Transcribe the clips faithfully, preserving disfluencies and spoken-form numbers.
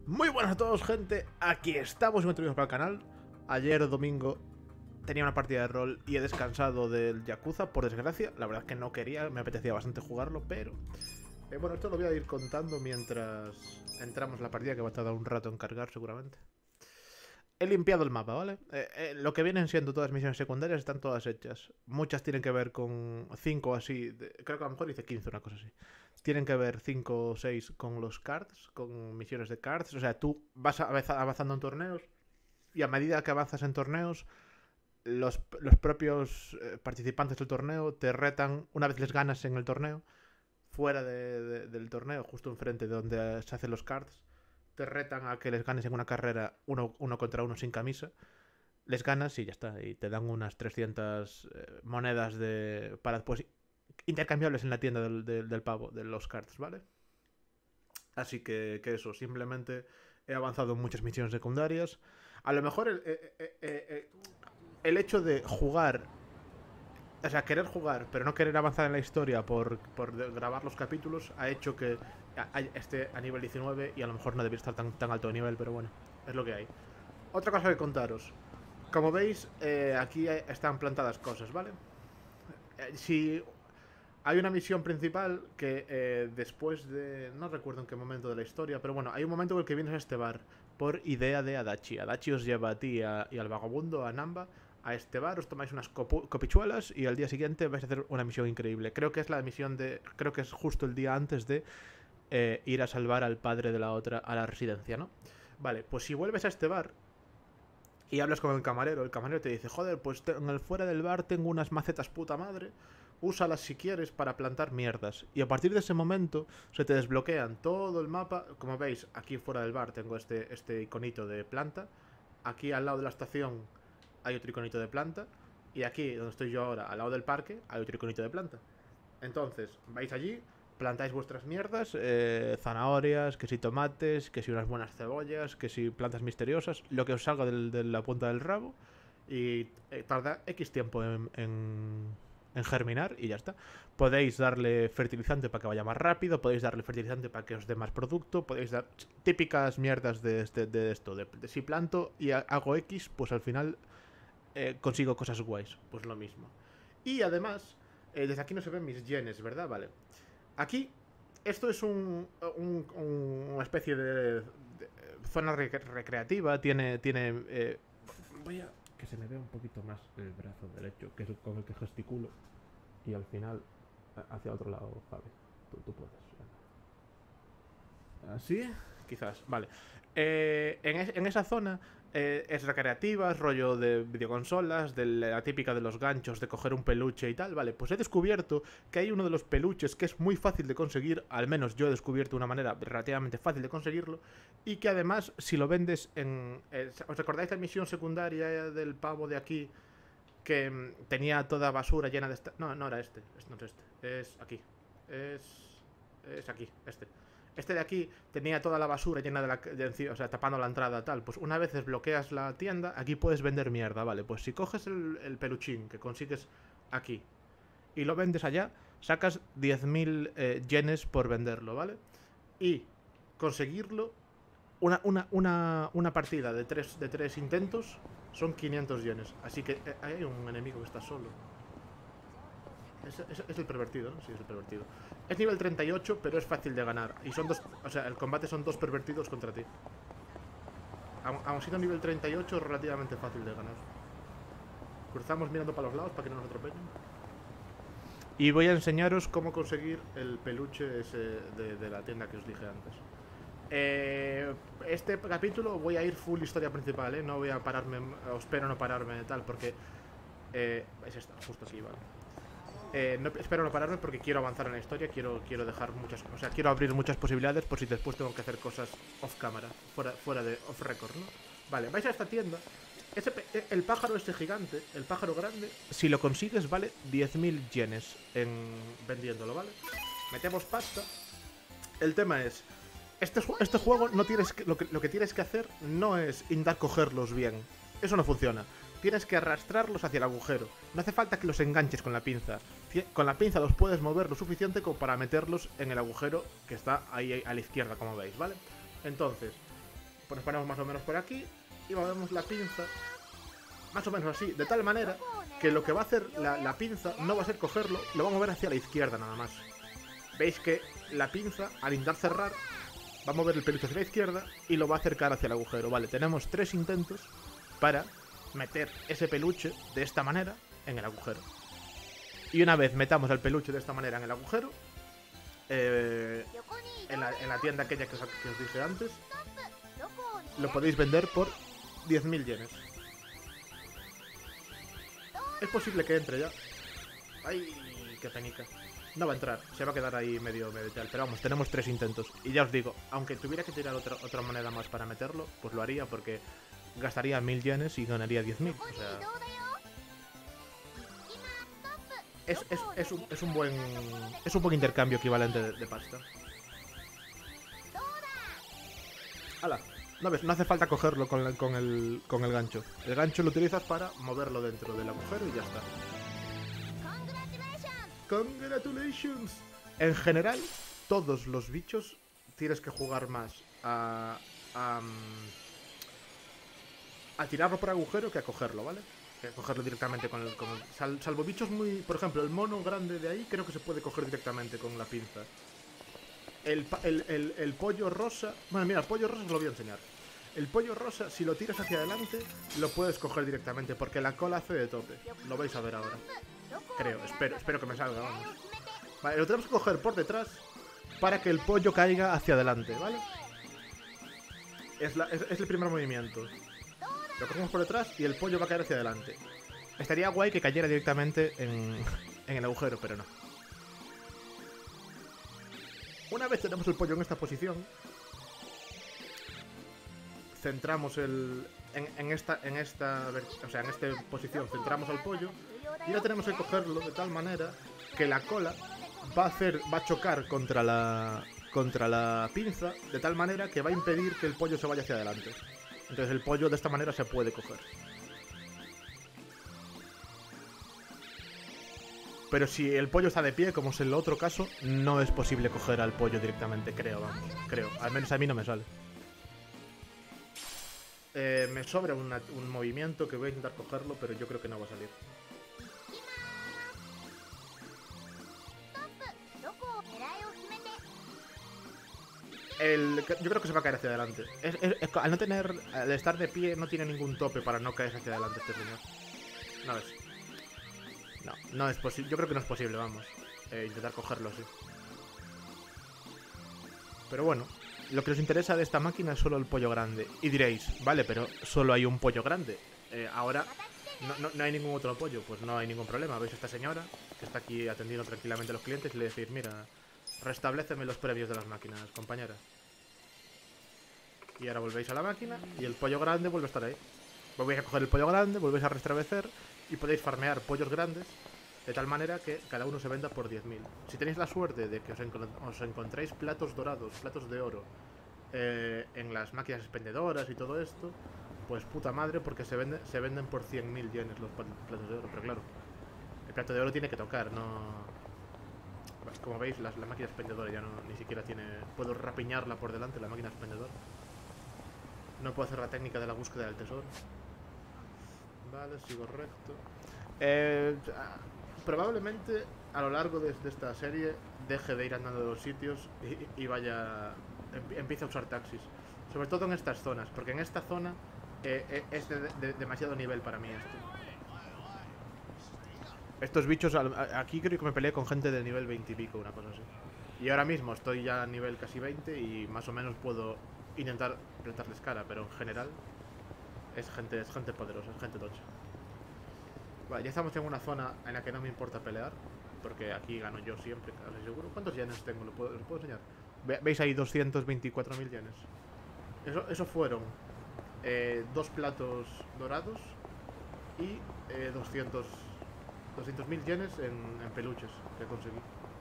Muy buenas a todos, gente. Aquí estamos introducidos para el canal. Ayer domingo tenía una partida de rol y he descansado del Yakuza, por desgracia. La verdad es que no quería, me apetecía bastante jugarlo, pero... Eh, bueno, esto lo voy a ir contando mientras entramos en la partida, que va a tardar un rato en cargar seguramente. He limpiado el mapa, ¿vale? Eh, eh, lo que vienen siendo todas las misiones secundarias están todas hechas. Muchas tienen que ver con cinco así, de, creo que a lo mejor hice quince, una cosa así. Tienen que ver cinco o seis con los cards, con misiones de cards. O sea, tú vas avanzando en torneos y a medida que avanzas en torneos, los, los propios eh, participantes del torneo te retan, una vez les ganas en el torneo, fuera de, de, del torneo, justo enfrente de donde se hacen los cards, te retan a que les ganes en una carrera uno, uno contra uno sin camisa. Les ganas y ya está. Y te dan unas trescientas eh, monedas de para después intercambiables en la tienda del, del, del pavo, de los cards, ¿vale? Así que, que eso, simplemente he avanzado en muchas misiones secundarias. A lo mejor el, eh, eh, eh, el hecho de jugar, o sea, querer jugar, pero no querer avanzar en la historia por, por grabar los capítulos, ha hecho que esté a nivel diecinueve y a lo mejor no debería estar tan, tan alto de nivel, pero bueno, es lo que hay. Otra cosa que contaros. Como veis, eh, aquí están plantadas cosas, ¿vale? Eh, si hay una misión principal que eh, después de... no recuerdo en qué momento de la historia, pero bueno, hay un momento en el que vienes a este bar por idea de Adachi. Adachi os lleva a ti a, y al vagabundo, a Namba, a este bar, os tomáis unas copichuelas y al día siguiente vais a hacer una misión increíble. Creo que es la misión de... creo que es justo el día antes de eh, ir a salvar al padre de la otra a la residencia, ¿no? Vale, pues si vuelves a este bar y hablas con el camarero, el camarero te dice, joder, pues en el fuera del bar tengo unas macetas puta madre, úsalas si quieres para plantar mierdas. Y a partir de ese momento se te desbloquean todo el mapa. Como veis, aquí fuera del bar tengo este, este iconito de planta. Aquí al lado de la estación hay otro iconito de planta. Y aquí, donde estoy yo ahora, al lado del parque, hay otro iconito de planta. Entonces, vais allí, plantáis vuestras mierdas, eh, zanahorias, que si tomates, que si unas buenas cebollas, que si plantas misteriosas, lo que os salga del, de la punta del rabo. Y eh, tarda X tiempo en... en en germinar y ya está. Podéis darle fertilizante para que vaya más rápido, podéis darle fertilizante para que os dé más producto, podéis dar típicas mierdas de, de, de esto, de, de si planto y hago X, pues al final eh, consigo cosas guays, pues lo mismo. Y además, eh, desde aquí no se ven mis yenes, ¿verdad? Vale. Aquí, esto es un, un, un una especie de, de zona rec recreativa, tiene... tiene eh, voy a... que se me vea un poquito más el brazo derecho, que es con el que gesticulo, y al final hacia otro lado, Javi. Tú, tú puedes. ¿Así? Quizás, vale. Eh, en, es, en esa zona eh, es recreativa, es rollo de videoconsolas, de la típica de los ganchos, de coger un peluche y tal, vale. Pues he descubierto que hay uno de los peluches que es muy fácil de conseguir, al menos yo he descubierto una manera relativamente fácil de conseguirlo, y que además, si lo vendes en... Eh, ¿os recordáis la misión secundaria del pavo de aquí? Que mmm, tenía toda basura llena de... Esta... No, no era este, no es este, es aquí. Es... es aquí, este. Este de aquí tenía toda la basura llena de la... De, o sea, tapando la entrada tal. Pues una vez desbloqueas la tienda, aquí puedes vender mierda, ¿vale? Pues si coges el, el peluchín que consigues aquí y lo vendes allá, sacas diez mil eh, yenes por venderlo, ¿vale? Y conseguirlo, una, una, una, una partida de tres, de tres intentos son quinientos yenes. Así que eh, hay un enemigo que está solo. Es, es, es el pervertido, ¿no? Sí, es el pervertido. Es nivel treinta y ocho, pero es fácil de ganar. Y son dos... O sea, el combate son dos pervertidos contra ti. Aun siendo nivel treinta y ocho, es relativamente fácil de ganar. Cruzamos mirando para los lados para que no nos atropellen. Y voy a enseñaros cómo conseguir el peluche ese de, de la tienda que os dije antes. Eh, este capítulo voy a ir full historia principal, ¿eh? No voy a pararme... O espero no pararme tal, porque... Eh, es esta, justo aquí, vale. Eh, no, espero no pararme porque quiero avanzar en la historia, quiero, quiero dejar muchas, o sea, quiero abrir muchas posibilidades por si después tengo que hacer cosas off cámara, fuera, fuera de off record, ¿no? Vale, vais a esta tienda. Ese, el pájaro este gigante, el pájaro grande, si lo consigues vale diez mil yenes en vendiéndolo, ¿vale? Metemos pasta. El tema es, este, este juego no tienes que, lo, que, lo que tienes que hacer no es intentar cogerlos bien. Eso no funciona. Tienes que arrastrarlos hacia el agujero. No hace falta que los enganches con la pinza. Con la pinza los puedes mover lo suficiente como para meterlos en el agujero que está ahí a la izquierda, como veis, ¿vale? Entonces, Pues nos ponemos más o menos por aquí y movemos la pinza más o menos así, de tal manera que lo que va a hacer la, la pinza no va a ser cogerlo, lo va a mover hacia la izquierda nada más. Veis que la pinza, al intentar cerrar, va a mover el peluche hacia la izquierda y lo va a acercar hacia el agujero. Vale, tenemos tres intentos para meter ese peluche de esta manera en el agujero. Y una vez metamos el peluche de esta manera en el agujero, eh, en, la, en la tienda aquella que os, que os dije antes, lo podéis vender por diez mil yenes. Es posible que entre ya. ¡Ay, qué penica! No va a entrar, se va a quedar ahí medio medio tal. Pero vamos, tenemos tres intentos. Y ya os digo, aunque tuviera que tirar otra, otra moneda más para meterlo, pues lo haría porque gastaría mil yenes y ganaría diez mil. O sea... Es, es, es, un, es un buen... Es un buen intercambio equivalente de, de pasta. ¡Hala! No ves, no hace falta cogerlo con, la, con, el, con el gancho. El gancho lo utilizas para moverlo dentro del agujero y ya está. ¡Congratulations! En general, todos los bichos tienes que jugar más a, a, a tirarlo por agujero que a cogerlo, ¿vale? Que a cogerlo directamente con el... Con el sal, salvo bichos muy... Por ejemplo, el mono grande de ahí creo que se puede coger directamente con la pinza. El, el, el, el pollo rosa... Bueno, mira, el pollo rosa os lo voy a enseñar. El pollo rosa, si lo tiras hacia adelante, lo puedes coger directamente, porque la cola hace de tope. Lo vais a ver ahora. Creo, espero, espero que me salga, vamos. Vale, lo tenemos que coger por detrás para que el pollo caiga hacia adelante, ¿vale? Es, la, es, es el primer movimiento. Lo cogemos por detrás y el pollo va a caer hacia adelante. Estaría guay que cayera directamente en, en el agujero, pero no. Una vez tenemos el pollo en esta posición, centramos el... En, en esta, en esta, o sea, en esta posición centramos al pollo y ahora tenemos que cogerlo de tal manera que la cola va a hacer, va a chocar contra la, contra la pinza de tal manera que va a impedir que el pollo se vaya hacia adelante. Entonces el pollo de esta manera se puede coger. Pero si el pollo está de pie, como es el otro caso, no es posible coger al pollo directamente, creo, vamos, creo. Al menos a mí no me sale. Eh, me sobra una, un movimiento que voy a intentar cogerlo, pero yo creo que no va a salir. El, yo creo que se va a caer hacia adelante. Es, es, es, al no tener, al estar de pie, no tiene ningún tope para no caer hacia adelante este señor. No es. No, no es posible. Yo creo que no es posible, vamos. Eh, intentar cogerlo así. Pero bueno. Lo que os interesa de esta máquina es solo el pollo grande. Y diréis, vale, pero solo hay un pollo grande. Eh, ahora no, no, no hay ningún otro pollo. Pues no hay ningún problema. Veis a esta señora que está aquí atendiendo tranquilamente a los clientes y le decís, mira, restabléceme los previos de las máquinas, compañera. Y ahora volvéis a la máquina y el pollo grande vuelve a estar ahí. Volvéis a coger el pollo grande, volvéis a restablecer y podéis farmear pollos grandes de tal manera que cada uno se venda por diez mil. Si tenéis la suerte de que os, encont os encontréis platos dorados, platos de oro, eh, en las máquinas expendedoras y todo esto, pues puta madre, porque se, vende, se venden por cien mil yenes los platos de oro. Pero claro, el plato de oro tiene que tocar, no... Como veis, la, la máquina expendedora ya no, ni siquiera tiene... Puedo rapiñarla por delante, la máquina expendedora. No puedo hacer la técnica de la búsqueda del tesoro. Vale, sigo recto. Eh... Probablemente a lo largo de, de esta serie deje de ir andando de los sitios y, y vaya empiece a usar taxis, sobre todo en estas zonas, porque en esta zona eh, es de, de, demasiado nivel para mí esto. Estos bichos, aquí creo que me peleé con gente de nivel veinte y pico, una cosa así. Y ahora mismo estoy ya a nivel casi veinte y más o menos puedo intentar plantarles cara, pero en general es gente, es gente poderosa, es gente tocha. Vale, ya estamos en una zona en la que no me importa pelear, porque aquí gano yo siempre, casi seguro. ¿Cuántos yenes tengo? ¿Lo puedo, ¿lo puedo enseñar? Ve, ¿Veis ahí doscientos veinticuatro mil yenes? Eso, eso fueron eh, dos platos dorados y eh, doscientos mil yenes en, en peluches que conseguí.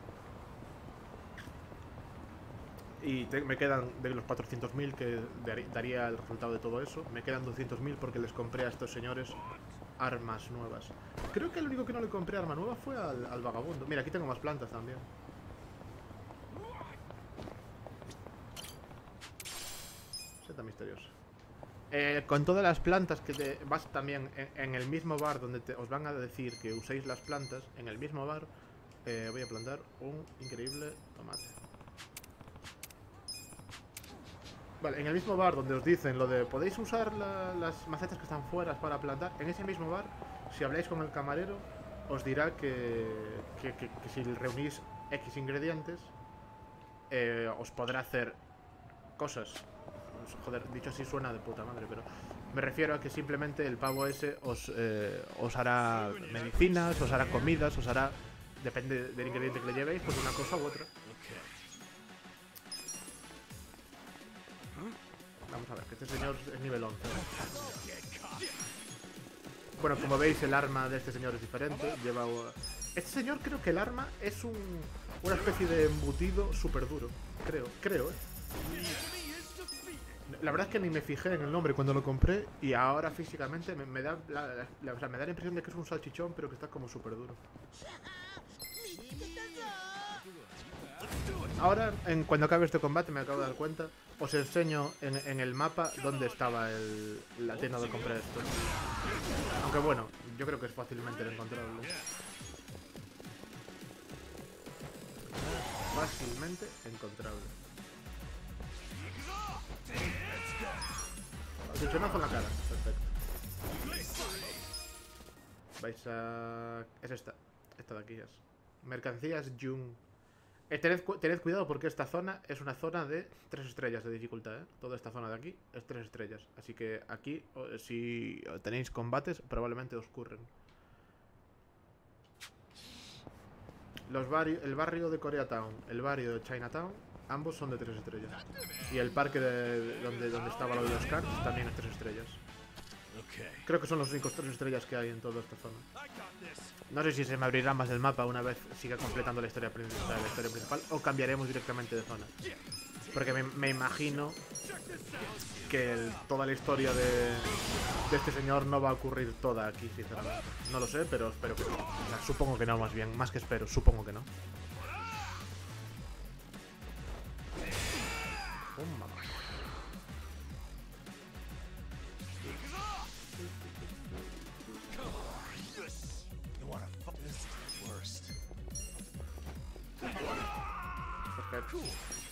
Y te, me quedan de los cuatrocientos mil que daría el resultado de todo eso. Me quedan doscientos mil porque les compré a estos señores armas nuevas. Creo que el único que no le compré arma nueva fue al, al vagabundo. Mira, aquí tengo más plantas también. Seta misteriosa. Eh, con todas las plantas que te vas también en, en el mismo bar donde te, os van a decir que uséis las plantas, en el mismo bar eh, voy a plantar un increíble tomate. Vale, en el mismo bar donde os dicen lo de podéis usar la, las macetas que están fuera para plantar, en ese mismo bar, si habláis con el camarero, os dirá que, que, que, que si reunís X ingredientes, eh, os podrá hacer cosas. Joder, dicho así suena de puta madre, pero me refiero a que simplemente el pavo ese os, eh, os hará medicinas, os hará comidas, os hará, depende del ingrediente que le llevéis, pues una cosa u otra. Vamos a ver, que este señor es nivel once. Bueno, como veis, el arma de este señor es diferente. Lleva... Este señor creo que el arma es un, una especie de embutido súper duro. Creo, creo, eh. La verdad es que ni me fijé en el nombre cuando lo compré y ahora físicamente me, me, da, la, la, la, o sea, me da la impresión de que es un salchichón, pero que está como súper duro. Ahora, en, cuando acabe este combate, me acabo de dar cuenta, os enseño en, en el mapa dónde estaba el, la tienda donde compré esto. Aunque bueno, yo creo que es fácilmente encontrarlo. Fácilmente encontrable. Chichonazo en la cara, perfecto. Vais a... Es esta, esta de aquí es. Mercancías Jung. Eh, tened, cu tened cuidado porque esta zona es una zona de tres estrellas de dificultad, ¿eh? Toda esta zona de aquí es tres estrellas. Así que aquí, si tenéis combates, probablemente os curren. Los barri el barrio de Koreatown, el barrio de Chinatown, ambos son de tres estrellas. Y el parque de donde, donde estaba lo de los cards también es tres estrellas. Creo que son los únicos tres estrellas que hay en toda esta zona. No sé si se me abrirá más el mapa una vez siga completando la historia principal, la historia principal o cambiaremos directamente de zona. Porque me, me imagino que el, toda la historia de, de este señor no va a ocurrir toda aquí, sinceramente. No lo sé, pero espero que no. O sea, supongo que no, más bien. Más que espero, supongo que no. Oh, mamá. Perfecto.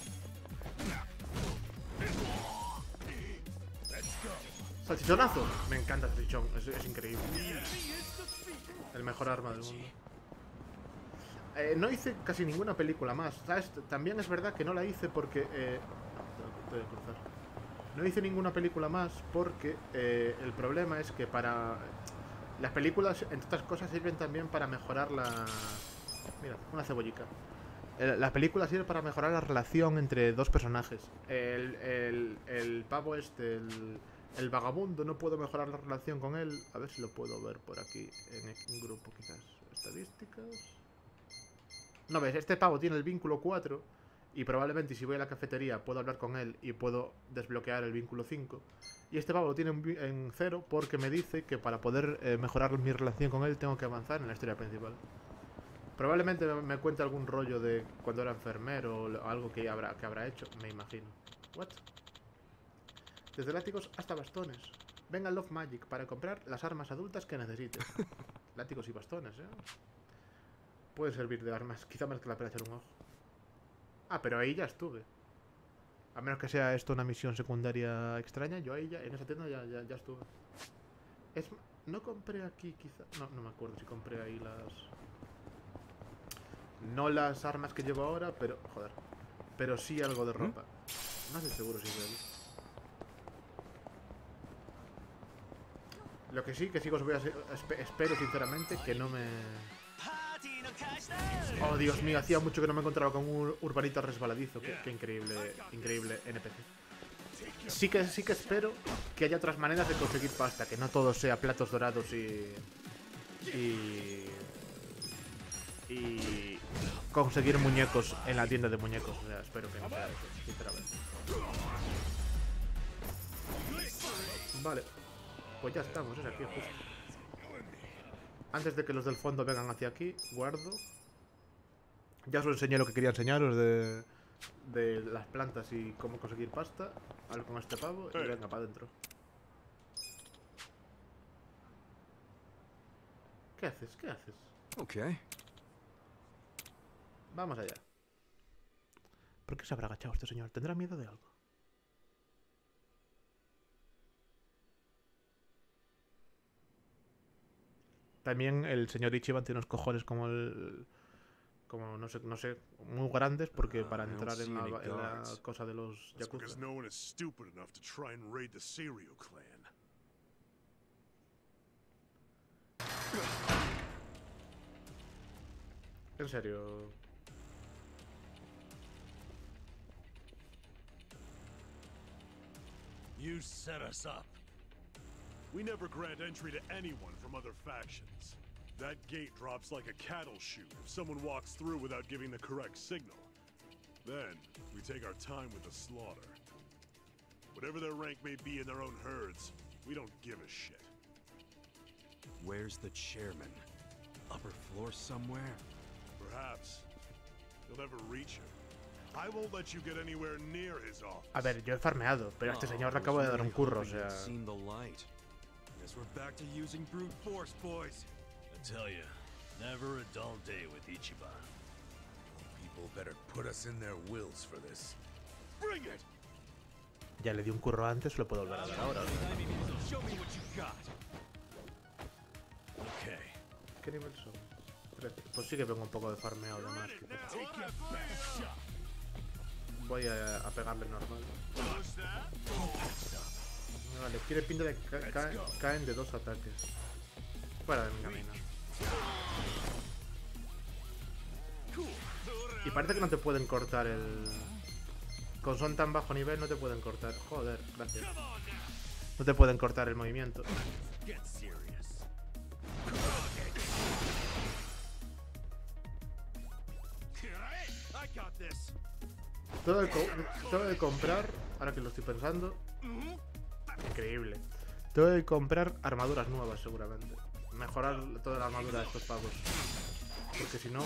Salchichonazo. Me encanta el salchichón, es, es increíble. El mejor arma del mundo. Eh, no hice casi ninguna película más, ¿sabes? También es verdad que no la hice porque... Eh... Voy a cruzar. No hice ninguna película más porque eh, el problema es que para... Las películas, entre otras cosas, sirven también para mejorar la... Mira, una cebollica. La película sirve para mejorar la relación entre dos personajes. El, el, el pavo este, el, el vagabundo, no puedo mejorar la relación con él. A ver si lo puedo ver por aquí en un grupo, quizás. Estadísticas. No, ves, este pavo tiene el vínculo cuatro. Y probablemente si voy a la cafetería puedo hablar con él y puedo desbloquear el vínculo cinco. Y este pavo lo tiene en cero porque me dice que para poder eh, mejorar mi relación con él tengo que avanzar en la historia principal. Probablemente me cuente algún rollo de cuando era enfermero o algo que habrá, que habrá hecho, me imagino. What? Desde látigos hasta bastones. Venga Love Magic para comprar las armas adultas que necesites. Látigos y bastones, ¿eh? Puede servir de armas, quizá más que la pena echar un ojo. Ah, pero ahí ya estuve. A menos que sea esto una misión secundaria extraña, yo ahí ya, en esa tienda ya, ya, ya estuve. Es, no compré aquí quizá... No, no me acuerdo si compré ahí las... No las armas que llevo ahora, pero... Joder. Pero sí algo de ropa. No estoy seguro si es de ahí. Lo que sí, que sí que os voy a... Espero sinceramente que no me... Oh, Dios mío, hacía mucho que no me encontraba con un urbanita resbaladizo. Qué, qué increíble, increíble N P C. Sí que, sí que espero que haya otras maneras de conseguir pasta. Que no todo sea platos dorados y... Y... Y... conseguir muñecos en la tienda de muñecos. O sea, espero que no sea eso, sinceramente. Vale. Pues ya estamos, es aquí justo. Antes de que los del fondo vengan hacia aquí, guardo. Ya os enseñé lo que quería enseñaros de, de las plantas y cómo conseguir pasta. Hablo con este pavo y venga para adentro. ¿Qué haces? ¿Qué haces? Ok. Vamos allá. ¿Por qué se habrá agachado este señor? ¿Tendrá miedo de algo? También el señor Ichiban tiene unos cojones como el... Como, no sé, no sé, muy grandes porque para entrar en la, en la cosa de los Yakuza. En serio... You set us up. We never grant entry to anyone from other factions. That gate drops like a cattle chute if someone walks through without giving the correct signal. Then, we take our time with the slaughter. Whatever their rank may be in their own herds, we don't give a shit. Where's the chairman? Upper floor somewhere? Perhaps. You'll never reach him. I won't let you get anywhere near his office. A ver, yo he farmeado, pero a este señor le acabo de dar un curro, o sea... Guess we're back to using brute force, boys. I tell you, never a dull day with Ichiban. People better put us in their wills for this. Bring it! Ya le di un curro antes, lo puedo volver a dar ahora. Show me what you got. Okay. ¿Qué nivel son? trece. Pues sí que vengo un poco de farmeo de más. Voy a, a pegarle normal. Vale, quiere pinta de que ca ca caen de dos ataques. Fuera de mi camino. Y parece que no te pueden cortar el... Con son tan bajo nivel no te pueden cortar. Joder, gracias. No te pueden cortar el movimiento. Todo el, co todo el comprar, ahora que lo estoy pensando, increíble. Todo el comprar armaduras nuevas seguramente. Mejorar toda la armadura de estos pavos. Porque si no,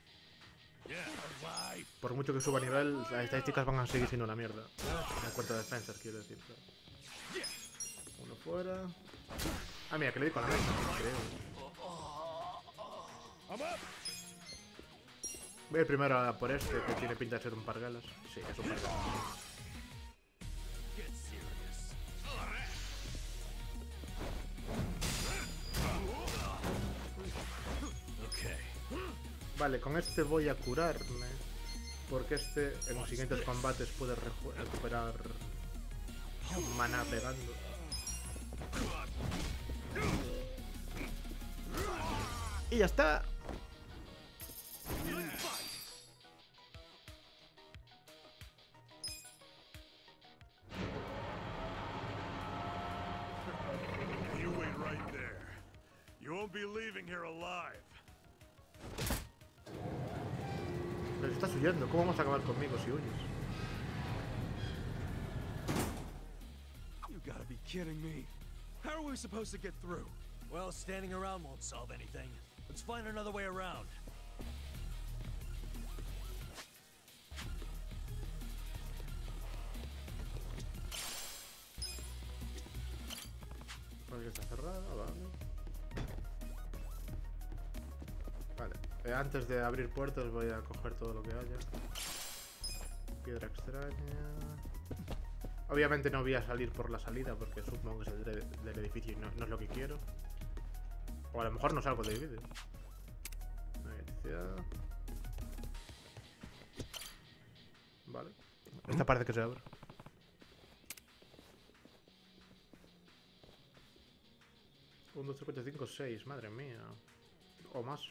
por mucho que suba nivel, las estadísticas van a seguir siendo una mierda. En cuanto a defensas, quiero decir. Uno fuera. Ah, mira, que le di con la mesa, increíble. Voy a ir primero a por este, que tiene pinta de ser un pargalas. Sí, es un pargalas. Vale, con este voy a curarme. Porque este en los siguientes combates puede recuperar maná pegando. Y ya está. Be leaving here alive. Pero estás huyendo, ¿cómo vamos a acabar conmigo si huyes? You gotta be kidding me. How are we supposed to get through? Well, standing around won't solve anything. Let's find another way around. Porque está cerrada, vale. Vale, eh, antes de abrir puertas voy a coger todo lo que haya. Piedra extraña. Obviamente no voy a salir por la salida porque supongo que saldré del edificio y no, no es lo que quiero. O a lo mejor no salgo del edificio. Vale. Esta parece que se abre. uno, dos, tres, cuatro, cinco, seis, madre mía. O más.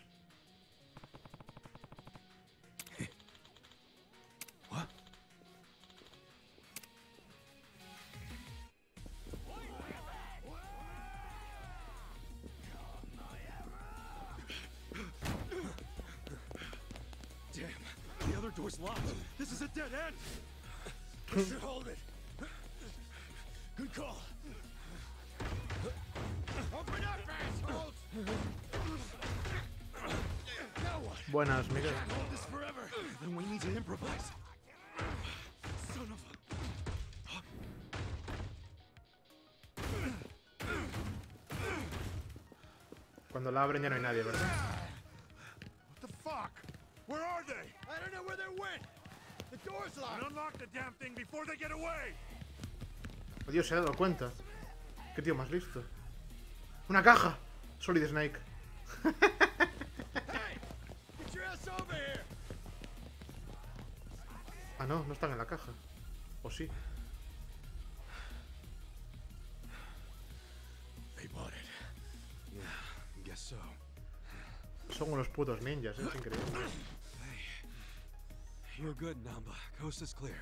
Door's locked. This is a dead end. I should hold it. Good call. Open up, assholes. Buenas, Miguel. Can't hold this forever. Then we need to improvise. Cuando la abren ya no hay nadie, ¿verdad? What the fuck? Where are they? I don't know where they went. The door's And locked. unlock the damn thing before they get away. Oh, Dios, se ha dado cuenta. Qué tío más listo. ¡Una caja! Solid Snake. Hey, get your ass over here. Ah, no, no están en la caja. ¿O sí? They bought it. Yeah, guess so. Son unos putos ninjas, ¿eh? Es increíble. Hey. You're good, Namba. Coast is clear.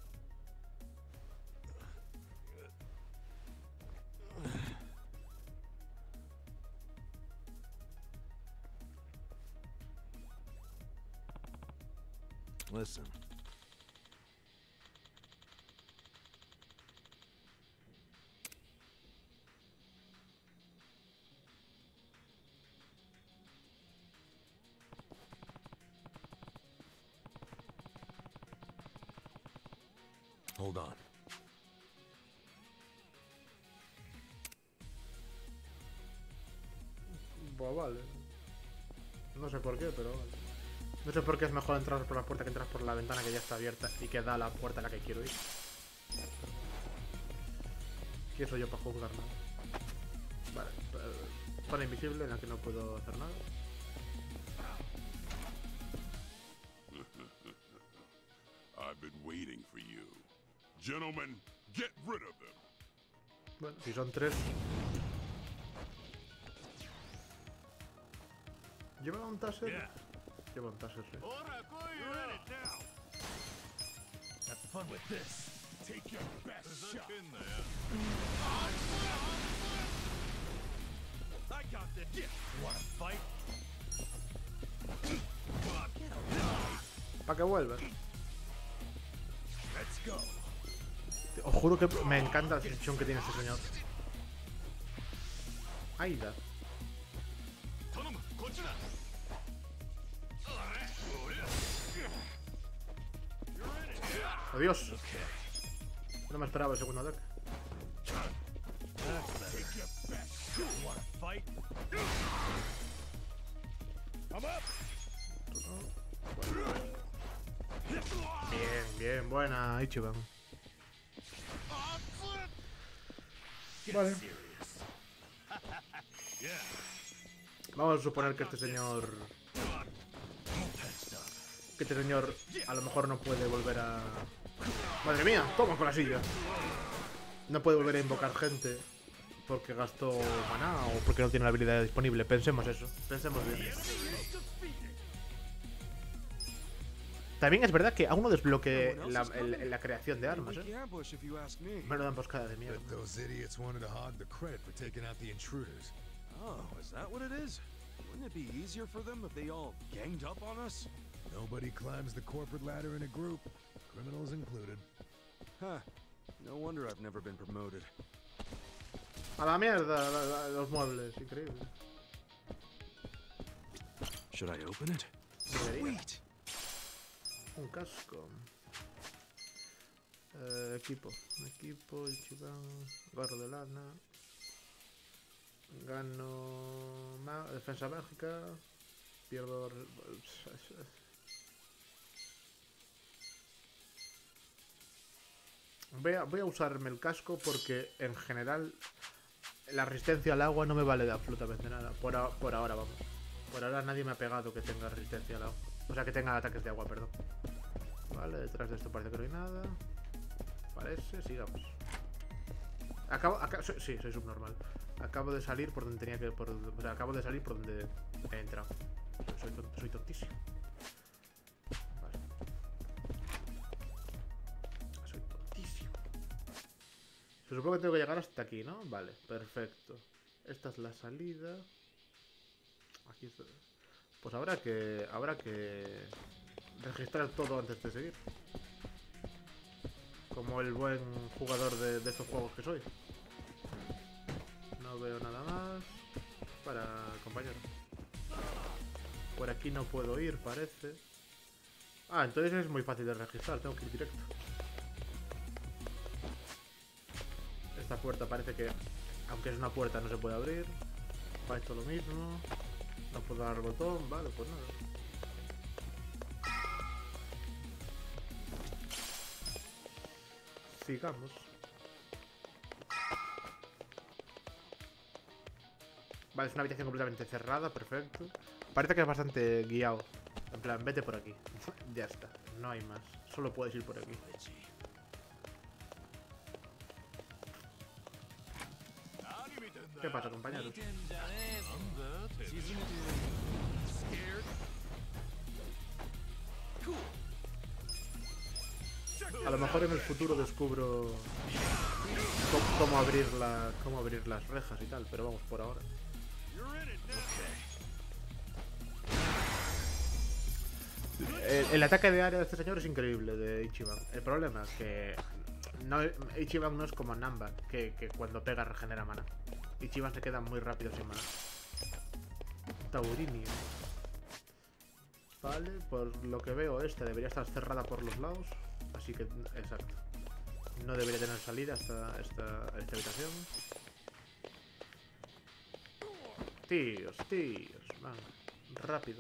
Listen. Hold on. Pues vale. No sé por qué, pero vale. No sé por qué es mejor entrar por la puerta que entrar por la ventana que ya está abierta y que da a la puerta a la que quiero ir. ¿Quién soy yo para juzgar nada? Vale. eh, Zona invisible en la que no puedo hacer nada. I've been waiting for you. Gentlemen, get rid of them. Bueno, si son tres. ¿Lleva un taser? Yeah. Lleva un taser, sí. You're in it now. Have fun with this. Take your best shot. In there. I got this. You wanna fight? ¿Para que vuelvas? Let's go. Os juro que me encanta la sensación que tiene este señor. Aida. ¡Oh, Dios! No me esperaba el segundo ataque. Wanna fight? I'm up. Bien, bien, buena Ichiban. Vale. Vamos a suponer que este señor... Que este señor a lo mejor no puede volver a... ¡Madre mía! ¡Toma con la silla! No puede volver a invocar gente porque gastó maná o porque no tiene la habilidad disponible. Pensemos eso. Pensemos bien. También es verdad que aún no desbloqueé la, el- la creación de armas, Weak ¿eh? ambush if you ask me. Menuda emboscada de mierda. Bet those idiots wanted to hog the credit for taking out the intruders. Oh, is that what it is? Wouldn't it be easier for them if they all ganged up on us? Nobody climbs the corporate ladder in a group, criminals included. Huh. No wonder I've never been promoted. A la mierda la- la- los muebles, increíble. Should I open it? Debería. Sweet. Un casco. Eh, equipo. Equipo, Ichiban, gorro de lana. Gano ma- defensa mágica. Pierdo... re- Voy a, voy a usarme el casco porque en general la resistencia al agua no me vale de absolutamente nada. Por, a- por ahora, vamos. Por ahora nadie me ha pegado que tenga resistencia al agua. O sea, que tenga ataques de agua, perdón. Vale, detrás de esto parece que no hay nada. Parece, sigamos. Acabo, acá, soy- sí, soy subnormal. Acabo de salir por donde tenía que... Por, o sea, acabo de salir por donde he entrado. Soy, ton- soy tontísimo. Vale. Soy tontísimo. Se supone que tengo que llegar hasta aquí, ¿no? Vale, perfecto. Esta es la salida. Aquí está. Pues habrá que... Habrá que... registrar todo antes de seguir. Como el buen jugador de, de estos juegos que soy. No veo nada más. Para, compañero. Por aquí no puedo ir, parece. Ah, entonces es muy fácil de registrar. Tengo que ir directo. Esta puerta parece que, aunque es una puerta, no se puede abrir. Para esto lo mismo. No puedo dar el botón, vale, pues nada. Sigamos. Vale, es una habitación completamente cerrada, perfecto. Parece que es bastante guiado. En plan, vete por aquí. Ya está, no hay más. Solo puedes ir por aquí. ¿Qué pasa, compañeros? A lo mejor en el futuro descubro cómo, cómo abrir la, cómo abrir las rejas y tal, pero vamos por ahora. El, el ataque de área de este señor es increíble, de Ichiban. El problema es que no, Ichiban no es como Namba, que, que cuando pega regenera mana. Ichiban se queda muy rápido sin mana. Taurinio. Vale, por lo que veo esta debería estar cerrada por los lados. Así que, exacto. No debería tener salida esta, esta, esta habitación. Tíos, tíos. Van, rápido.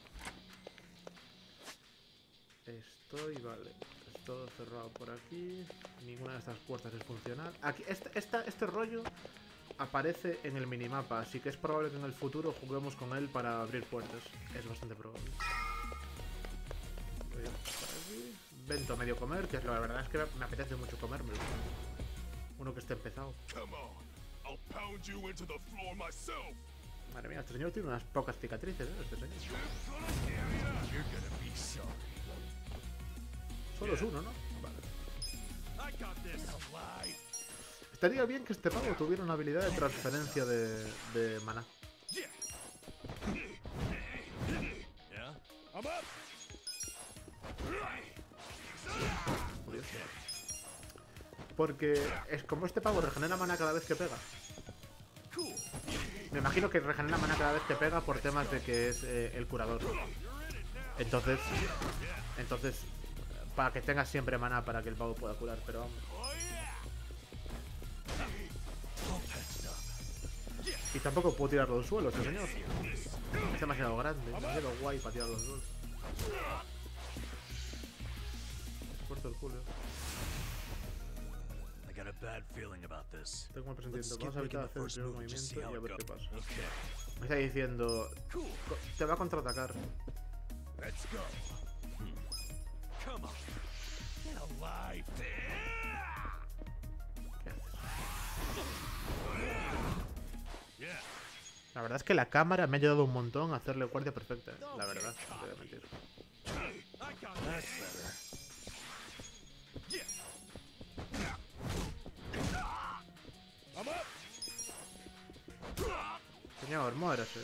Estoy, vale. Es todo cerrado por aquí. Ninguna de estas puertas es funcional. Aquí, esta, esta, este rollo aparece en el minimapa, así que es probable que en el futuro juguemos con él para abrir puertas. Es bastante probable. Voy a por aquí. Vento a medio comer, que la verdad es que me apetece mucho comérmelo. Uno que esté empezado. Madre mía, este señor tiene unas pocas cicatrices, ¿eh? Este señor. Solo es uno, ¿no? Vale. Estaría bien que este pavo tuviera una habilidad de transferencia de, de maná. Curioso. Porque es como este pavo regenera maná cada vez que pega. Me imagino que regenera maná cada vez que pega por temas de que es eh, el curador. Entonces, entonces, para que tengas siempre maná para que el pavo pueda curar, pero vamos. Y tampoco puedo tirarlo al suelo, este señor. Es demasiado grande, demasiado guay para tirarlo al suelo. Puerto el culo. Tengo un presentimiento. Vamos a evitar hacer el primer movimiento y a ver qué pasa. Me está diciendo... Te va a contraatacar. ¿Qué haces? La verdad es que la cámara me ha ayudado un montón a hacerle guardia perfecta. La verdad, no te voy a mentir. Señor, muérase.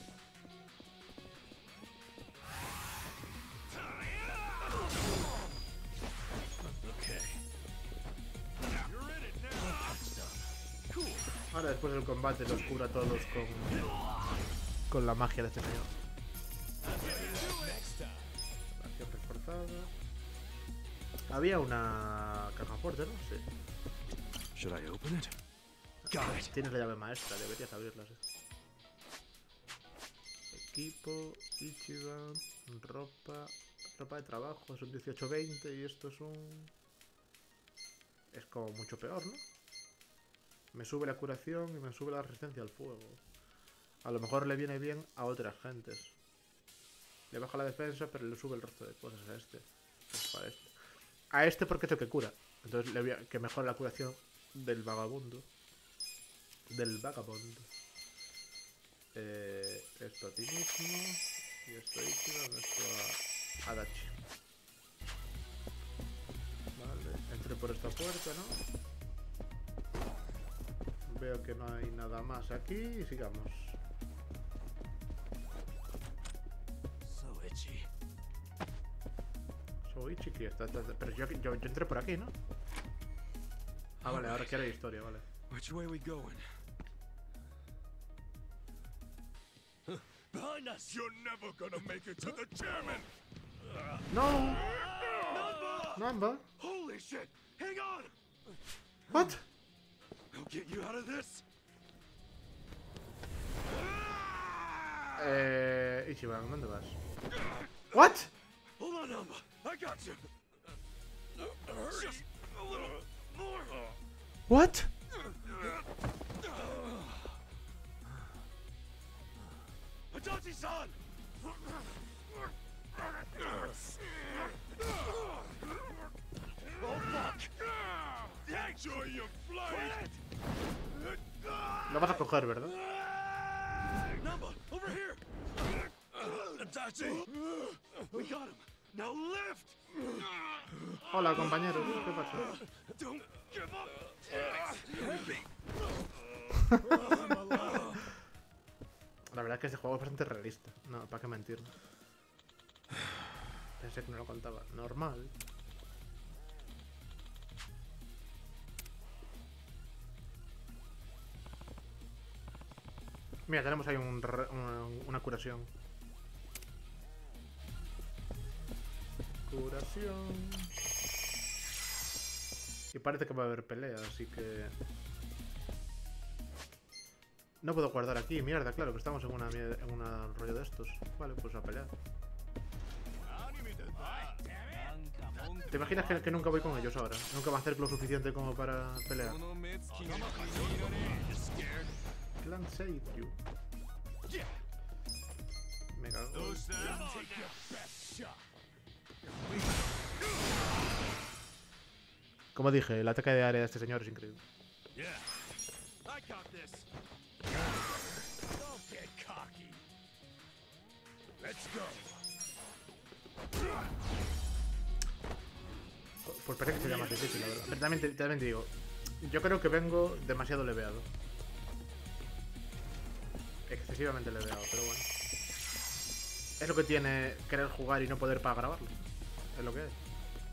Ahora después del combate los cura a todos con, con la magia de este señor. Acción reforzada. Había una caja fuerte, ¿no? Sí. Should I open it? Tienes la llave maestra, deberías abrirla, sí. Equipo, Ichiban, ropa, ropa de trabajo, es un dieciocho veinte y esto es un... Es como mucho peor, ¿no? Me sube la curación y me sube la resistencia al fuego. A lo mejor le viene bien a otras gentes. Le baja la defensa, pero le sube el resto de cosas a este. A este, a este porque es el que cura. Entonces le voy a... que mejore la curación del vagabundo. Del vagabundo. Eh, esto a ti mismo. Y esto a Ichiban, esto a, a Dachi. Vale, entré por esta puerta, ¿no? Veo que no hay nada más aquí y sigamos. Soichi. Soichi, que está, está, está, pero yo, yo, yo entré por aquí, ¿no? Ah, vale, ahora quiero historia, vale. Which way we going? Behind us! You're never gonna make it to the chairman! No! Namba! Holy shit! Hang on! What? I'll get you out of this! Ichiban, ¿dónde vas? What? Hold on, Namba. I got you. Just a little more. What? Itachi-san! Oh fuck! Enjoy your flight! Lo vas a coger, ¿verdad? Namba, over here! Itachi! We got him! Now lift! Hola, compañeros. ¿Qué pasa? Don't give up! La verdad es que este juego es bastante realista. No, ¿para qué mentir? Pensé que no lo contaba. Normal. Mira, tenemos ahí un re- una, una curación. Curación. Y parece que va a haber pelea, así que... No puedo guardar aquí, mierda, claro, que estamos en una mier- en una rollo de estos. Vale, pues a pelear. ¿Te imaginas que, que nunca voy con ellos ahora? Nunca va a hacer lo suficiente como para pelear. Clan save you. Me cago. Como dije, el ataque de área de este señor es increíble. Yeah. I got this. Don't get cocky. Let's go. Pues parece que sería más difícil, la verdad. Pero también te, también te digo, yo creo que vengo demasiado leveado. Excesivamente leveado, pero bueno. Es lo que tiene querer jugar y no poder para grabarlo. Es lo que es.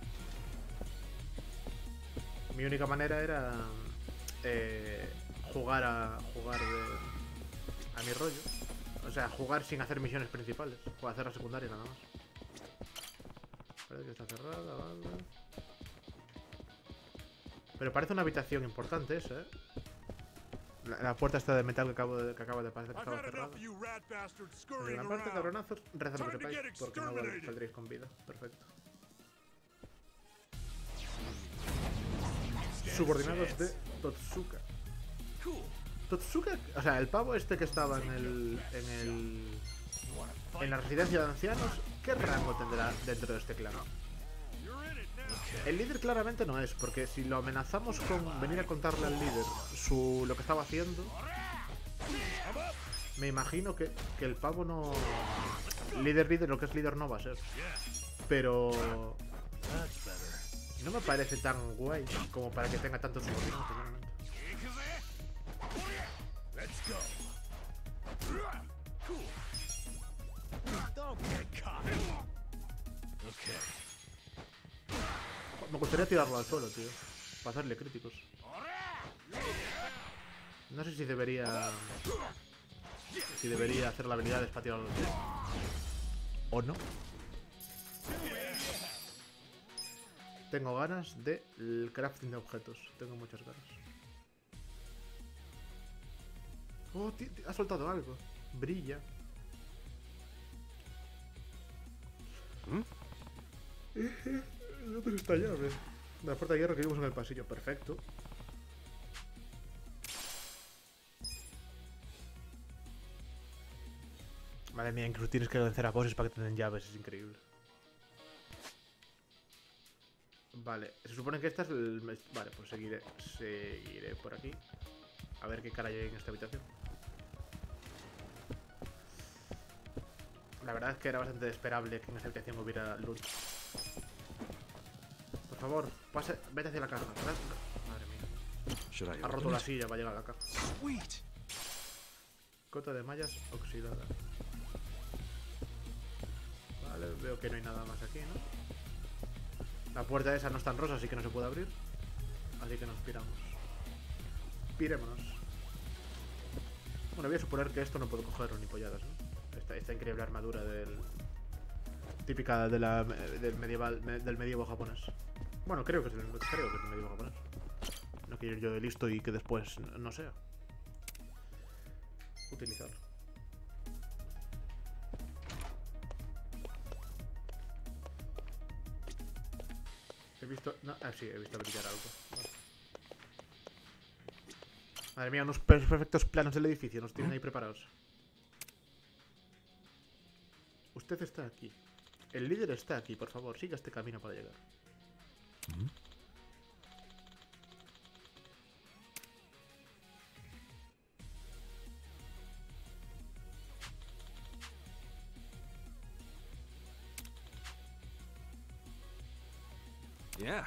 Mi única manera era eh, jugar a jugar de, a mi rollo. O sea, jugar sin hacer misiones principales. O hacer la secundaria nada más. Parece que está cerrada, vale. Pero parece una habitación importante esa, ¿eh? La, la puerta esta de metal que, acabo de, que acaba de parecer que I've estaba had cerrada. enough of you rat bastards En scurrying la parte around. cabronazos, reza lo que Time to sepáis, get porque no exterminated. saldréis con vida. Perfecto. Subordinados de Totsuka. Totsuka, o sea, el pavo este que estaba en el, en el, en la residencia de ancianos, ¿qué rango tendrá dentro de este clan? El líder claramente no es, porque si lo amenazamos con venir a contarle al líder su lo que estaba haciendo, me imagino que, que el pavo no... Líder, líder, lo que es líder no va a ser. Pero... no me parece tan guay como para que tenga tantos subordinados, sinceramente. Let's go. Cool. Don't get cocky. Okay. Me gustaría tirarlo al suelo, tío. Para hacerle críticos. No sé si debería... Si debería hacer la habilidad para tirarlo al suelo. ¿O no? Tengo ganas de el crafting de objetos. Tengo muchas ganas. Oh, ti- ti- ha soltado algo. Brilla. ¿Dónde está esta llave? La puerta de hierro que vimos en el pasillo. Perfecto. Madre mía, incluso tienes que vencer a bosses para que te den llaves. Es increíble. Vale, se supone que esta es el... Vale, pues seguiré. Seguiré por aquí. A ver qué cara hay en esta habitación. La verdad es que era bastante esperable que en esta habitación hubiera loot. Por favor, pase, vete hacia la caja. Madre mía. Should I Ha roto open la it? silla para llegar a la caja. Sweet. Cota de mallas oxidada. Vale, veo que no hay nada más aquí, ¿no? La puerta esa no es tan rosa, así que no se puede abrir. Así que nos piramos. Pirémonos. Bueno, voy a suponer que esto no puedo cogerlo ni polladas, ¿no? Esta, esta increíble armadura del... Típica de la, del medieval me- del medievo japonés. Bueno, creo que es el, creo que es el medievo japonés. No quiero ir yo de listo y que después no, no sea. Utilizarlo. visto... No, ah, sí, he visto brillar algo. Vale. Madre mía, unos perfectos planos del edificio nos tienen ahí preparados. Usted está aquí. El líder está aquí, por favor, siga este camino para llegar. Hmm? Yeah.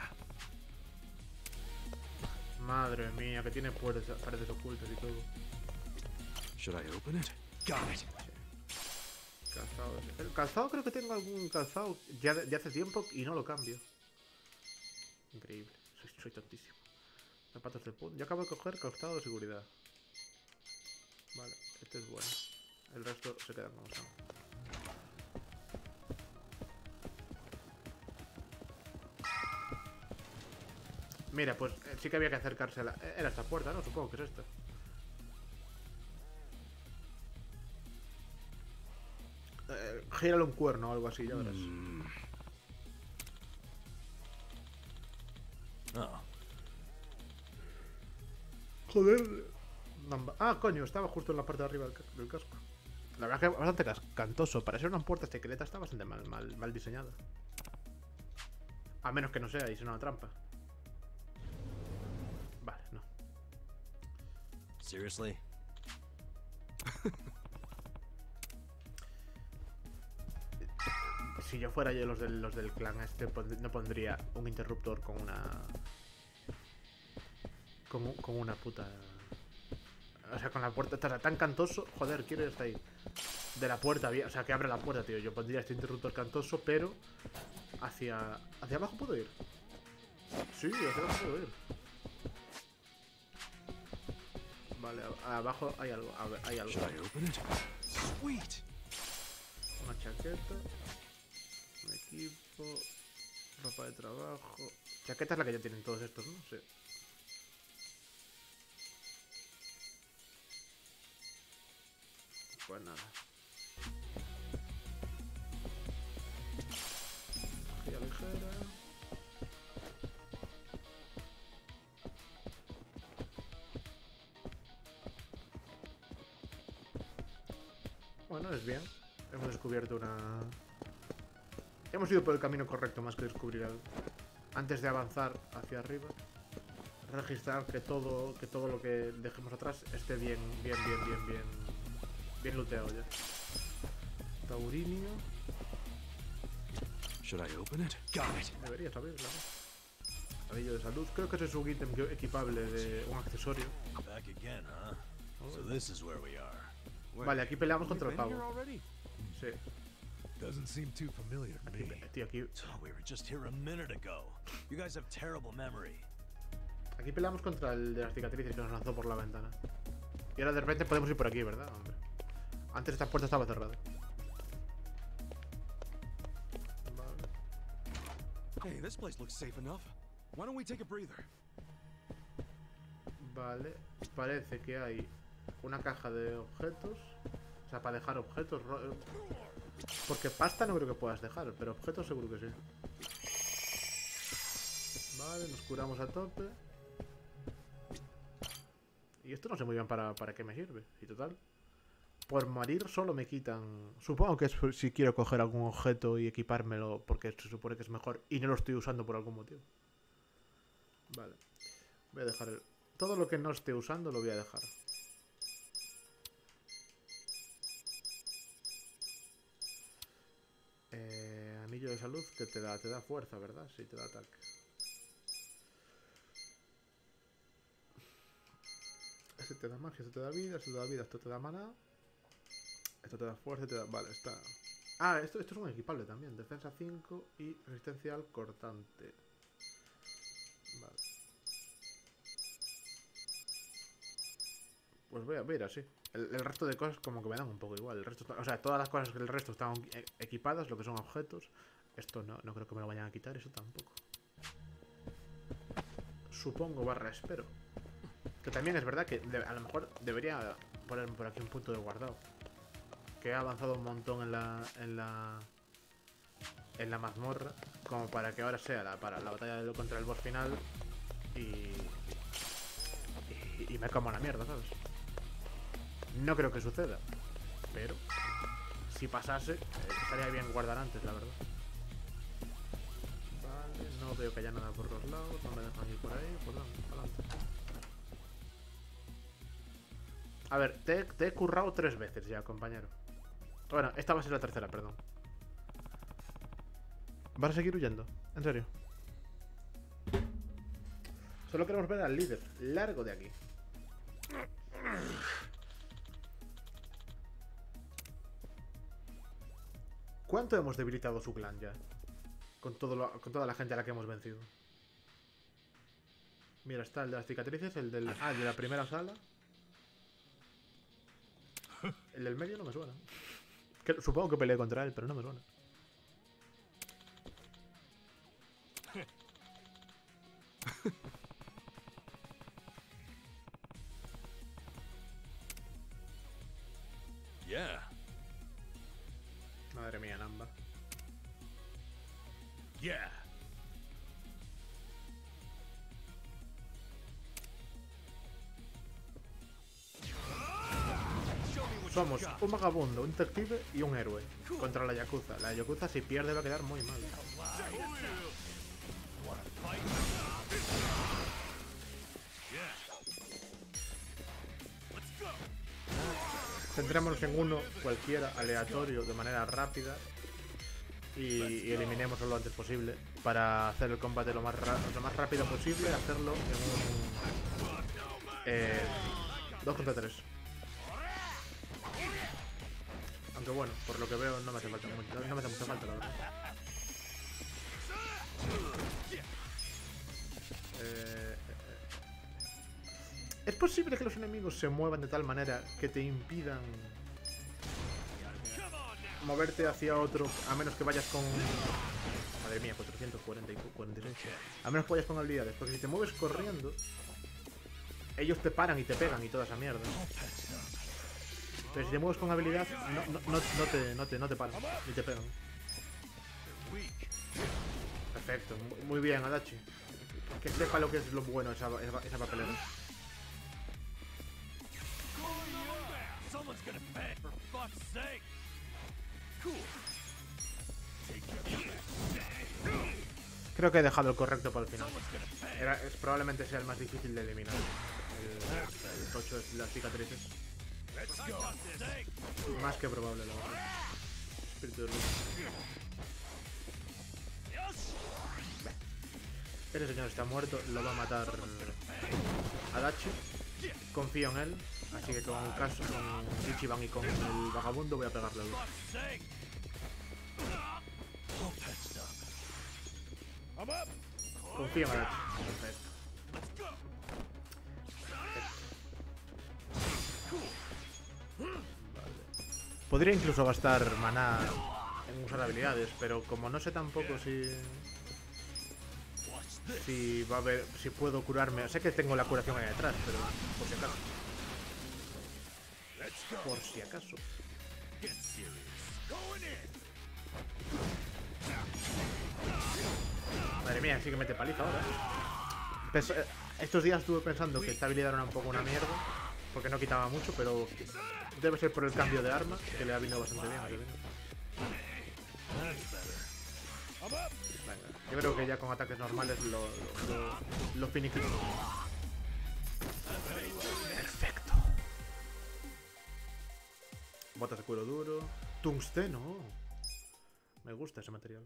Madre mía, que tiene puertas, paredes ocultas y todo. Should I open it? Got it. Calzado. El calzado creo que tengo algún calzado ya de, de hace tiempo y no lo cambio. Increíble. Soy, soy tontísimo. Zapatos de punta. Yo acabo de coger calzado de seguridad. Vale, este es bueno. El resto se quedan como son. Mira, pues eh, sí que había que acercarse a la... Era esta puerta, ¿no? Supongo que es esta. Eh, gíralo un cuerno o algo así, ya verás. Hmm. Oh. Joder. Namba- Ah, coño, estaba justo en la parte de arriba del, ca- del casco. La verdad que bastante cas- cantoso. Para ser una puerta secreta está bastante mal, mal, mal diseñada. A menos que no sea y sea una trampa. Vale, no. Seriously? Si yo fuera yo los del, los del clan este, pon- no pondría un interruptor con una... Con, un- con una puta... O sea, con la puerta está tan cantoso. Joder, quiero estar ahí. De la puerta, había- o sea, que abre la puerta, tío. Yo pondría este interruptor cantoso, pero... Hacia... ¿Hacia abajo puedo ir? Sí, hacia abajo puedo ir. Vale, a- abajo hay algo. A ver, hay algo. Should I open it? Sweet. Una chaqueta. Un equipo. Ropa de trabajo. Chaqueta es la que ya tienen todos estos, ¿no? Sí. Pues nada. Guía ligera. Bueno, es bien. Hemos descubierto una... Hemos ido por el camino correcto más que descubrir algo. Antes de avanzar hacia arriba, registrar que todo, que todo lo que dejemos atrás esté bien, bien, bien, bien, bien, bien looteado ya. Taurinio. Should I open it? Got it. Debería saberla, ¿no? Anillo de salud. Creo que ese es un ítem que- equipable de un accesorio. Back again, huh? So this is where we are. Vale, aquí peleamos contra el We've been here pavo. already? Sí. Doesn't seem too familiar to Aquí, me. tío, aquí, Oh, we were just here a minute ago. You guys have terrible memory. aquí peleamos contra el de las cicatrices que nos lanzó por la ventana. Y ahora de repente podemos ir por aquí, ¿verdad? Hombre. Antes esta puerta estaba cerrada. Vale. Hey, this place looks safe enough. Why don't we take a breather? Vale. Parece que hay una caja de objetos. O sea, para dejar objetos. ro- Porque pasta no creo que puedas dejar, pero objetos seguro que sí. Vale, nos curamos a tope. Y esto no sé muy bien para, para qué me sirve. Y total, por morir solo me quitan... Supongo que es por si quiero coger algún objeto y equipármelo porque se supone que es mejor y no lo estoy usando por algún motivo. Vale. Voy a dejar el... Todo lo que no esté usando lo voy a dejar. Eh, anillo de salud que te da, te da fuerza, ¿verdad? Sí, te da ataque. Este te da magia, esto te da vida, esto te da vida, esto te da mana. Esto te da fuerza, te da... Vale, está... Ah, esto, esto es un equipable también. Defensa cinco y resistencia al cortante. Vale. Pues voy a ver así. El, el resto de cosas como que me dan un poco igual. El resto, está- o sea, todas las cosas que el resto están e- equipadas, lo que son objetos. Esto no, no creo que me lo vayan a quitar, eso tampoco. Supongo, barra, espero. Que también es verdad que de- a lo mejor debería poner por aquí un punto de guardado. Que he avanzado un montón en la... En la... En la mazmorra. como para que ahora sea la, para la batalla contra el boss final y, y, y me como la mierda, ¿sabes? No creo que suceda, pero si pasase, eh, estaría bien guardar antes, la verdad. Vale, no veo que haya nada por los lados, no me dejan ir por ahí, por dónde, adelante. A ver, te, te he currado tres veces ya, compañero. Bueno, esta va a ser la tercera, perdón. ¿Vas a seguir huyendo? ¿En serio? Solo queremos ver al líder. Largo de aquí. ¿Cuánto hemos debilitado su clan ya? Con, todo lo, con toda la gente a la que hemos vencido. Mira, está el de las cicatrices, el del, ah, el de la primera sala. El del medio no me suena. Que, supongo que peleé contra él, pero no me suena. Yeah. Madre mía, Namba. Yeah. Somos un vagabundo, un detective y un héroe contra la Yakuza. La Yakuza si pierde va a quedar muy mal. Centrémonos en uno cualquiera, aleatorio, de manera rápida y, y eliminémoslo lo antes posible para hacer el combate lo más, lo más rápido posible, hacerlo en un eh, dos contra tres. Aunque bueno, por lo que veo no me hace falta mucho, no me hace mucha falta, la verdad. Eh, ¿Es posible que los enemigos se muevan de tal manera que te impidan moverte hacia otro, a menos que vayas con... Madre mía, cuatrocientos cuarenta y cuarenta y seis. A menos que vayas con habilidades, porque si te mueves corriendo, ellos te paran y te pegan y toda esa mierda. Pero si te mueves con habilidad, no, no, no, no, te, no, te, no te paran, ni te pegan. Perfecto, muy bien, Adachi. Que sepa lo que es lo bueno esa, esa, esa papelera. Creo que he dejado el correcto para el final. Era, es, probablemente sea el más difícil de eliminar. El, el tocho de las cicatrices. Más que probable, la verdad. Espíritu de luz. Ese señor está muerto, lo va a matar Adachi. Confío en él, así que con el caso, con Ichiban y con el vagabundo voy a pegarle a luz. Confío en Adachi. Perfecto. Podría incluso gastar maná en usar habilidades, pero como no sé tampoco si... Si va a haber... Si puedo curarme... Sé que tengo la curación ahí detrás, pero por si acaso. Por si acaso. Madre mía, sí que mete paliza ahora. Pes Estos días estuve pensando que esta habilidad era un poco una mierda, porque no quitaba mucho, pero debe ser por el cambio de arma, que le ha venido bastante bien. Venga, yo creo que ya con ataques normales lo, lo, lo, lo finiquito. Perfecto. Botas de cuero duro. Tungsteno. Me gusta ese material.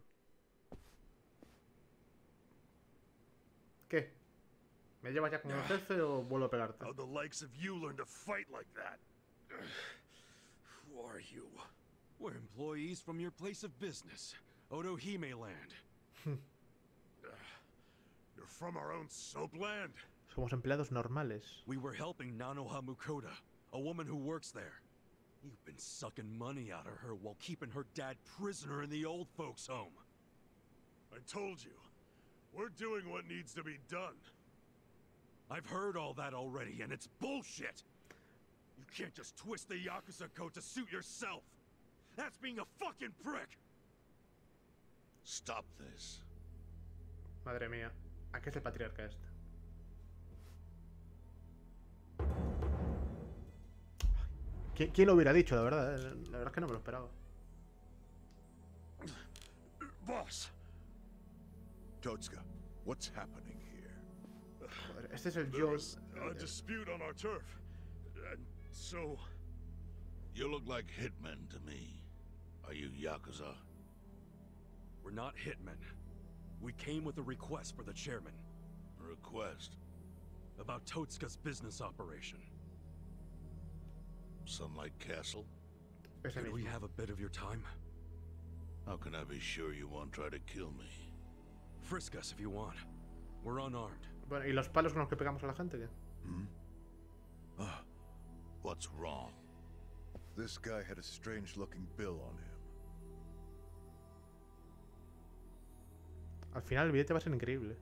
¿Qué? ¿Me llevas ya con el jefe o vuelvo a pegarte? How the likes of you learn to fight like that? Who are you? We're employees from your place of business, Otohime Land. You're from our own soap land? Somos empleados normales. We were helping Nanoha Mukoda, a woman who works there. You've been sucking money out of her while keeping her dad prisoner in the old folks' home. I told you, we're doing what needs to be done. I've heard all that already, and it's bullshit! You can't just twist the Yakuza code to suit yourself! That's being a fucking prick! Stop this. Madre mía. ¿A qué es el patriarca este? ¿Qui- ¿Quién lo hubiera dicho, la verdad? eh? La verdad es que no me lo esperaba. Boss! Totska, what's happening here? Joder, este es el There yo. was a dispute on our turf, and so... You look like hitmen to me. Are you Yakuza? We're not hitmen. We came with a request for the chairman. A request? About Totska's business operation. Sunlight Castle? Ese Could we mismo. have a bit of your time? How can I be sure you won't try to kill me? Frisk us if you want. We're unarmed. Bueno, ¿y los palos con los que pegamos a la gente? ¿Qué? Hmm? Ah, what's wrong? This guy had a strange-looking bill on him. Al final el billete va a ser increíble.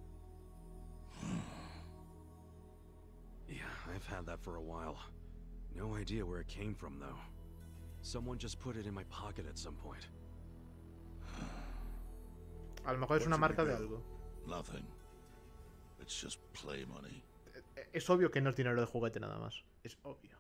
Yeah, I've had that for a while. No idea where it came from, though. Someone just put it in my pocket at some point. A lo mejor es una marca de algo. Nothing. It's just play money. Es obvio que no es dinero de juguete nada más. Es obvio.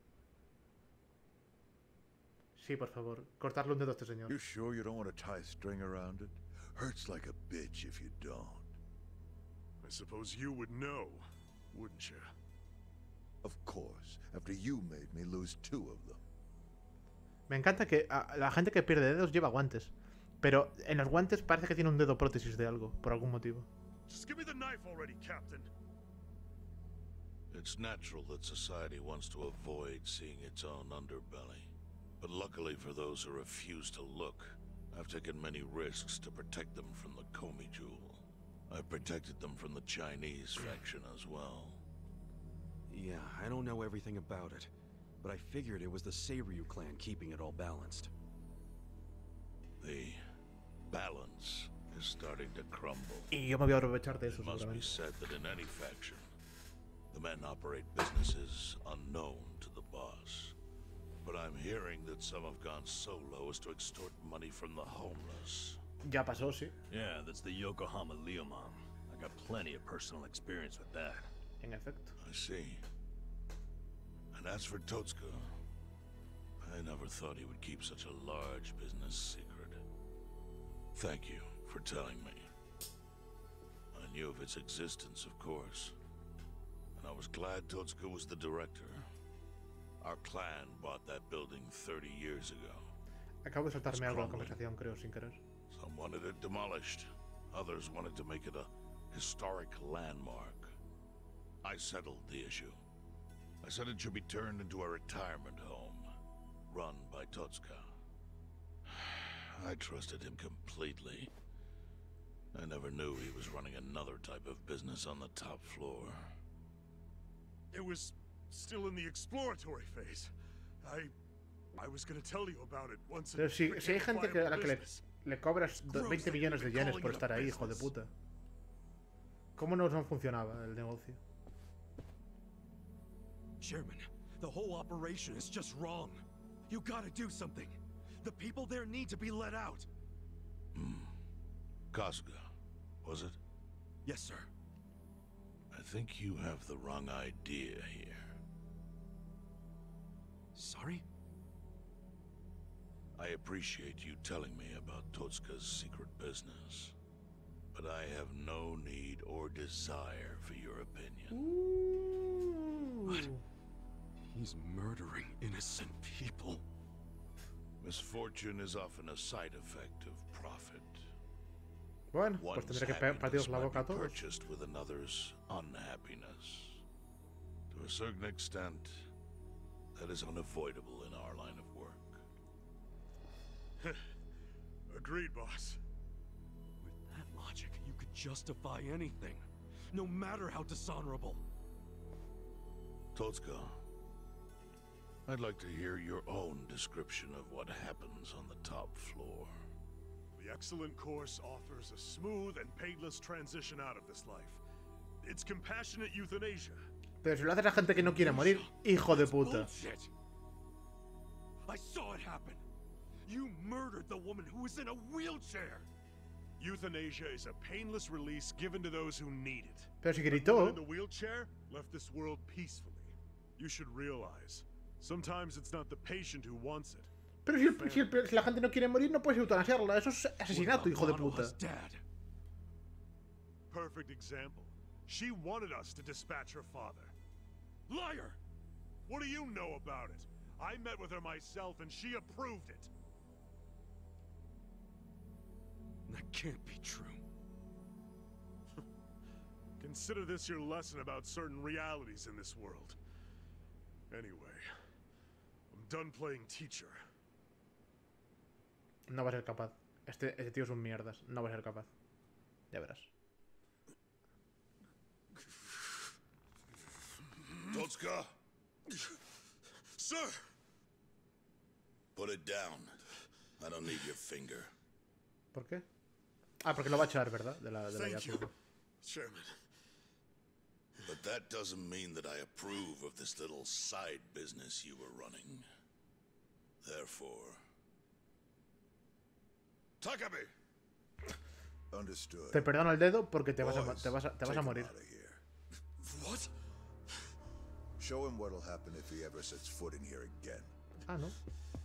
Sí, por favor. Cortarle un dedo a este señor. You sure you don't want to tie a string around it? Hurts like a bitch if you don't. I suppose you would know, wouldn't you? Of course, after you made me lose two of them. Me encanta que a, la gente que pierde dedos lleva guantes. Pero en los guantes parece que tiene un dedo prótesis de algo, por algún motivo. Just give me the knife already, Captain. It's natural that society wants to avoid seeing its own underbelly. But luckily for those who refuse to look, I've taken many risks to protect them from the Komi Jewel. I've protected them from the Chinese faction as well. Yeah, I don't know everything about it, but I figured it was the Seiryu clan keeping it all balanced. The balance is starting to crumble. Y yo me voy a aprovechar de eso, It must be seguramente. said that in any faction, the men operate businesses unknown to the boss. But I'm hearing that some have gone so low as to extort money from the homeless. Ya pasó, sí. Yeah, that's the Yokohama Leomon. I got plenty of personal experience with that. En efecto. I see. And as for Totska, I never thought he would keep such a large business secret. Thank you for telling me. I knew of its existence, of course. And I was glad Totska was the director. Our clan bought that building thirty years ago. Acabo de saltarme algo en la conversación, creo, sin querer. Some wanted it demolished. Others wanted to make it a historic landmark. I settled the issue. I said it should be turned into a retirement home, run by Totska. I trusted him completely. I never knew he was running another type of business on the top floor. It was still in the exploratory phase. I... I was gonna tell you about it once Pero it si, became si hay gente que, a la que le, business. le cobras do- veinte millones de yenes por estar ahí, hijo de puta. ¿Cómo no, no funcionaba el negocio? Chairman, the whole operation is just wrong. You gotta do something. The people there need to be let out. Hmm. Kasuga, was it? Yes, sir. I think you have the wrong idea here. Sorry? I appreciate you telling me about Totska's secret business, but I have no need or desire for your opinion. What? He's murdering innocent people. Misfortune is often a side effect of profit. Bueno, pues One's tendré que pe- happiness partiros la might boca a be todos. purchased with another's unhappiness. To a certain extent, that is unavoidable in our line of work. Agreed, boss. With that logic, you could justify anything, no matter how dishonorable. Totska, I'd like to hear your own description of what happens on the top floor. The excellent course offers a smooth and painless transition out of this life. It's compassionate euthanasia. Pero si lo haces a gente que no quiere morir, hijo de puta. Bullshit. I saw it happen. You murdered the woman who was in a wheelchair. Euthanasia is a painless release given to those who need it. Pero si The gritó. woman in the wheelchair left this world peacefully. You should realize, sometimes it's not the patient who wants it. Pero si, el- si el- si la gente no quiere morir, no puedes eutanasiarla. Eso es asesinato, hijo de puta. Manoha's dad. Perfect example. She wanted us to dispatch her father. Liar! What do you know about it? I met with her myself and she approved it. That can't be true. Consider this your lesson about certain realities in this world. Anyway, I'm done playing teacher. No va a ser capaz. Este, este tío es un mierdas. No va a ser capaz. Ya verás. Totska, Sir! put it down. I don't need your finger. ¿Por qué? Ah, porque lo va a echar, ¿verdad? De la, de la Thank you, Yakuza. Chairman. But that doesn't mean that I approve of this little side business you were running. Therefore... Takami! Understood. Te perdono el dedo porque te vas a, Boys, te vas a, te vas take a him morir. outta here. What? Show him what'll happen if he ever sets foot in here again. Ah, ¿no?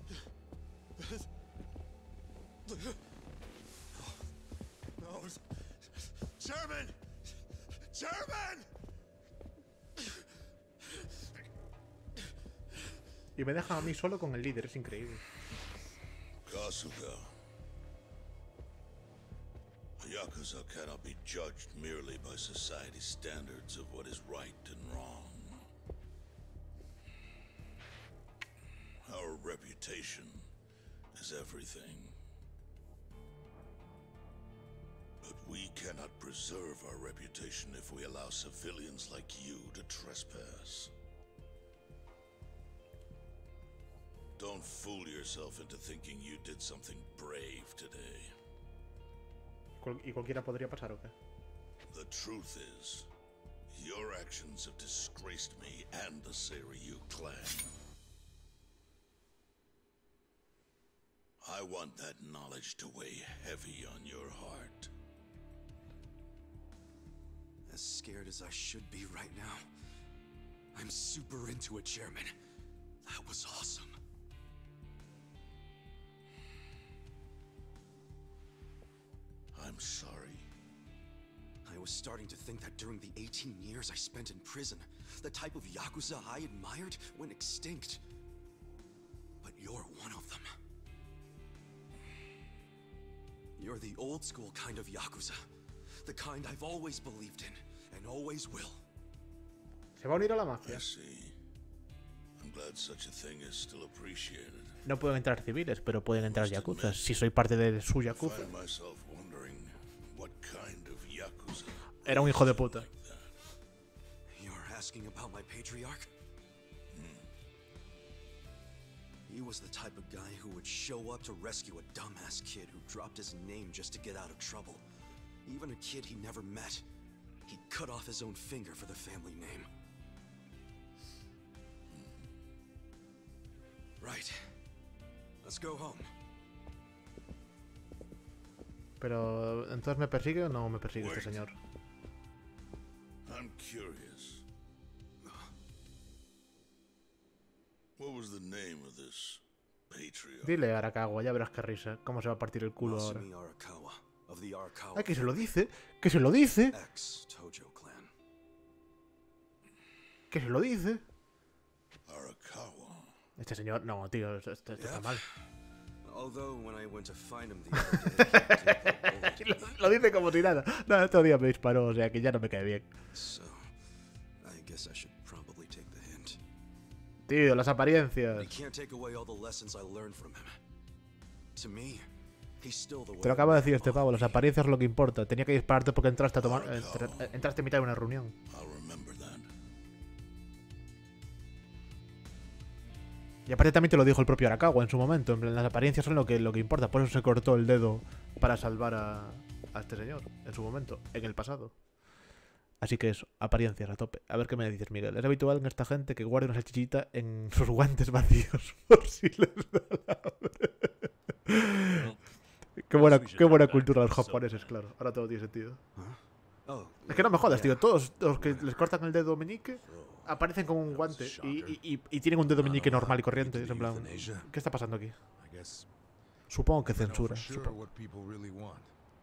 No. Chairman! Chairman! Y me deja a mí solo con el líder. Es increíble. Kasuga. A Yakuza cannot be judged merely by society's standards of what is right and wrong. Our reputation is everything. But we cannot preserve our reputation if we allow civilians like you to trespass. Don't fool yourself into thinking you did something brave today. Cual- ¿Y cualquiera podría pasar o qué? The truth is, your actions have disgraced me and the Seiryu clan. I want that knowledge to weigh heavy on your heart. As scared as I should be right now, I'm super into it, Chairman. That was awesome. I'm sorry. I was starting to think that during the eighteen years I spent in prison, the type of Yakuza I admired went extinct. But you're one of them. You're the old school kind of Yakuza. The kind I've always believed in, and always will. Se va a unir a la I mafia. see. I'm glad such a thing is still appreciated. No pueden entrar civiles, pero pueden entrar yakuzas. Si soy parte de su I yakuza. find myself wondering what kind of Yakuza Era un hijo de puta. like that. You're asking about my patriarch? He was the type of guy who would show up to rescue a dumbass kid who dropped his name just to get out of trouble. Even a kid he never met. He'd cut off his own finger for the family name. Right. Let's go home. Pero entonces me persigue o no me persigue este Wait. señor. I'm curious. What was the name of this patriarch? Dile a Arakawa, ya verás qué risa. Cómo se va a partir el culo ahora. Masumi Arakawa of the Arakawa Ay, que se lo dice. Que se lo dice. ex Tojo clan. Que se lo dice. Arakawa. Este señor, no, tío, esto, esto está mal. Although when I went to find him the other day, he did pull Lo dice como si nada. No, este día me disparó, o sea que ya no me cae bien. So, I guess I should probably take the hint. Tío, las But apariencias. he can't take away all the lessons I learned from him. To me, he's still the way. Te lo acaba de decir este pavo, las apariencias es lo que importa. Tenía que dispararte porque entraste a tomar. entra- entraste en mitad de una reunión. I'll remember that. Y aparte también te lo dijo el propio Arakawa en su momento. En plan, las apariencias son lo que, lo que importa. Por eso se cortó el dedo para salvar a, a este señor en su momento, en el pasado. Así que eso, apariencias a tope. A ver qué me dices, Miguel. Es habitual en esta gente que guarde una salchichita en sus guantes vacíos por si les da la hambre. Qué buena, qué buena cultura de los japoneses, claro. Ahora todo tiene sentido. Oh, Es que no me jodas, tío. Todos los que les cortan el dedo meñique aparecen con un guante y, y, y, y tienen un dedo meñique normal y corriente. Es en plan, ¿qué está pasando aquí? I guess Supongo que I know censura. for sure Supongo. what people really want.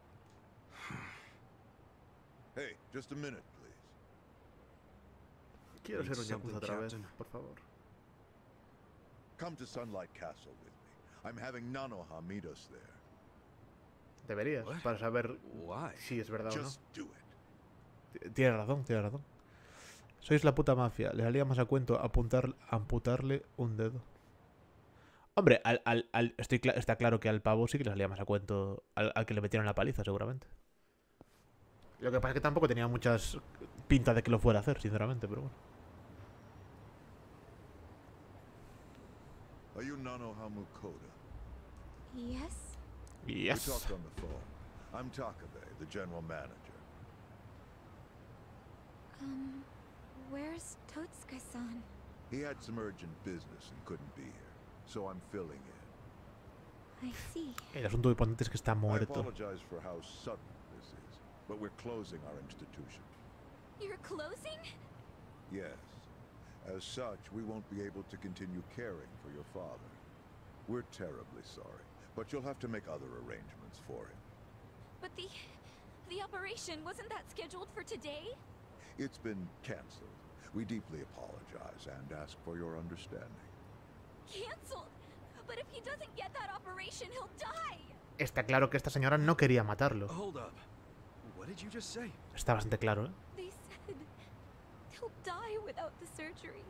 Hey, just a minute, please. Quiero ser un Something, yakuza otra vez, Captain. por favor. Come to Sunlight Castle with me. I'm having Nanoha meet us there. Deberías, What? para saber why? si es verdad o no. Just do it. T- Tienes razón, tienes razón. Sois la puta mafia. Le salía más a cuento apuntar, amputarle un dedo. Hombre, al, al, al- estoy cla- está claro que al pavo sí que le salía más a cuento al, al que le metieron la paliza, seguramente. Lo que pasa es que tampoco tenía muchas pinta de que lo fuera a hacer, sinceramente, pero bueno. Are you Nanoha Mukoda? Yes? We Yes. talked on the phone. I'm Takabe, the general manager. Um, where's Totsuka-san? He had some urgent business and couldn't be here, so I'm filling in. I see. El asunto importante es que está I muerto. apologize for how sudden this is, but we're closing our institution. You're closing? Yes. As such, we won't be able to continue caring for your father. We're terribly sorry, but you'll have to make other arrangements for him. But the... the operation, wasn't that scheduled for today? It's been canceled. We deeply apologize and ask for your understanding. Cancelled? But if he doesn't get that operation, he'll die! Está claro que esta señora no quería matarlo. Hold up. What did you just say? Está bastante claro, ¿eh? They said he'll die without the surgery.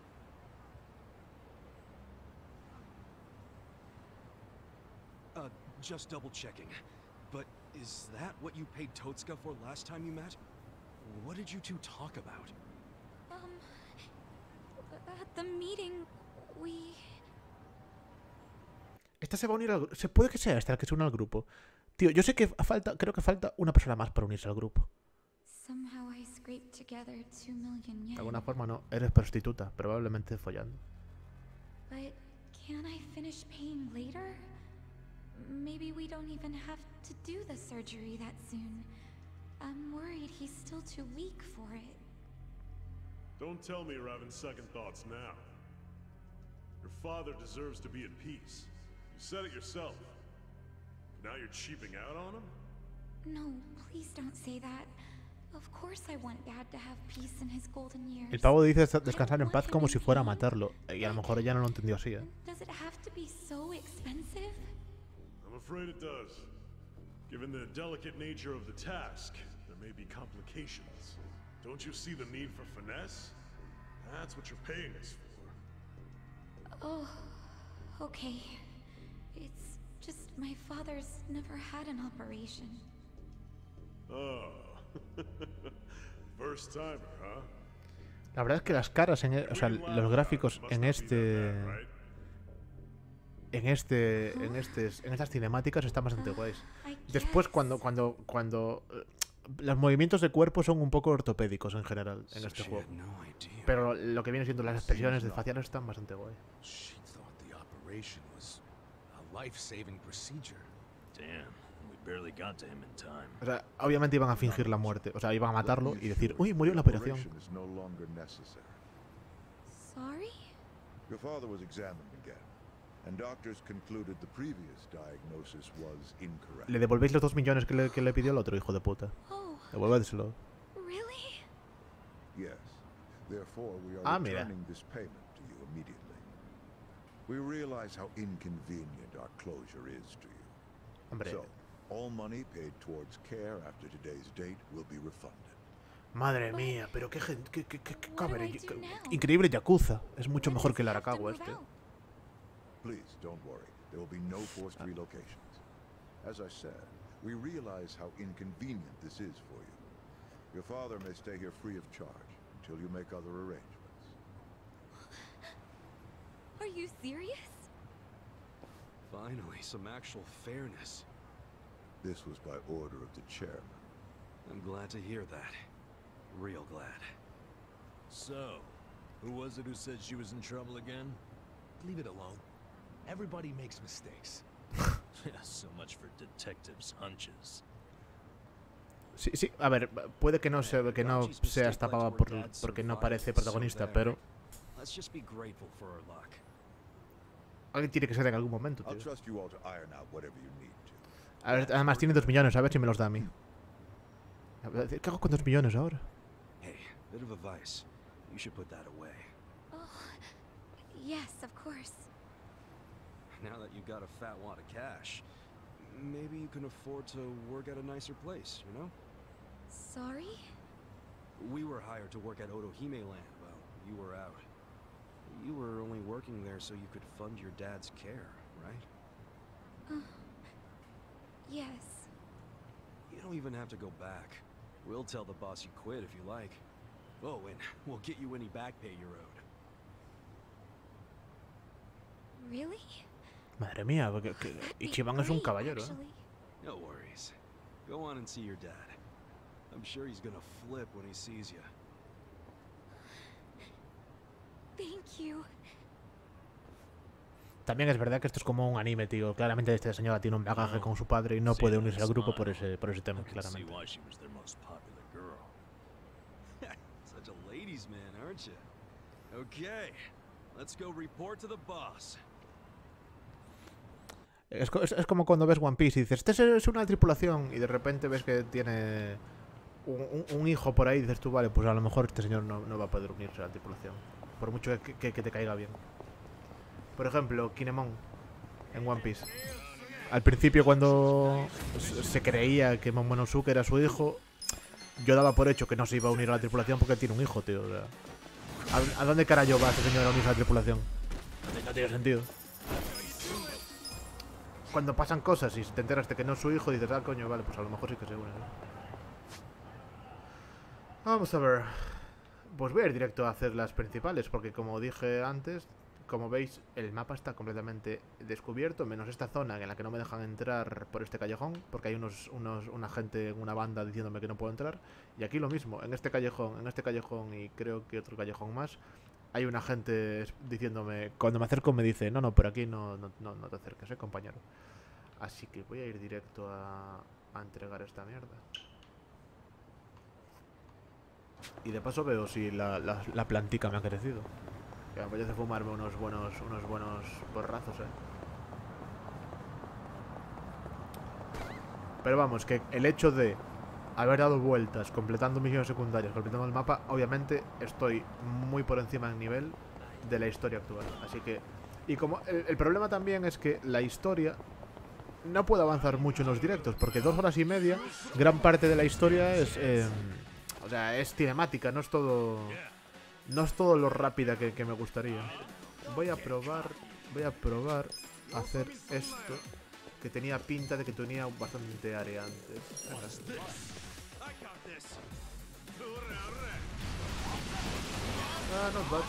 Uh, just double checking. But is that what you paid Totsuka for last time you met? What did you two talk about? Um... At the meeting, we... Esta se va a unir al grupo. Se puede que sea esta la que se une al grupo. Tío, yo sé que falta, creo que falta una persona más para unirse al grupo. Somehow I scraped together two million yen. De alguna forma no. Eres prostituta, probablemente follando. But can I finish paying later? Maybe we don't even have to do the surgery that soon. I'm worried he's still too weak for it. Don't tell me you're having second thoughts now. Your father deserves to be at peace. You said it yourself. Now you're cheaping out on him? No, please don't say that. Of course I want Dad to have peace in his golden years. El pavo dice descansar en paz como si fuera a matarlo. Y a lo mejor ella no lo entendió así, ¿eh? Does it have to be so expensive? I'm afraid it does. Given the delicate nature of the task, there may be complications. Don't you see the need for finesse? That's what you're paying us for. Oh, okay. It's just my father's never had an operation. Oh. First timer, huh? La verdad es que las caras, en e- o sea, los gráficos en este, en este, en este, en estas cinemáticas están bastante guays. I Después guess. cuando, cuando, cuando eh, los movimientos de cuerpo son un poco ortopédicos en general en So este she juego. had no idea. Pero lo que viene siendo las expresiones de faciales están bastante guay. She thought the operation was a life-saving procedure. Damn, we barely got to him in time. O sea, obviamente iban a fingir la muerte, o sea, iban a matarlo Let me y decir, assure uy, you, murió en la the operación. operation is no longer necessary. Sorry? Your father was examined again, and doctors concluded the previous diagnosis was incorrect. Le devolvéis los dos millones que le, que le pidió el otro hijo de puta. Oh, Devuélveselo. really? Yes. Therefore, we are Ah, mira. returning this payment to you immediately. We realize how inconvenient our closure is to you. Hombre, So, all money paid towards care after today's date will be refunded. madre mía, pero qué gente, qué, qué, qué, qué What do cabrón, I qué- do qué- now? increíble Yakuza. Es mucho When mejor does que el he have to Arakawa move este. out? Please, don't worry. There will be no forced relocations. As I said, we realize how inconvenient this is for you. Your father may stay here free of charge until you make other arrangements. Are you serious? Finally, some actual fairness. This was by order of the chairman. I'm glad to hear that. Real glad. So, who was it who said she was in trouble again? Leave it alone. Everybody makes mistakes. So much for detectives' hunches. Sí, sí, a ver, puede que no, se, que no sea esta pava por, porque no parece protagonista, pero Let's just be grateful for our luck. alguien tiene que ser en algún momento, I'll tío. trust you all to iron out whatever you need to. A ver, además tiene dos millones, a ver si me los da a mí. A ver, ¿qué hago con dos millones ahora? Hey, bit of advice. You should put that away. Oh, yes, of course. Now that you've got a fat wad of cash, maybe you can afford to work at a nicer place, you know? Sorry? We were hired to work at Otohime Land while you were out. You were only working there so you could fund your dad's care, right? Uh, yes. You don't even have to go back. We'll tell the boss you quit if you like. Oh, and we'll get you any back pay you're owed. Really? Madre mía, porque que, Ichiban es un caballero, ¿eh? No worries. Go on and see your dad. I'm sure he's gonna flip when he sees you. Thank you. También es verdad que esto es como un anime, tío. Claramente esta señora tiene un bagaje con su padre y no puede unirse al grupo por ese, por ese tema, claramente. Such a ladies' man, aren't you? Okay, let's go report to the boss. Es, es, es como cuando ves One Piece y dices, este es una tripulación, y de repente ves que tiene un, un, un hijo por ahí y dices tú, vale, pues a lo mejor este señor no, no va a poder unirse a la tripulación. Por mucho que, que, que te caiga bien. Por ejemplo, Kinemon en One Piece. Al principio, cuando se creía que Momonosuke era su hijo, yo daba por hecho que no se iba a unir a la tripulación porque tiene un hijo, tío. O sea, ¿a, ¿a dónde carajo va este señor a unirse a la tripulación? No tiene sentido. Cuando pasan cosas y te enteras de que no es su hijo, dices, ah, coño, vale, pues a lo mejor sí que se une, ¿no? Vamos a ver. Pues voy a ir directo a hacer las principales, porque como dije antes, como veis, el mapa está completamente descubierto, menos esta zona en la que no me dejan entrar por este callejón, porque hay unos, unos, una gente, una banda diciéndome que no puedo entrar. Y aquí lo mismo, en este callejón, en este callejón y creo que otro callejón más, hay una gente diciéndome, cuando me acerco me dice, no, no, por aquí no, no, no, no te acerques, eh, compañero. Así que voy a ir directo a, a entregar esta mierda. Y de paso veo si la, la, la plantica me ha crecido. Que me apetece fumarme unos buenos, unos buenos borrazos, eh. Pero vamos, que el hecho de haber dado vueltas, completando misiones secundarias, completando el mapa, obviamente estoy muy por encima del nivel de la historia actual. Así que... Y como el, el problema también es que la historia no puede avanzar mucho en los directos, porque dos horas y media, gran parte de la historia es... Eh, o sea, es cinemática, no es todo... No es todo lo rápida que, que me gustaría. Voy a probar... Voy a probar a hacer esto, que tenía pinta de que tenía bastante área antes. Ah, not bad.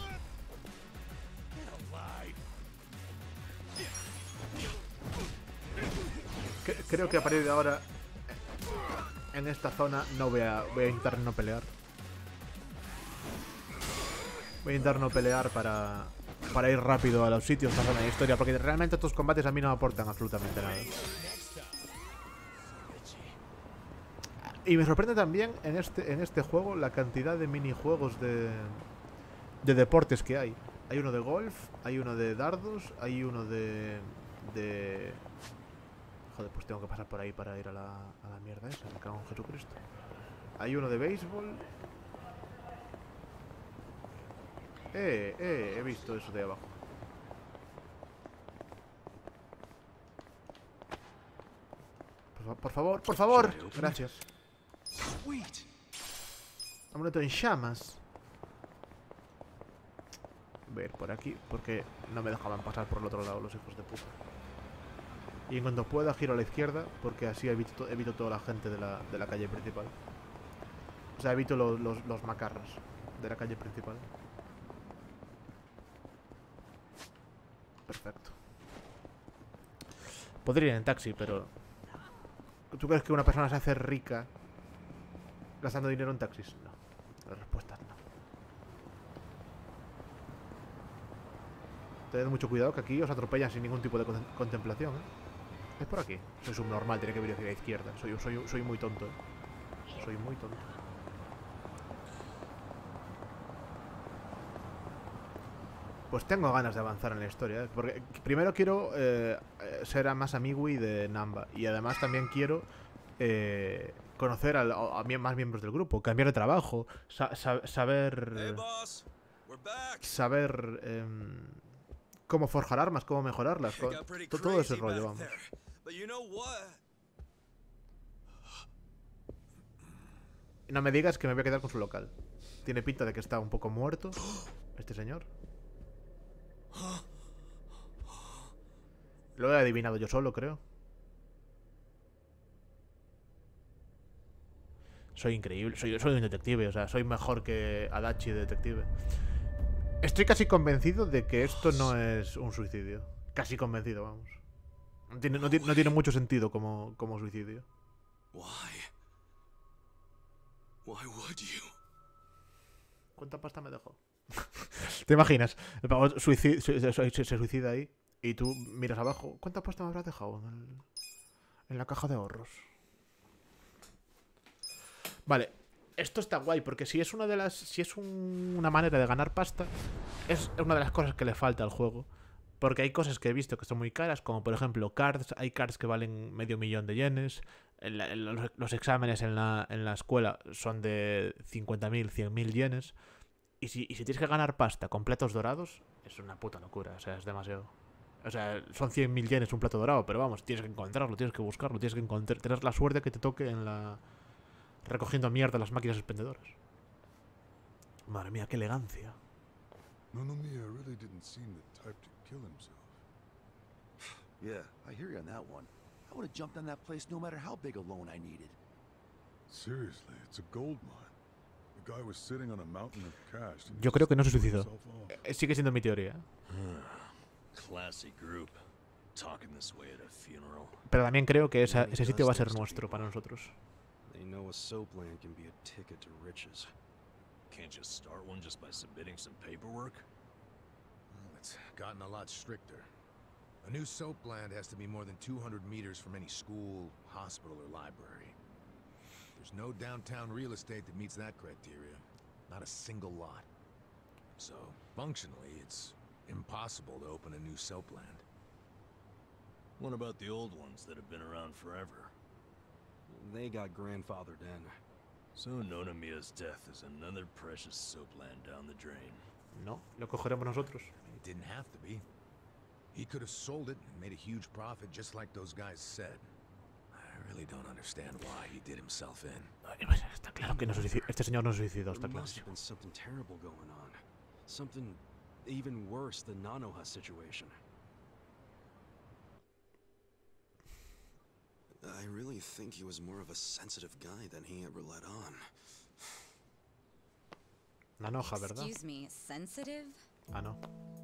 Creo que a partir de ahora en esta zona no voy a, voy a intentar no pelear. Voy a intentar no pelear para, para ir rápido a los sitios, esta zona de historia, porque realmente estos combates a mí no me aportan absolutamente nada. Y me sorprende también en este, en este juego la cantidad de minijuegos de, de deportes que hay. Hay uno de golf, hay uno de dardos, hay uno de... de... Joder, pues tengo que pasar por ahí para ir a la, a la mierda esa, me cago en Jesucristo. Hay uno de béisbol. Eh, eh, he visto eso de abajo. Por, por favor, por favor. Gracias. Amuleto en llamas. Voy a ir por aquí porque no me dejaban pasar por el otro lado los hijos de puta. Y en cuanto pueda giro a la izquierda, porque así evito, evito toda la gente de la, de la calle principal. O sea, evito los, los, los macarras de la calle principal. Perfecto. Podría ir en taxi, pero... ¿Tú crees que una persona se hace rica gastando dinero en taxis? No. La respuesta es no. Tened mucho cuidado que aquí os atropellan sin ningún tipo de contemplación, ¿eh? Es por aquí. Soy subnormal, tiene que venir hacia la izquierda. Soy, soy, soy muy tonto, ¿eh? Soy muy tonto. Pues tengo ganas de avanzar en la historia, ¿eh? Porque primero quiero eh, ser más amigui de Namba. Y además también quiero eh, conocer a, a, a más miembros del grupo, cambiar de trabajo, sa sa saber... Hey, boss. We're back. Saber eh, cómo forjar armas, cómo mejorarlas. Co todo ese rollo, vamos. But you know what? No me digas que me voy a quedar con su local. Tiene pinta de que está un poco muerto este señor. Lo he adivinado yo solo, creo. Soy increíble, soy, soy un detective, o sea, soy mejor que Adachi de detective. Estoy casi convencido de que esto no es un suicidio. Casi convencido, vamos. No tiene, no tiene, no tiene mucho sentido como, como suicidio. Why? Why would you? ¿Cuánta pasta me dejó? ¿Te imaginas? El pavo suicida, se, se, se suicida ahí y tú miras abajo. ¿Cuánta pasta me habrás dejado en, el, en la caja de ahorros? Vale, esto está guay porque si es una de las, si es un, una manera de ganar pasta, es una de las cosas que le falta al juego. Porque hay cosas que he visto que son muy caras, como por ejemplo cards. Hay cards que valen medio millón de yenes. El, el, los, los exámenes en la, en la escuela son de cincuenta mil, cien mil yenes. Y si, y si tienes que ganar pasta con platos dorados, es una puta locura, o sea, es demasiado. O sea, son cien mil yenes un plato dorado, pero vamos, tienes que encontrarlo, tienes que buscarlo, tienes que encontrar, tener la suerte que te toque en la... recogiendo mierda las máquinas expendedoras. Madre mía, qué elegancia. Nonomiya really didn't seem the type to kill himself. Yeah, I hear you on that one. I would have jumped on that place no matter how big a loan I needed. Seriously, it's a gold mine. The guy was sitting on a mountain of cash. Yo creo que no se suicidó. Eh, sigue siendo mi teoría. Classy group. Talking this way at a funeral. Pero también creo que esa, ese sitio va a ser nuestro para nosotros. They know a soapland can be a ticket to riches. Can't just start one just by submitting some paperwork? Well, it's gotten a lot stricter. A new soapland has to be more than two hundred meters from any school, hospital, or library. There's no downtown real estate that meets that criteria. Not a single lot. So, functionally, it's impossible to open a new soapland. What about the old ones that have been around forever? They got grandfathered in. So Nonomiya's death is another precious soapland down the drain. No, lo cogeremos nosotros. It didn't have to be. He could have sold it and made a huge profit just like those guys said. I really don't understand why he did himself in. Está claro que no se suicidó. Este señor no se suicidó, está There claro. must have been something terrible going on. Something even worse than Nanoha's situation. I really think he was more of a sensitive guy than he ever let on. Nanoha, ¿verdad? Excuse me, sensitive? Ah, no.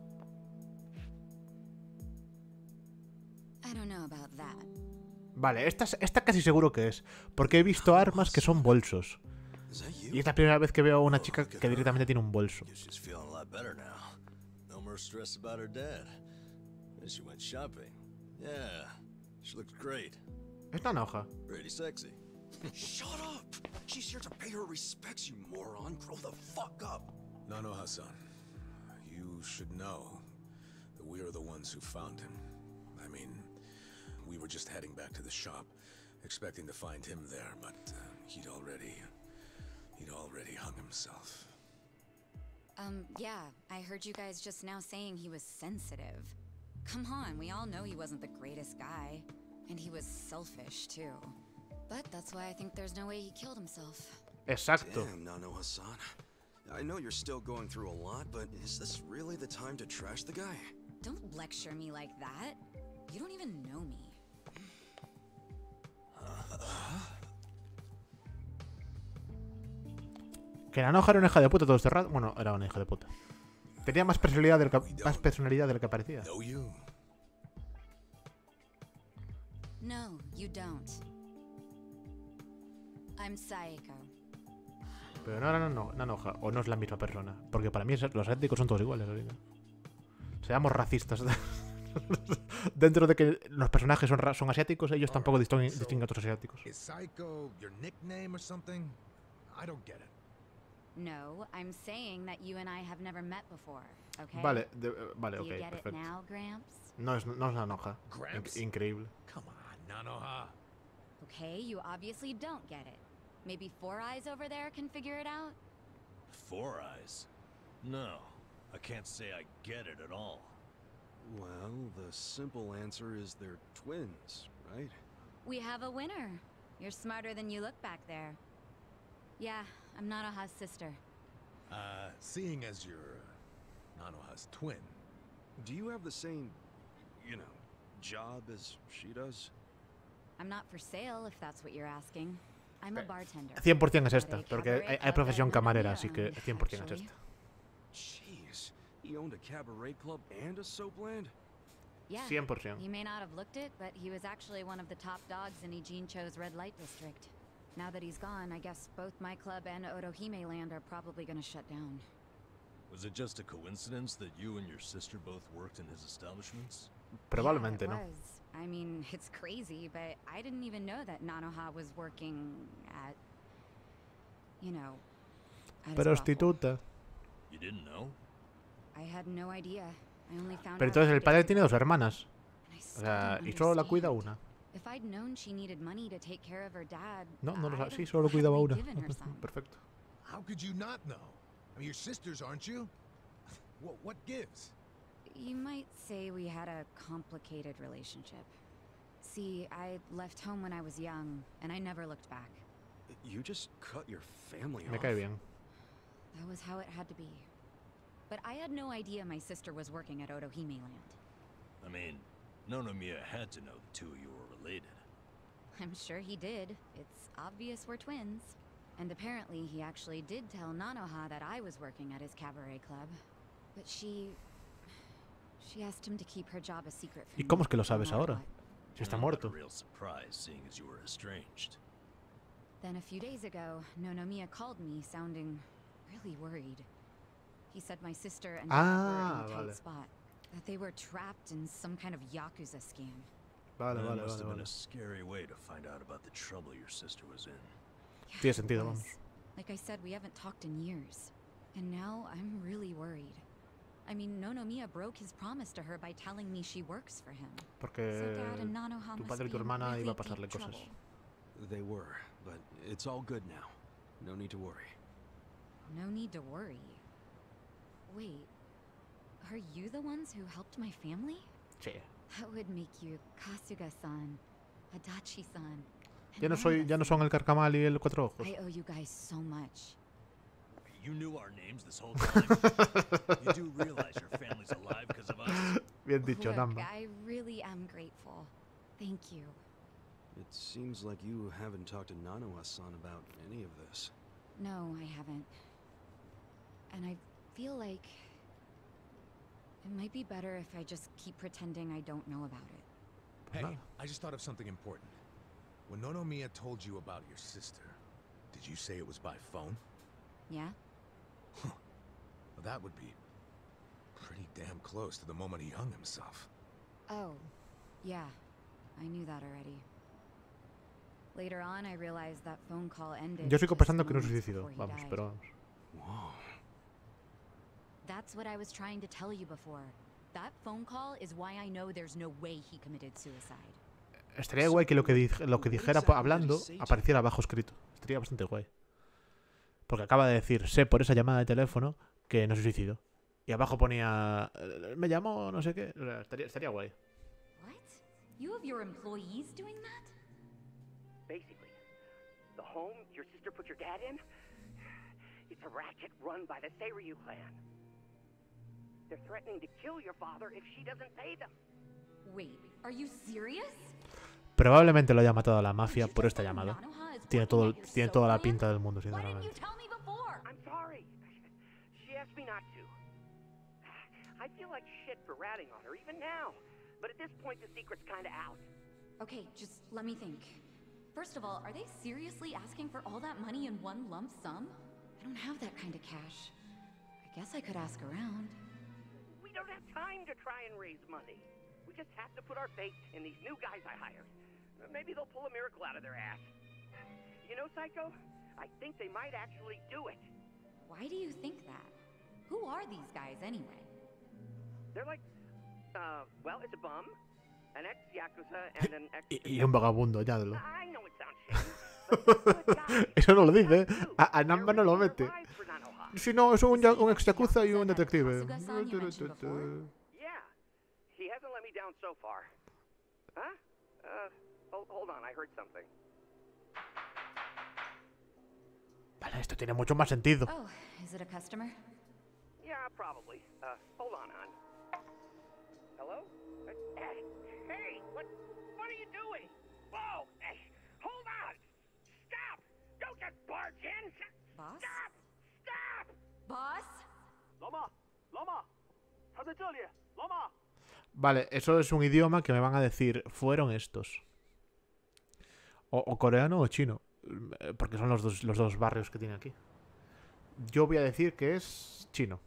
I don't know about that. Vale, esta, esta casi seguro que es. Porque he visto armas que son bolsos. Y es la primera vez que veo a una chica que directamente tiene un bolso. She's feeling a lot better now. No more stress about her dad. And she went shopping. Yeah, she looks great. Es Nanoha. Pretty sexy. Shut up! She's here to pay her respects, you moron. Grow the fuck up. Nanoha-san, you should know that we are the ones who found him. I mean, we were just heading back to the shop, expecting to find him there, but uh, he'd already... he'd already hung himself. Um, yeah, I heard you guys just now saying he was sensitive. Come on, we all know he wasn't the greatest guy. And he was selfish, too. But that's why I think there's no way he killed himself. Exacto. Damn, Nanoha-san. I know you're still going through a lot, but is this really the time to trash the guy? Don't lecture me like that. You don't even know me. Que Nanoha era una hija de puta todo este rato. Bueno, era una hija de puta. Tenía más personalidad de lo que, más personalidad de lo que parecía. Know you? No, you don't. I'm Saeko. Pero no era no, Nanoha, o no es la misma persona. Porque para mí es, los éticos son todos iguales ahorita. Seamos racistas. Dentro de que los personajes son, son asiáticos, ellos tampoco distinguen, distinguen a otros asiáticos. Is Psycho your nickname or something? I don't get it. No, I'm saying that you and I have never met before, okay? Vale, de, vale, Do ok, you get perfecto. it now, Gramps? No es, no es Nanoha. Gramps? In- increíble. Come on, Nanoha. Okay, you obviously don't get it. Maybe Four Eyes over there can figure it out? Four Eyes? No, I can't say I get it at all. Well, the simple answer is they're twins, right? We have a winner. You're smarter than you look back there. Yeah, I'm Nanoha's sister. Uh, seeing as you're uh, Nanoha's twin. Do you have the same, you know, job as she does? I'm not for sale, if that's what you're asking. I'm a bartender. cien por ciento es At esta, a porque cabaret hay, hay club profesión that camarera, Nanoha así que owned, cien por ciento es actually. esta. Jeez, he owned a cabaret club and a soapland? Yeah, cien por ciento. he may not have looked it, but he was actually one of the top dogs in Ijin Cho's red light district. Now that he's gone, I guess both my club and Otohime Land are probably gonna shut down. Was it just a coincidence that you and your sister both worked in his establishments? Probablemente yeah, it no. was. I mean, it's crazy, but I didn't even know that Nanoha was working at, you know, at his brothel. Prostituta. You didn't know? I had no idea. I only found Pero out entonces a el few padre days tiene ago, dos hermanas. and I O still sea, don't y solo la understand. cuida una. If I'd known she needed money to take care of her dad, No, no lo I'd sabe. Sí, have solo cuidaba gladly una. given her some. Perfecto. How could you not know? I mean, you're sisters, aren't you? What, what gives? You might say we had a complicated relationship. See, I left home when I was young, and I never looked back. You just cut your family Me off. cae bien. That was how it had to be. But I had no idea my sister was working at Otohime Land. I mean, Nonomiya had to know the two of you were related. I'm sure he did. It's obvious we're twins. And apparently he actually did tell Nanoha that I was working at his cabaret club. But she... She asked him to keep her job a secret from ¿Y cómo me, es que lo no sabes matter ahora? what. Si está Not muerto. a real surprise, seeing as you were estranged. Then a few days ago, Nonomiya called me, sounding really worried. He said my sister and dad Ah, were in a tight vale. spot. That they were trapped in some kind of Yakuza scam. Vale, That vale, must vale, have been vale. a scary way to find out about the trouble your sister was in. Yeah, Tiene it sentido, was. vamos. Like I said, we haven't talked in years. And now I'm really worried. I mean, Nonomiya broke his promise to her by telling me she works for him. Porque So Dad and Nanoha tu must padre y tu be in hermana really iba a deep pasarle cosas. trouble. They were, but it's all good now. No need to worry. No need to worry. Wait, are you the ones who helped my family? Sí. That would make you Kasuga-san, Adachi-san. and Ya no soy, ya no Nanaha-san. son el Carcamal y el Cuatro Ojos. I owe you guys so much. You knew our names this whole time? You do realize your family's alive because of us? Bien dicho, Look, Namba. I really am grateful. Thank you. It seems like you haven't talked to Nanoha-san about any of this. No, I haven't. And I feel like it might be better if I just keep pretending I don't know about it. Hey, nada. I just thought of something important. When Nonomiya told you about your sister, did you say it was by phone? Yeah? Well, that would be pretty damn close to the moment he hung himself. Oh, yeah. I knew that already. Later on, I realized that phone call ended. Yo sigo just pensando que no se moments suicidó. before he Vamos, died. pero vamos. Whoa. That's what I was trying to tell you before. That phone call is why I know there's no way he committed suicide. Estaría guay que lo que, dij- lo que dijera po- hablando apareciera abajo escrito. Estaría bastante guay. Porque acaba de decir, sé por esa llamada de teléfono que no se suicidó. Y abajo ponía, eh, me llamó, no sé qué. O sea, estaría, estaría guay. What? You have your employees doing that? Basically, the home your sister put your dad in, it's a racket run by the Seiryu clan. They're threatening to kill your father if she doesn't pay them. Wait, are you serious? Probablemente lo haya matado a la mafia por esta llamada. Tiene, todo, tiene toda la pinta del mundo, Why didn't you sinceramente. tell me before? I'm sorry. She asked me not to. I feel like shit for ratting on her even now. But at this point, the secret's kinda out. Okay, just let me think. First of all, are they seriously asking for all that money in one lump sum? I don't have that kind of cash. I guess I could ask around. We don't have time to try and raise money. We just have to put our faith in these new guys I hired. Maybe they'll pull a miracle out of their ass. You know, Psycho? I think they might actually do it. Why do you think that? Who are these guys anyway? They're like, uh, well, it's a bum, an ex-Yakuza, and an ex... Y, y un vagabundo, añádelo. I know it sounds shady. Eso no lo dice. A, a Namba no lo mete. Si no, es un, un ex Yakuza y un detective. Yeah, he hasn't let me down so far. Huh? Uh, hold, hold on, I heard something. Vale, esto tiene mucho más sentido. Oh, is it a customer? Yeah, probably. Uh, hold on, hon. Hello? Uh, hey, hey, what, what are you doing? Whoa, hey, hold on. Stop! Don't just barge in. Boss? Stop! Stop! Boss? Loma, Loma, Loma. Vale, eso es un idioma que me van a decir, fueron estos. O, o coreano o chino. Porque son los dos, los dos barrios que tiene aquí. Yo voy a decir que es chino.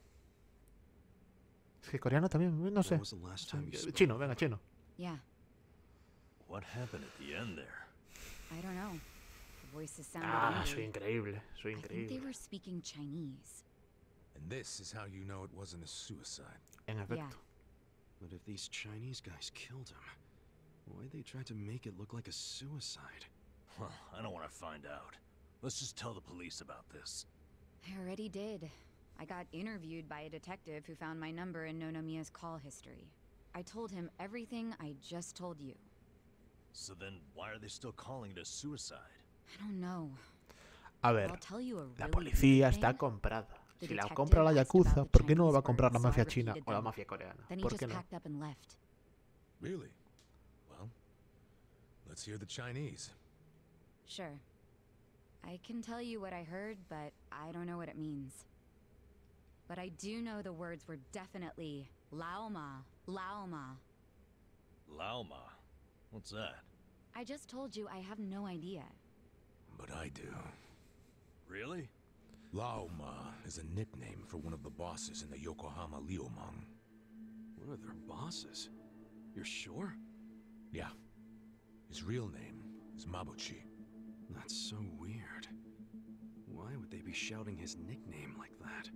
Es que coreano también, no sé. Chino, venga, chino. Yeah. What happened at the end there? I don't know. The voices sounded Ah, angry. soy increíble, soy I think increíble. they were speaking Chinese. And this is how you know it wasn't a suicide. En efecto. Yeah. But if these Chinese guys killed him, why'd they try to make it look like a suicide? Well, I don't want to find out. Let's just tell the police about this. I already did. I got interviewed by a detective who found my number in Nonomiya's call history. I told him everything I just told you. So then, why are they still calling it a suicide? I don't know. A ver, I'll tell you a la really policía weird está thing. comprada. The Si la detective compra la asked Yakuza, about the ¿por qué no Chinese va a comprar la words, so I mafia china repeated o la them. mafia coreana? Then he ¿Por just qué no? packed up and left. Really? Well, let's hear the Chinese. Sure. I can tell you what I heard, but I don't know what it means. But I do know the words were definitely Laoma, Laoma. Laoma? What's that? I just told you I have no idea. But I do. Really? Laoma is a nickname for one of the bosses in the Yokohama Liumang. What are their bosses? You're sure? Yeah. His real name is Mabuchi. That's so weird. Why would they be shouting his nickname like that?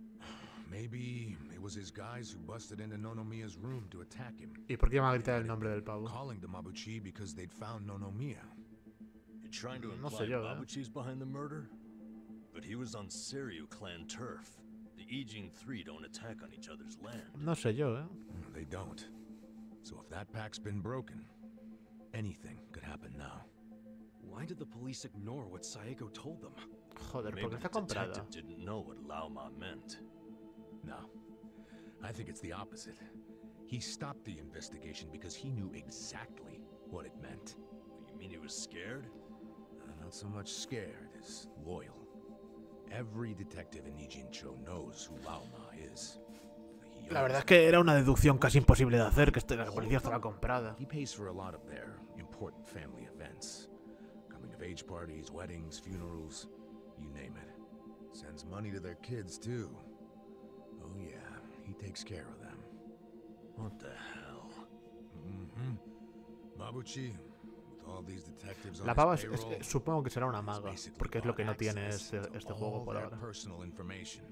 Maybe it was his guys who busted into Nonomiya's room to attack him. ¿Y por qué van a gritar el nombre del pavo? Calling the Mabuchi because they'd found Nonomiya. You're trying to No imply sé yo, eh. Mabuchi's behind the murder? But he was on Seiryu clan turf. The Ijin Three don't attack on each other's land. No sé yo, ¿eh? They don't. So if that pact's been broken, anything could happen now. Why did the police ignore what Saeko told them? Joder, Maybe porque the está comprada. detective didn't know what Laoma meant. No. I think it's the opposite. He stopped the investigation because he knew exactly what it meant. You mean he was scared? Uh, not so much scared as loyal. Every detective in Ijincho knows who Laoma is. He La verdad es que era una deducción casi imposible de hacer, que este- la policía estaba comprada. He pays for a lot of their important family events. Coming of age parties, weddings, funerals, you name it. Sends money to their kids too. Oh yeah, he takes care of them. What the hell? Mm-hmm. Mabuchi, with all these detectives on La his pava es- payroll, es- supongo que será una has maga, basically porque es lo que no got tiene access este, to este juego all por their ahora. personal information.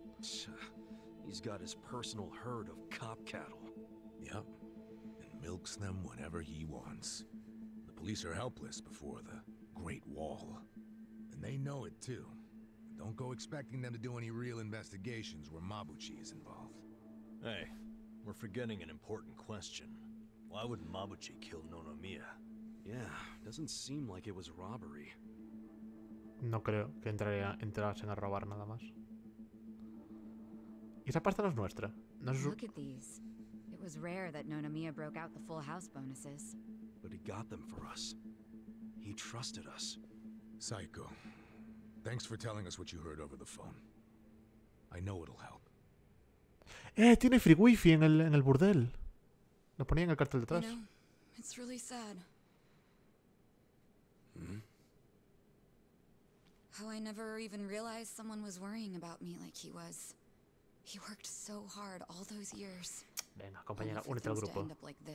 He's got his personal herd of cop cattle. Yep. And milks them whenever he wants. The police are helpless before the Great Wall. And they know it too. Don't go expecting them to do any real investigations where Mabuchi is involved. Hey, we're forgetting an important question. Why would Mabuchi kill Nonomiya? Yeah, doesn't seem like it was robbery. No creo que entraría, entrasen a robar nada más. Y esa pasta no es nuestra. No es su- Look at these. It was rare that Nonomiya broke out the full house bonuses. But he got them for us. He trusted us. Psycho, thanks for telling us what you heard over the phone. I know it'll help. Eh, tiene free wifi en el, en el burdel. Lo ponía en el cartel You detrás. know, it's really sad. Hmm? How I never even realized someone was worrying about me like he was. He worked so hard all those years. Venga, compañera, únete al grupo.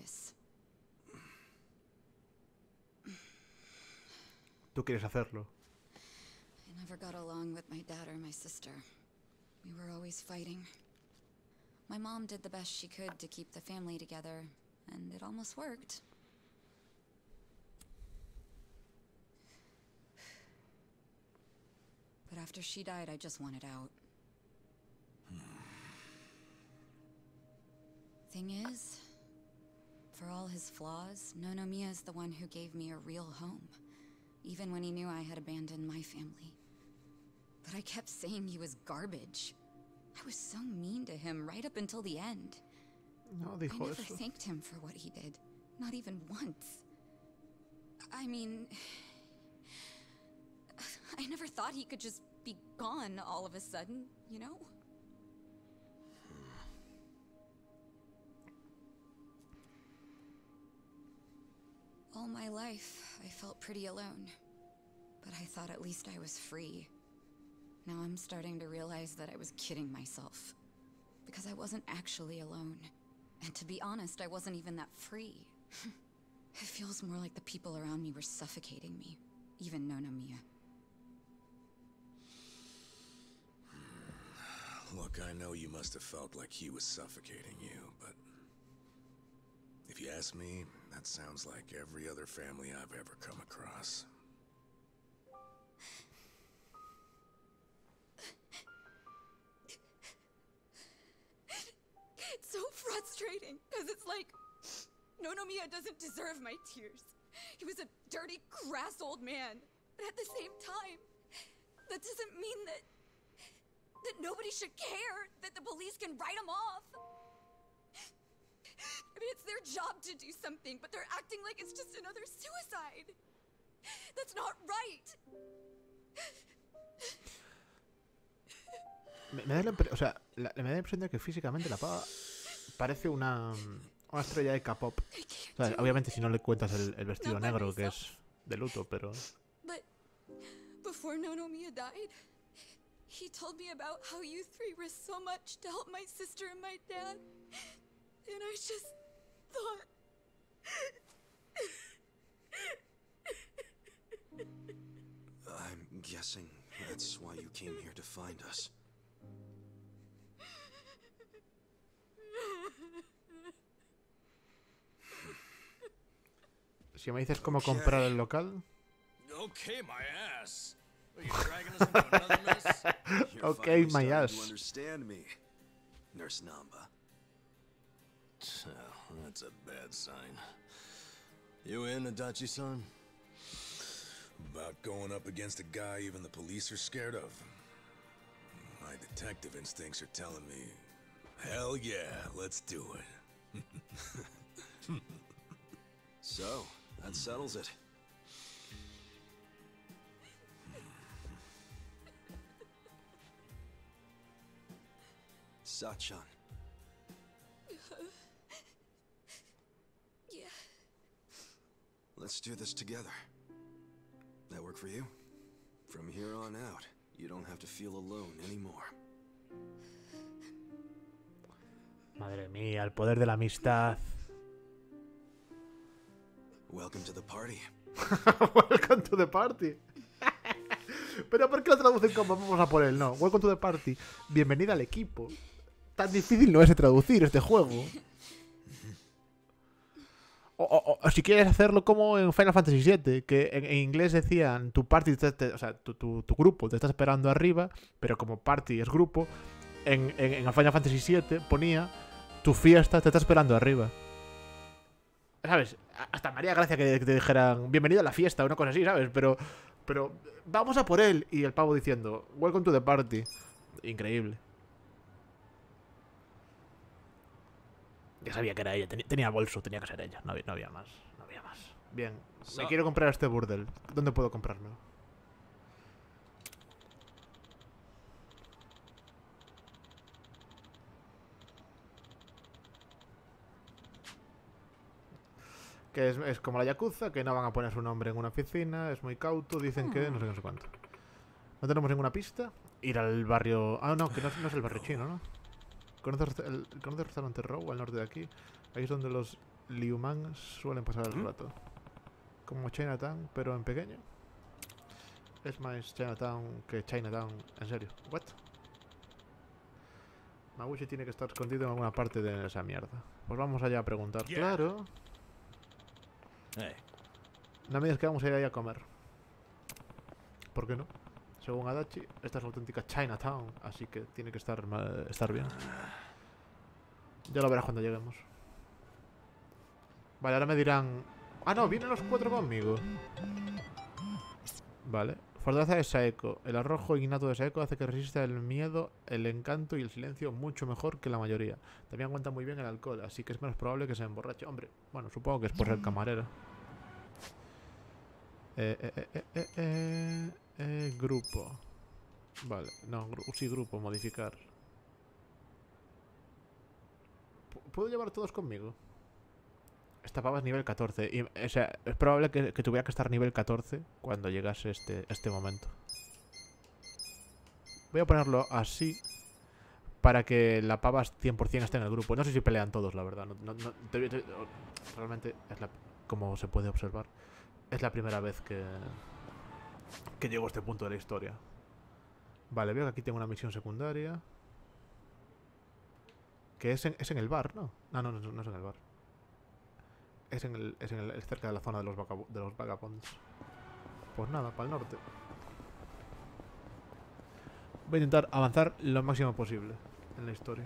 Tú quieres hacerlo. I never got along with my dad or my sister. We were always fighting. My mom did the best she could to keep the family together, and it almost worked. But after she died, I just wanted out. Thing is, for all his flaws, Nonomiya is the one who gave me a real home. Even when he knew I had abandoned my family. But I kept saying he was garbage. I was so mean to him right up until the end. No dijo I never eso. thanked him for what he did. Not even once. I mean... I never thought he could just be gone all of a sudden, you know? All my life, I felt pretty alone. But I thought at least I was free. Now I'm starting to realize that I was kidding myself. Because I wasn't actually alone. And to be honest, I wasn't even that free. It feels more like the people around me were suffocating me. Even Nonomiya. Look, I know you must have felt like he was suffocating you, but... if you ask me, that sounds like every other family I've ever come across. It's so frustrating, because it's like... Nonomiya doesn't deserve my tears. He was a dirty, crass old man. But at the same time, that doesn't mean that... that nobody should care, that the police can write him off. I mean, it's their job to do something, but they're acting like it's just another suicide. That's not right. Me, me da la impre- o sea, la, me da la impresión de que físicamente la pava parece una, una estrella de K-pop. O sea, obviamente si no le cuentas el, el vestido negro, que es de luto, pero... But before Nonomiya died, he told me about how you three risked so much to help my sister and my dad. And I just thought... I'm guessing that's why you came here to find us. Si me dices cómo comprar el local... Okay, my ass. Are you dragging us into another mess? You're Okay, finally my starting ass. to understand me, Nurse Namba. Oh, that's a bad sign. You in, Adachi-san? About going up against a guy even the police are scared of. My detective instincts are telling me, hell yeah, let's do it. So, that settles it. Sachan. Yeah. Let's do this together. That work for you? From here on out, you don't have to feel alone anymore. Madre mía, el poder de la amistad. Welcome to the party. Welcome to the party. Pero ¿por qué lo traducen como vamos a por él? No, welcome to the party. Bienvenida al equipo. Tan difícil no es de traducir este juego. O, o, o si quieres hacerlo como en Final Fantasy siete, que en, en inglés decían tu party, te, te, o sea, tu, tu, tu grupo te está esperando arriba, pero como party es grupo, en, en, en Final Fantasy siete ponía tu fiesta te está esperando arriba. ¿Sabes? Hasta María Gracia que te dijeran bienvenido a la fiesta o una cosa así, ¿sabes? Pero, pero vamos a por él. Y el pavo diciendo welcome to the party. Increíble. Ya sabía que era ella. Tenía, tenía bolso, tenía que ser ella. No había, no había más. No había más. Bien. Me quiero comprar este burdel. ¿Dónde puedo comprármelo? Que es, es como la Yakuza, que no van a poner su nombre en una oficina, es muy cauto, dicen que no sé qué, no sé cuánto. No tenemos ninguna pista. Ir al barrio... Ah, no, que no, no es el barrio chino, ¿no? ¿Conoces el, ¿conoces el restaurante Row al norte de aquí? Ahí es donde los Liumang suelen pasar el rato. Como Chinatown, pero en pequeño. Es más Chinatown que Chinatown. En serio. ¿What? Maguchi tiene que estar escondido en alguna parte de esa mierda. Pues vamos allá a preguntar. Yeah. Claro. Hey. No me digas que vamos a ir ahí a comer. ¿Por qué no? Según Adachi, esta es la auténtica Chinatown, así que tiene que estar, estar bien. Ya lo verás cuando lleguemos. Vale, ahora me dirán... Ah, no, vienen los cuatro conmigo. Vale. Fortaleza de Saeko. El arrojo innato de Saeko hace que resista el miedo, el encanto y el silencio mucho mejor que la mayoría. También aguanta muy bien el alcohol, así que es menos probable que se emborrache. Hombre, bueno, supongo que es por ser camarera. Eh, eh, eh, eh, eh, eh, eh grupo. Vale, no, gru sí, grupo, modificar. P ¿Puedo llevar todos conmigo? Esta pava es nivel catorce. Y, o sea, es probable que, que tuviera que estar nivel catorce cuando llegase este, este momento. Voy a ponerlo así para que la pava cien por cien esté en el grupo. No sé si pelean todos, la verdad. No, no, no, te, te, realmente, es la, como se puede observar, es la primera vez que, que llego a este punto de la historia. Vale, veo que aquí tengo una misión secundaria. Que es en, es en el bar, ¿no? No, no, no, no es en el bar. Es en el, es en el, es cerca de la zona de los, de los vagabonds. Pues nada, para el norte. Voy a intentar avanzar lo máximo posible en la historia.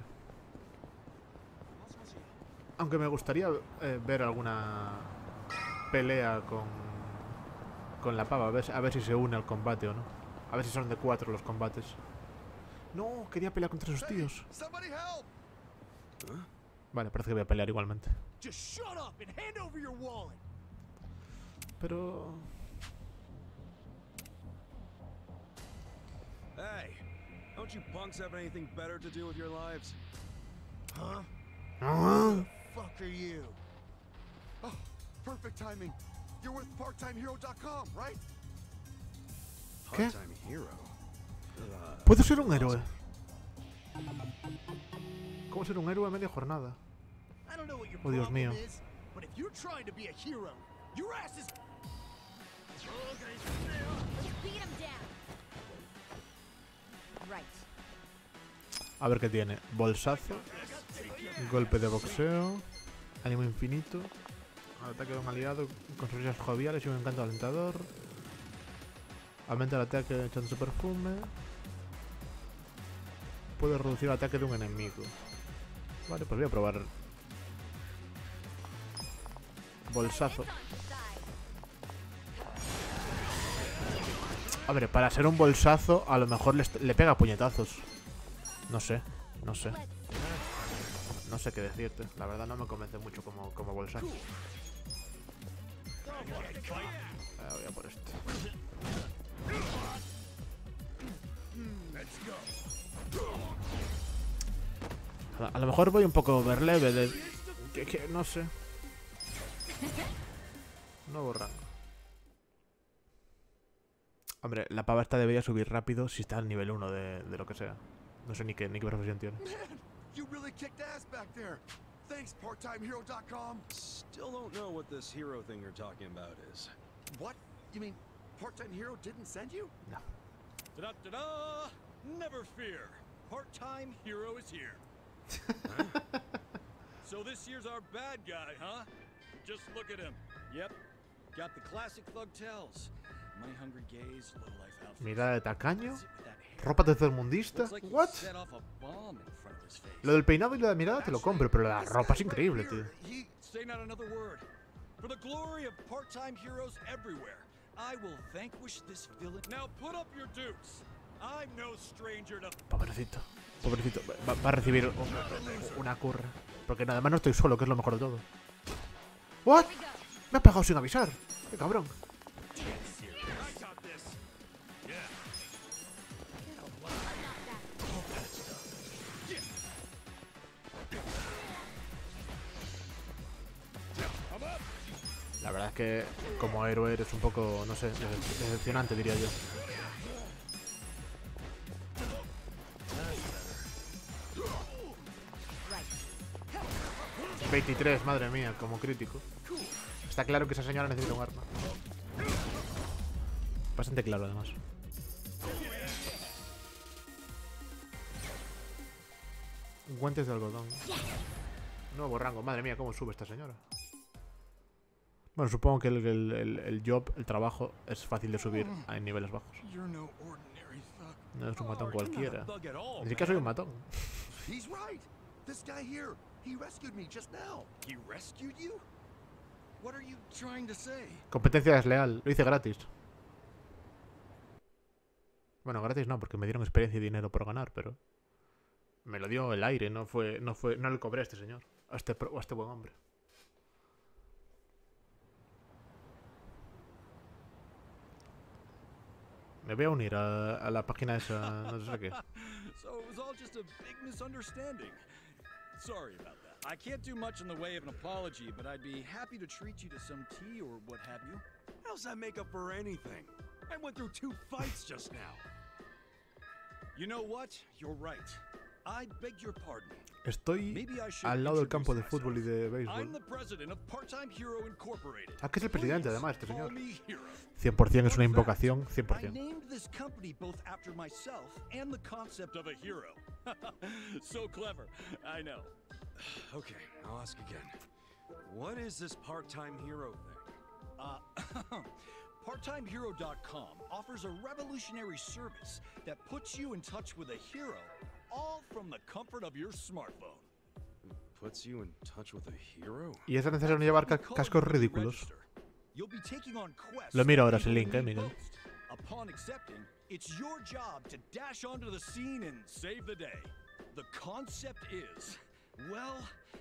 Aunque me gustaría eh, ver alguna pelea con con la pava, a ver, a ver si se une al combate o no. A ver si son de cuatro los combates. No, quería pelear contra esos tíos. Vale, parece que voy a pelear igualmente. Pero... Hey, don't you punks have anything better to do with your lives? Huh? Uh-huh. Who the fuck are you? Oh, perfect timing. You're with part time hero dot com, right? ¿Qué? Part-time hero. Uh, ¿Puedo ser un héroe? ¿Cómo ser un héroe a media jornada? Oh, Dios mío. A ver qué tiene. Bolsazo. Golpe de boxeo. Ánimo infinito. Ataque de un aliado con sonrisas joviales y un encanto alentador. Aumenta el ataque echando su perfume. Puede reducir el ataque de un enemigo. Vale, pues voy a probar. Bolsazo. A ver, para ser un bolsazo a lo mejor le, le pega puñetazos. No sé, no sé. No sé qué decirte. La verdad no me convence mucho como, como bolsazo. Ah, voy a por este. A, a lo mejor voy un poco overlevel. Que, que, no sé. Nuevo rango. Hombre, la pava esta debería subir rápido si está al nivel uno de, de lo que sea. No sé ni qué, ni qué profesión tiene. You really kicked ass back there. Thanks, part time hero dot com. Still don't know what this hero thing you're talking about is. What? You mean Part-Time Hero didn't send you? No. Da-da-da-da! Never fear. Part-Time Hero is here. Huh? So this here's our bad guy, huh? Just look at him. Yep. Got the classic thug tells. Money hungry gaze, low life outfit. Mirada de tacaño. Ropa tercermundista. What? Lo del peinado y lo de la mirada te lo compro, pero la ropa es increíble, tío. Say not another word. For the glory of part-time heroes everywhere, I will vanquish this villain. Now put up your dukes. I'm no stranger to... Pobrecito, pobrecito. Va, va a recibir una curra. Porque nada más no estoy solo, que es lo mejor de todo. ¿What? Me ha pegado sin avisar. Qué cabrón. La verdad es que como héroe eres un poco, no sé, decepcionante, diría yo. veintitrés, madre mía, como crítico. Está claro que esa señora necesita un arma. Bastante claro, además. Guantes de algodón. Nuevo rango. Madre mía, cómo sube esta señora. Bueno, supongo que el, el, el, el job, el trabajo, es fácil de subir a niveles bajos. No es un matón cualquiera. Ni siquiera soy un matón. He's right. This guy here, he rescued me just now. He rescued you? What are you trying to say? Competencia desleal. Lo hice gratis. Bueno, gratis no, porque me dieron experiencia y dinero por ganar, pero me lo dio el aire, no fue, no fue, no le cobré a este señor, a este, a este buen hombre. Me voy a unir a, a la página esa, no sé qué. So it was all just a big misunderstanding. Sorry about that. I can't do much in the way of an apology, but I'd be happy to treat you to some tea or what have you. How's that make up for anything? I went through two fights just now. You know what? You're right. I beg your pardon. Estoy al lado del campo de fútbol y de béisbol. Ah, que es el presidente, además, este señor. cien por cien es una invocación, cien por cien. So clever, I know. Okay, I'll ask again. What is this part-time hero thing? Uh, part time hero dot com offers a revolutionary service that puts you in touch with a hero, all from the comfort of your smartphone. Puts you in touch with a hero? Y es necesario no llevar ca cascos ridículos. Lo miro ahora sin link, eh, Miguel. Upon accepting, it's your job to dash onto the scene and save the day. The concept is, well,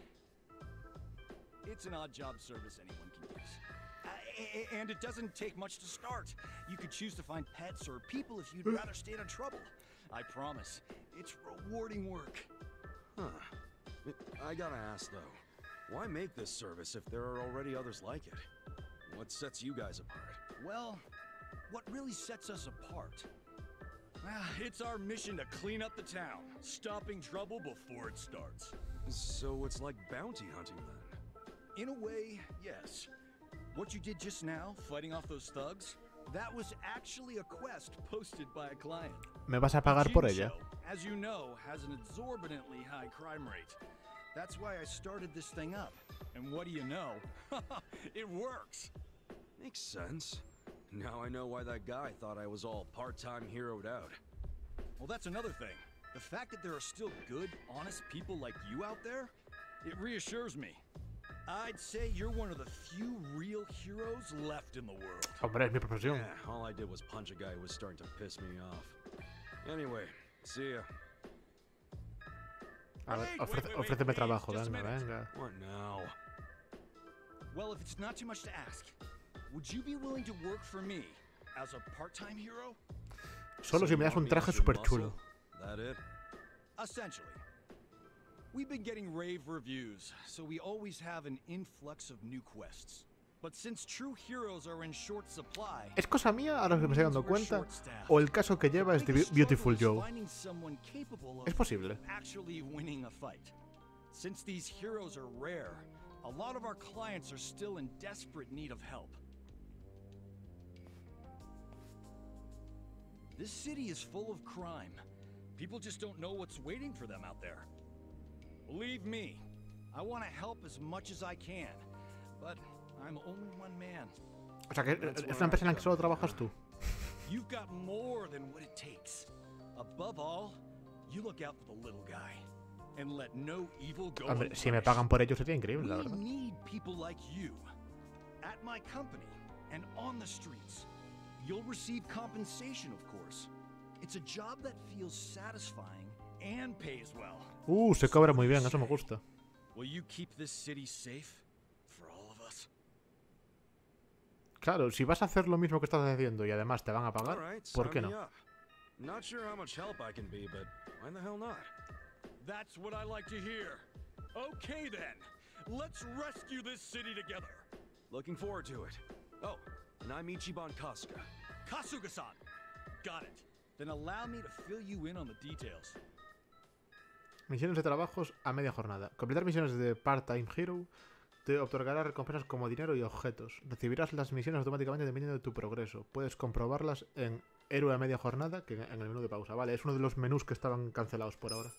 it's an odd job service anyone can use. Uh, and it doesn't take much to start. You could choose to find pets or people if you'd rather stay out of trouble. I promise, it's rewarding work. Huh. I gotta ask though, why make this service if there are already others like it? What sets you guys apart? Well, what really sets us apart? Ah, it's our mission to clean up the town, stopping trouble before it starts. So it's like bounty hunting then? In a way, yes. What you did just now, fighting off those thugs, that was actually a quest posted by a client. ¿Me vas a pagar por ella? As you know, has an exorbitantly high crime rate. That's why I started this thing up. And what do you know? It works. Makes sense. Now I know why that guy thought I was all part-time heroed out. Well, that's another thing. The fact that there are still good, honest people like you out there, it reassures me. I'd say you're one of the few real heroes left in the world. Hombre, es mi profesión. Yeah, all I did was punch a guy who was starting to piss me off. Anyway, see ya. A ver, ofrece, ofréceme trabajo, venga, venga. What now? Well, if it's not too much to ask, would you be willing to work for me as a part-time hero? Solo si me das un traje super chulo. That it? Essentially. We've been getting rave reviews, so we always have an influx of new quests. But since true heroes are in short supply, ¿es cosa mía ahora que me estoy dando cuenta? ¿O el caso que lleva es de Beautiful Joe? Es posible. Actually winning a fight. Since these heroes are rare, a lot of our clients are still in desperate need of help. This city is full of crime. People just don't know what's waiting for them out there. Believe me, I want to help as much as I can, but I'm only one man. O sea que es una empresa en la que solo trabajas tú. You've got more than what it takes. Above all, you look out for the little guy and let no evil go. Hombre, si me pagan por ello sería increíble, la verdad. We need people like you at my company and on the streets. You'll receive compensation, of course. It's a job that feels satisfying and pays well. Uh, se cobra muy bien, eso me gusta. Will you keep this city safe for all of us? Claro, si vas a hacer lo mismo que estás haciendo y además te van a pagar, ¿por qué no? Not sure how much help I can be, but why the hell not? That's what I like to hear. Okay then, let's rescue this city together. Looking forward to it. Oh, and I'm Ichiban Kasuga. Kasuga-san. Got it. Then allow me to fill you in on the details. Misiones de trabajos a media jornada. Completar misiones de Part-Time Hero te otorgará recompensas como dinero y objetos. Recibirás las misiones automáticamente dependiendo de tu progreso. Puedes comprobarlas en Héroe a media jornada, que en el menú de pausa. Vale, es uno de los menús que estaban cancelados por ahora.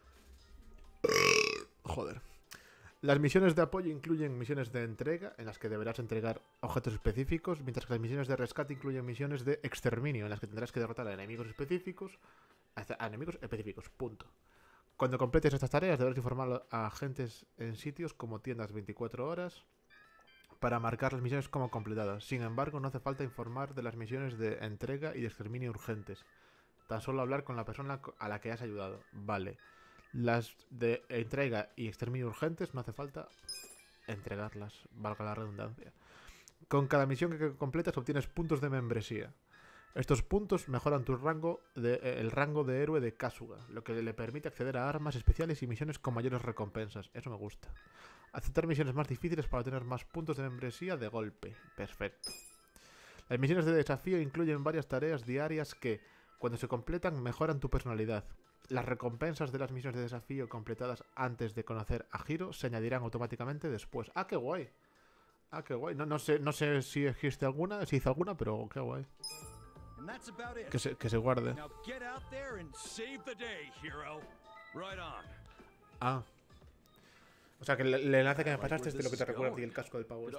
Joder. Las misiones de apoyo incluyen misiones de entrega, en las que deberás entregar objetos específicos, mientras que las misiones de rescate incluyen misiones de exterminio, en las que tendrás que derrotar a enemigos específicos, a enemigos específicos, punto. Cuando completes estas tareas deberás informar a agentes en sitios como tiendas veinticuatro horas para marcar las misiones como completadas. Sin embargo, no hace falta informar de las misiones de entrega y de exterminio urgentes. Tan solo hablar con la persona a la que has ayudado. Vale. Las de entrega y exterminio urgentes no hace falta entregarlas, valga la redundancia. Con cada misión que completas obtienes puntos de membresía. Estos puntos mejoran tu rango de, eh, el rango de héroe de Kasuga, lo que le permite acceder a armas especiales y misiones con mayores recompensas. Eso me gusta. Aceptar misiones más difíciles para tener más puntos de membresía de golpe. Perfecto. Las misiones de desafío incluyen varias tareas diarias que, cuando se completan, mejoran tu personalidad. Las recompensas de las misiones de desafío completadas antes de conocer a Hiro se añadirán automáticamente después. ¡Ah, qué guay! ¡Ah, qué guay! No, no sé, no sé si existe alguna, si hizo alguna, pero qué guay. Que se, que se guarde. Ah. O sea, que el, el enlace que me pasaste es de lo que te recuerda a ti el casco del pavo.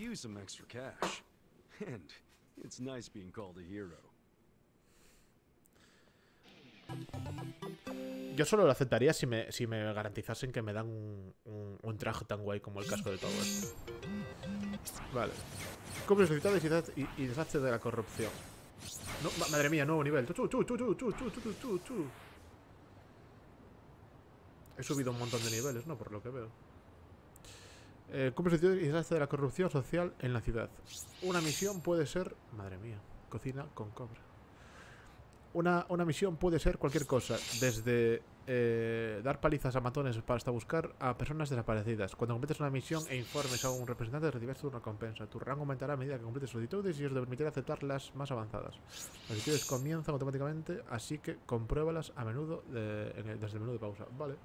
Yo solo lo aceptaría si me, si me garantizasen que me dan un, un, un traje tan guay como el casco del pavo. Vale. Cumple solicitados y, y deshace de la corrupción. No, madre mía, nuevo nivel. Chu, chu, chu, chu, chu, chu, chu, chu, chu. He subido un montón de niveles, ¿no? Por lo que veo. Eh, cumple solicitados y deshace de la corrupción social en la ciudad. Una misión puede ser... Madre mía. Cocina con cobra. Una, una misión puede ser cualquier cosa, desde eh, dar palizas a matones para hasta buscar a personas desaparecidas. Cuando completes una misión e informes a un representante, recibirás tu recompensa. Tu rango aumentará a medida que completes solicitudes y os permitirá aceptar las más avanzadas. Las solicitudes comienzan automáticamente, así que compruébalas a menudo de, en el, desde el menú de pausa. Vale.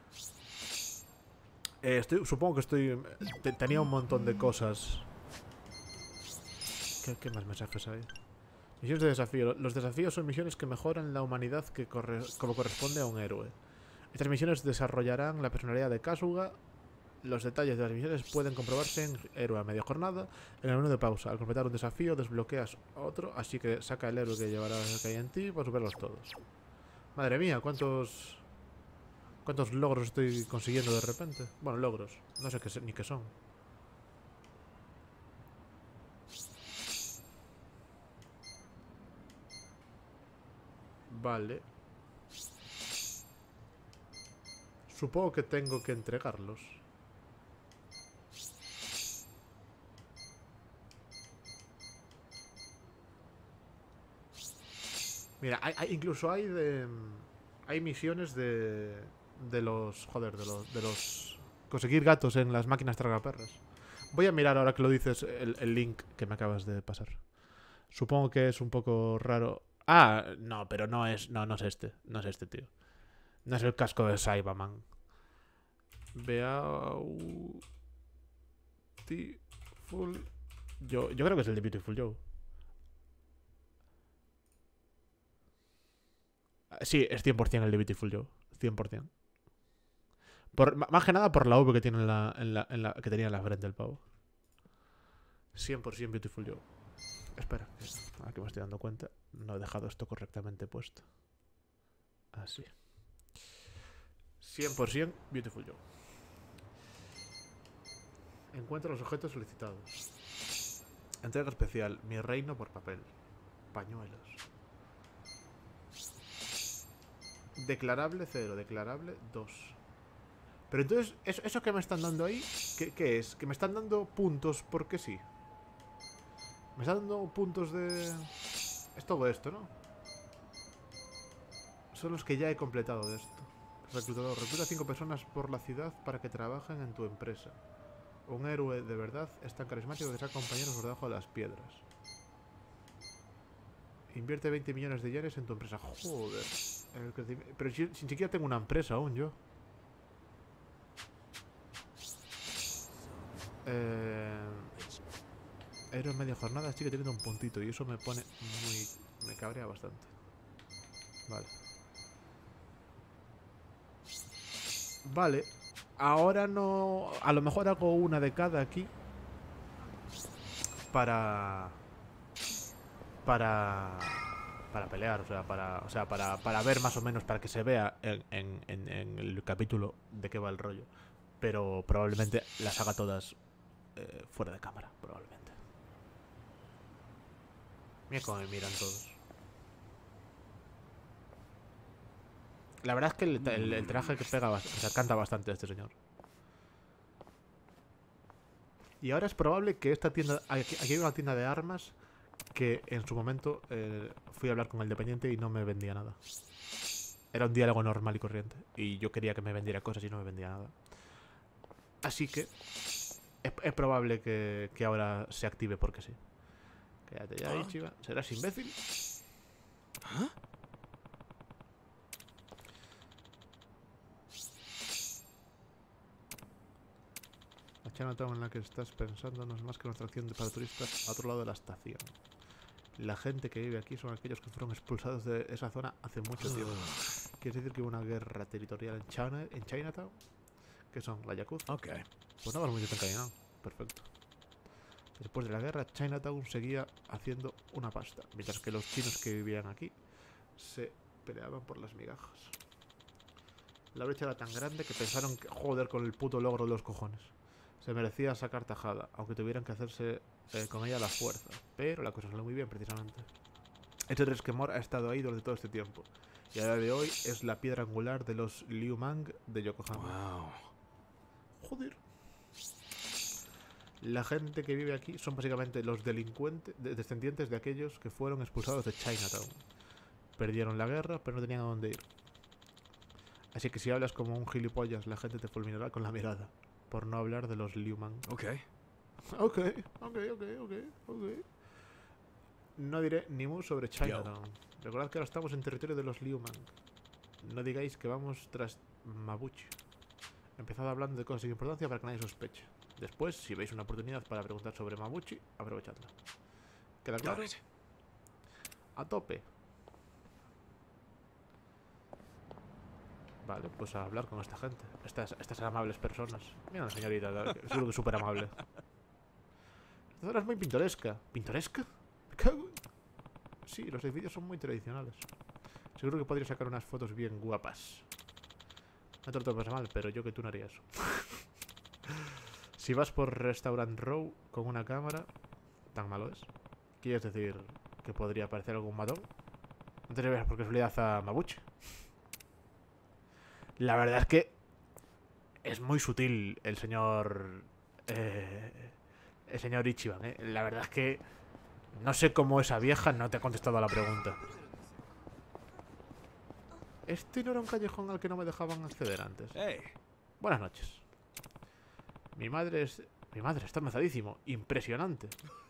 Eh, estoy, supongo que estoy... Te, tenía un montón de cosas. ¿Qué, qué más mensajes hay? Misiones de desafío. Los desafíos son misiones que mejoran la humanidad que corre como corresponde a un héroe. Estas misiones desarrollarán la personalidad de Kasuga. Los detalles de las misiones pueden comprobarse en Héroe a media jornada. En el menú de pausa, al completar un desafío desbloqueas otro, así que saca el héroe que llevarás que hay en ti para superarlos todos. Madre mía, cuántos... ¿Cuántos logros estoy consiguiendo de repente? Bueno, logros. No sé qué, ni qué son. Vale. Supongo que tengo que entregarlos. Mira, hay, hay, incluso hay de... Hay misiones de... De los... Joder, de los... De los... Conseguir gatos en las máquinas tragaperras. Voy a mirar ahora que lo dices el, el link que me acabas de pasar. Supongo que es un poco raro... Ah, no, pero no es... No, no es este. No es este, tío. No es el casco de Cyberman. Beautiful Joe. Yo creo que es el de Beautiful Joe. Sí, es cien por cien el de Beautiful Joe. cien por cien. Por, más que nada por la V que tiene en la, en la, en la, que tenía en la frente el pavo. cien por cien Beautiful Joe. Espera, aquí me estoy dando cuenta. No he dejado esto correctamente puesto. Así. cien por cien Beautiful Joe. Encuentra los objetos solicitados. Entrega especial. Mi reino por papel. Pañuelos. Declarable cero. Declarable dos. Pero entonces, ¿eso, eso que me están dando ahí? ¿Qué, qué es? Que me están dando puntos porque sí. Me están dando puntos de... Es todo esto, ¿no? Son los que ya he completado de esto. Reclutador. Recluta a cinco personas por la ciudad para que trabajen en tu empresa. Un héroe de verdad es tan carismático que sea compañeros por debajo de las piedras. Invierte veinte millones de yenes en tu empresa. Joder. El Pero si, sin siquiera tengo una empresa aún yo. Eh, héroe en media jornada sigue teniendo un puntito y eso me pone muy... me cabrea bastante. Vale. Vale. Ahora no... A lo mejor hago una de cada aquí. Para... Para... Para pelear, o sea, para, o sea, para, para ver más o menos, para que se vea en, en, en, en el capítulo de qué va el rollo. Pero probablemente las haga todas eh, fuera de cámara, probablemente. Mira cómo me miran todos. La verdad es que el, el, el traje que pega, o sea, canta bastante este señor. Y ahora es probable que esta tienda, aquí, aquí hay una tienda de armas que en su momento eh, fui a hablar con el dependiente y no me vendía nada. Era un diálogo normal y corriente y yo quería que me vendiera cosas y no me vendía nada. Así que es, es probable que, que ahora se active porque sí. Quédate ya ahí, chiva. ¿Serás imbécil? ¿Ah? La Chinatown en la que estás pensando no es más que una atracción para turistas a otro lado de la estación. La gente que vive aquí son aquellos que fueron expulsados de esa zona hace mucho tiempo. ¿Quieres decir que hubo una guerra territorial en, China, en Chinatown? ¿Qué son? ¿La Yakuza? Ok. Pues no vas muy desencadenado. Perfecto. Después de la guerra, Chinatown seguía haciendo una pasta, mientras que los chinos que vivían aquí se peleaban por las migajas. La brecha era tan grande que pensaron que, joder, con el puto logro de los cojones. Se merecía sacar tajada, aunque tuvieran que hacerse eh, con ella a la fuerza. Pero la cosa salió muy bien, precisamente. Este resquemor ha estado ahí durante todo este tiempo. Y a día de hoy es la piedra angular de los Liu Mang de Yokohama. Wow. Joder. La gente que vive aquí son básicamente los delincuentes, de, descendientes de aquellos que fueron expulsados de Chinatown. Perdieron la guerra, pero no tenían a dónde ir. Así que si hablas como un gilipollas, la gente te fulminará con la mirada. Por no hablar de los Liu Mang. Ok. Ok, ok, ok, ok, ok. No diré ni mu sobre Chinatown. Recordad que ahora estamos en territorio de los Liu Mang. No digáis que vamos tras Mabuchi. Empezad hablando de cosas sin importancia para que nadie sospeche. Después, si veis una oportunidad para preguntar sobre Mabuchi, aprovechadla. ¿Queda claro? A tope. Vale, pues a hablar con esta gente. Estas, estas amables personas. Mira una señorita, seguro que es súper amable. Esta zona es muy pintoresca. ¿Pintoresca? Me cago en... Sí, los edificios son muy tradicionales. Seguro que podría sacar unas fotos bien guapas. No te lo tomes mal, pero yo que tú no haría eso. Si vas por Restaurant Row con una cámara, tan malo es. ¿Quieres decir que podría aparecer algún matón? No te veas por casualidad a Mabuchi. La verdad es que es muy sutil el señor... Eh, el señor Ichiban, ¿eh? La verdad es que no sé cómo esa vieja no te ha contestado a la pregunta. Este no era un callejón al que no me dejaban acceder antes. Hey. Buenas noches. Mi madre es... Mi madre está mazadísimo. Impresionante.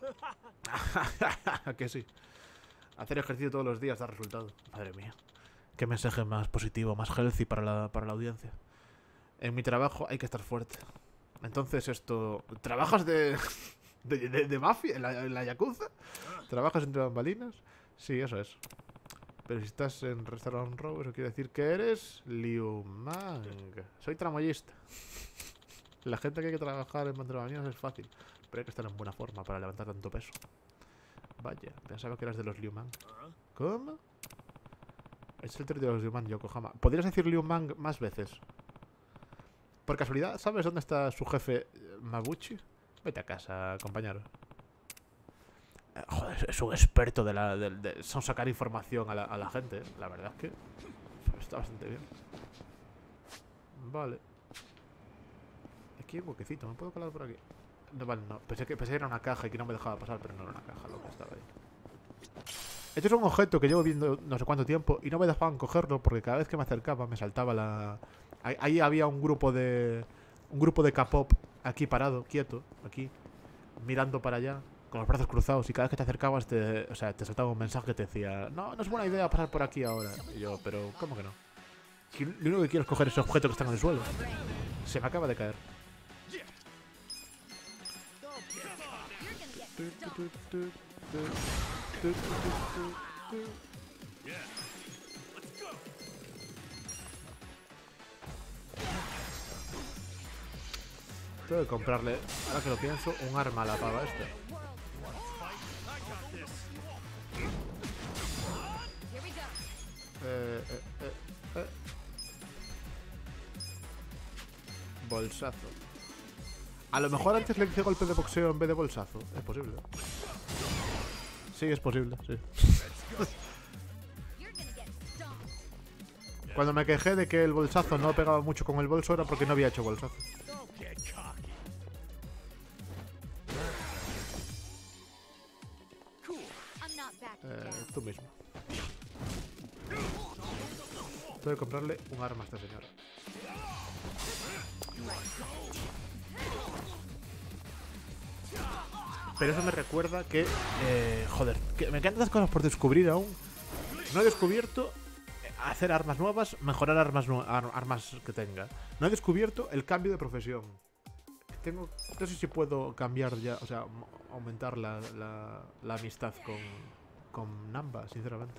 Que sí. Hacer ejercicio todos los días da resultado. Madre mía. Qué mensaje más positivo, más healthy para la, para la audiencia. En mi trabajo hay que estar fuerte. Entonces esto... ¿Trabajas de... de, de, de mafia? ¿En la, en la Yakuza? ¿Trabajas entre bambalinas? Sí, eso es. Pero si estás en Restaurant Row, eso quiere decir que eres Liu Mang. Soy tramoyista. La gente que hay que trabajar en entre bambalinas es fácil, pero hay que estar en buena forma para levantar tanto peso. Vaya, pensaba que eras de los Liu Mang. ¿Cómo? Es el territorio de los Liu Mang, Yokohama. ¿Podrías decir Liu Mang más veces? Por casualidad, ¿sabes dónde está su jefe Mabuchi? Vete a casa, compañero. Eh, joder, es un experto de la de, de son sacar información a la, a la gente, ¿eh? La verdad es que está bastante bien. Vale. Aquí hay un huequecito, ¿me puedo colar por aquí? No, vale, no. Pensé que, pensé que era una caja y que no me dejaba pasar, pero no era una caja lo que estaba ahí. Esto es un objeto que llevo viendo no sé cuánto tiempo y no me dejaban cogerlo porque cada vez que me acercaba me saltaba la... Ahí, ahí había un grupo de... Un grupo de K-pop aquí parado, quieto, aquí, mirando para allá, con los brazos cruzados, y cada vez que te acercabas te, o sea, te saltaba un mensaje que te decía: no, no es buena idea pasar por aquí ahora. Y yo, pero ¿cómo que no? Si lo único que quiero es coger ese objeto que está en el suelo. Se me acaba de caer. Tengo que comprarle, ahora que lo pienso, un arma a la pava esta. Eh, eh, eh, eh. Bolsazo. A lo mejor antes le hice golpe de boxeo en vez de bolsazo. Es posible. Sí, es posible, sí. Cuando me quejé de que el bolsazo no pegaba mucho con el bolso era porque no había hecho bolsazo. Eh, tú mismo. Tengo que comprarle un arma a esta señora. Pero eso me recuerda que... Eh, joder, que me quedan tantas cosas por descubrir aún. No he descubierto hacer armas nuevas, mejorar armas, ar armas que tenga. No he descubierto el cambio de profesión. Tengo, no sé si puedo cambiar ya, o sea, aumentar la, la, la amistad con, con Namba, sinceramente.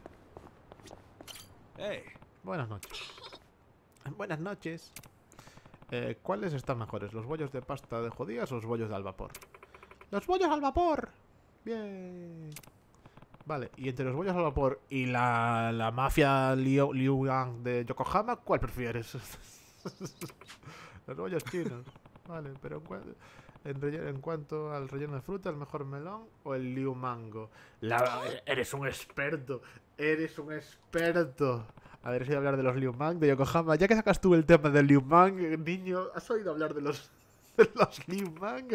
Hey. Buenas noches. Buenas noches. Eh, ¿Cuáles están mejores? ¿Los bollos de pasta de judías o los bollos de al vapor? ¡Los bollos al vapor! Bien. Vale, y entre los bollos al vapor y la, la mafia Liu, Liu Gang de Yokohama, ¿cuál prefieres? Los bollos chinos. Vale, pero en, cu en, relleno, en cuanto al relleno de fruta, ¿el mejor melón o el Liu Mango? La, eres un experto. Eres un experto. Haber oído hablar de los Liu Mang de Yokohama. Ya que sacas tú el tema del Liu Mang, niño, ¿has oído hablar de los, de los Liu Mang?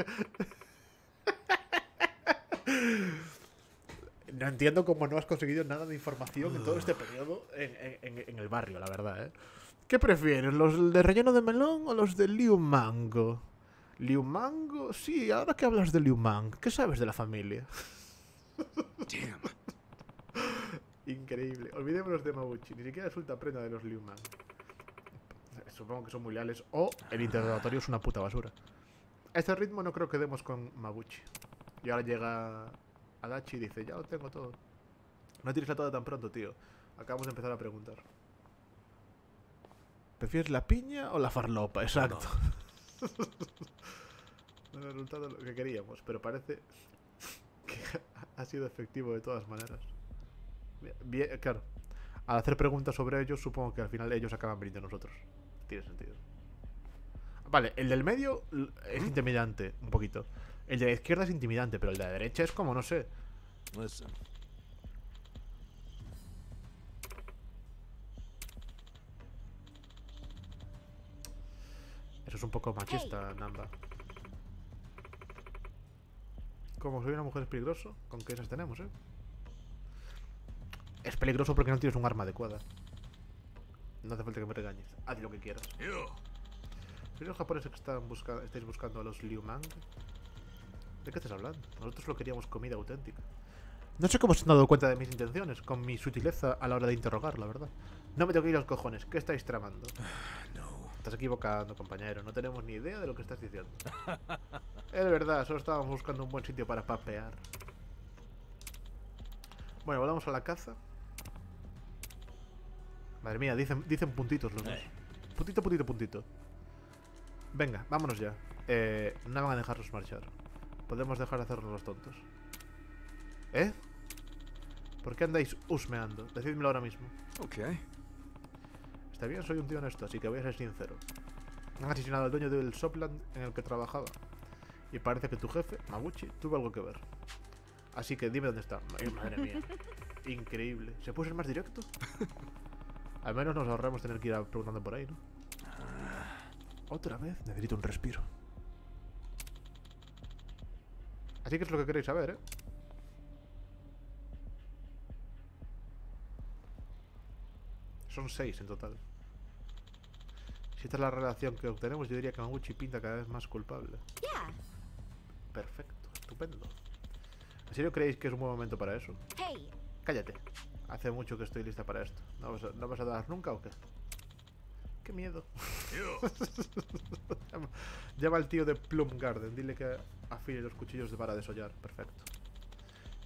No entiendo cómo no has conseguido nada de información en todo este periodo en, en, en el barrio, la verdad, ¿eh? ¿Qué prefieres, los de relleno de melón o los de Liu Mango? ¿Liu Mango? Sí, ahora que hablas de Liu Mang, ¿qué sabes de la familia? Damn. Increíble. Olvidémonos de Mabuchi. Ni siquiera resulta prenda de los Liu Mang. Supongo que son muy leales. O el interrogatorio es una puta basura. A este ritmo no creo que demos con Mabuchi. Y ahora llega Adachi y dice, ya lo tengo todo. No tires la toda tan pronto, tío. Acabamos de empezar a preguntar. ¿Prefieres la piña o la farlopa? Exacto. No. No ha resultado lo que queríamos, pero parece que ha sido efectivo de todas maneras. Bien, claro. Al hacer preguntas sobre ellos, supongo que al final ellos acaban viniendo a nosotros. Tiene sentido. Vale, el del medio es intimidante, un poquito. El de la izquierda es intimidante, pero el de la derecha es como, no sé. Listen. Eso es un poco machista, Namba. Como soy una mujer es peligroso, con que esas tenemos, ¿eh? Es peligroso porque no tienes un arma adecuada. No hace falta que me regañes. Haz lo que quieras. ¿Sois los japoneses que están busca estáis buscando a los Liu Mang? ¿De qué estás hablando? Nosotros solo queríamos comida auténtica. No sé cómo se han dado cuenta de mis intenciones, con mi sutileza a la hora de interrogar, la verdad. No me tengo que ir a los cojones. ¿Qué estáis tramando? No. Estás equivocando, compañero. No tenemos ni idea de lo que estás diciendo. Es verdad, solo estábamos buscando un buen sitio para papear. Bueno, volvamos a la caza. Madre mía, dicen, dicen puntitos los dos. Hey. Puntito, puntito, puntito. Venga, vámonos ya. Eh, no van a dejarnos marchar. Podemos dejar de hacernos los tontos. ¿Eh? ¿Por qué andáis husmeando? Decídmelo ahora mismo. Ok. Está bien, soy un tío honesto, así que voy a ser sincero. Han asesinado al dueño del Sopland en el que trabajaba. Y parece que tu jefe, Mabuchi, tuvo algo que ver. Así que dime dónde está. Ay, madre mía. Increíble. ¿Se puede ser más directo? Al menos nos ahorramos tener que ir a preguntando por ahí, ¿no? Otra vez necesito un respiro. Así que es lo que queréis saber, ¿eh? Son seis en total. Si esta es la relación que obtenemos, yo diría que Mabuchi pinta cada vez más culpable. Yeah. Perfecto, estupendo. ¿En serio creéis que es un buen momento para eso? Hey. Cállate. Hace mucho que estoy lista para esto. ¿No vas a, ¿no vas a dar nunca o qué? ¡Qué miedo! llama, llama al tío de Plum Garden. Dile que afile los cuchillos de vara de sollar. Perfecto.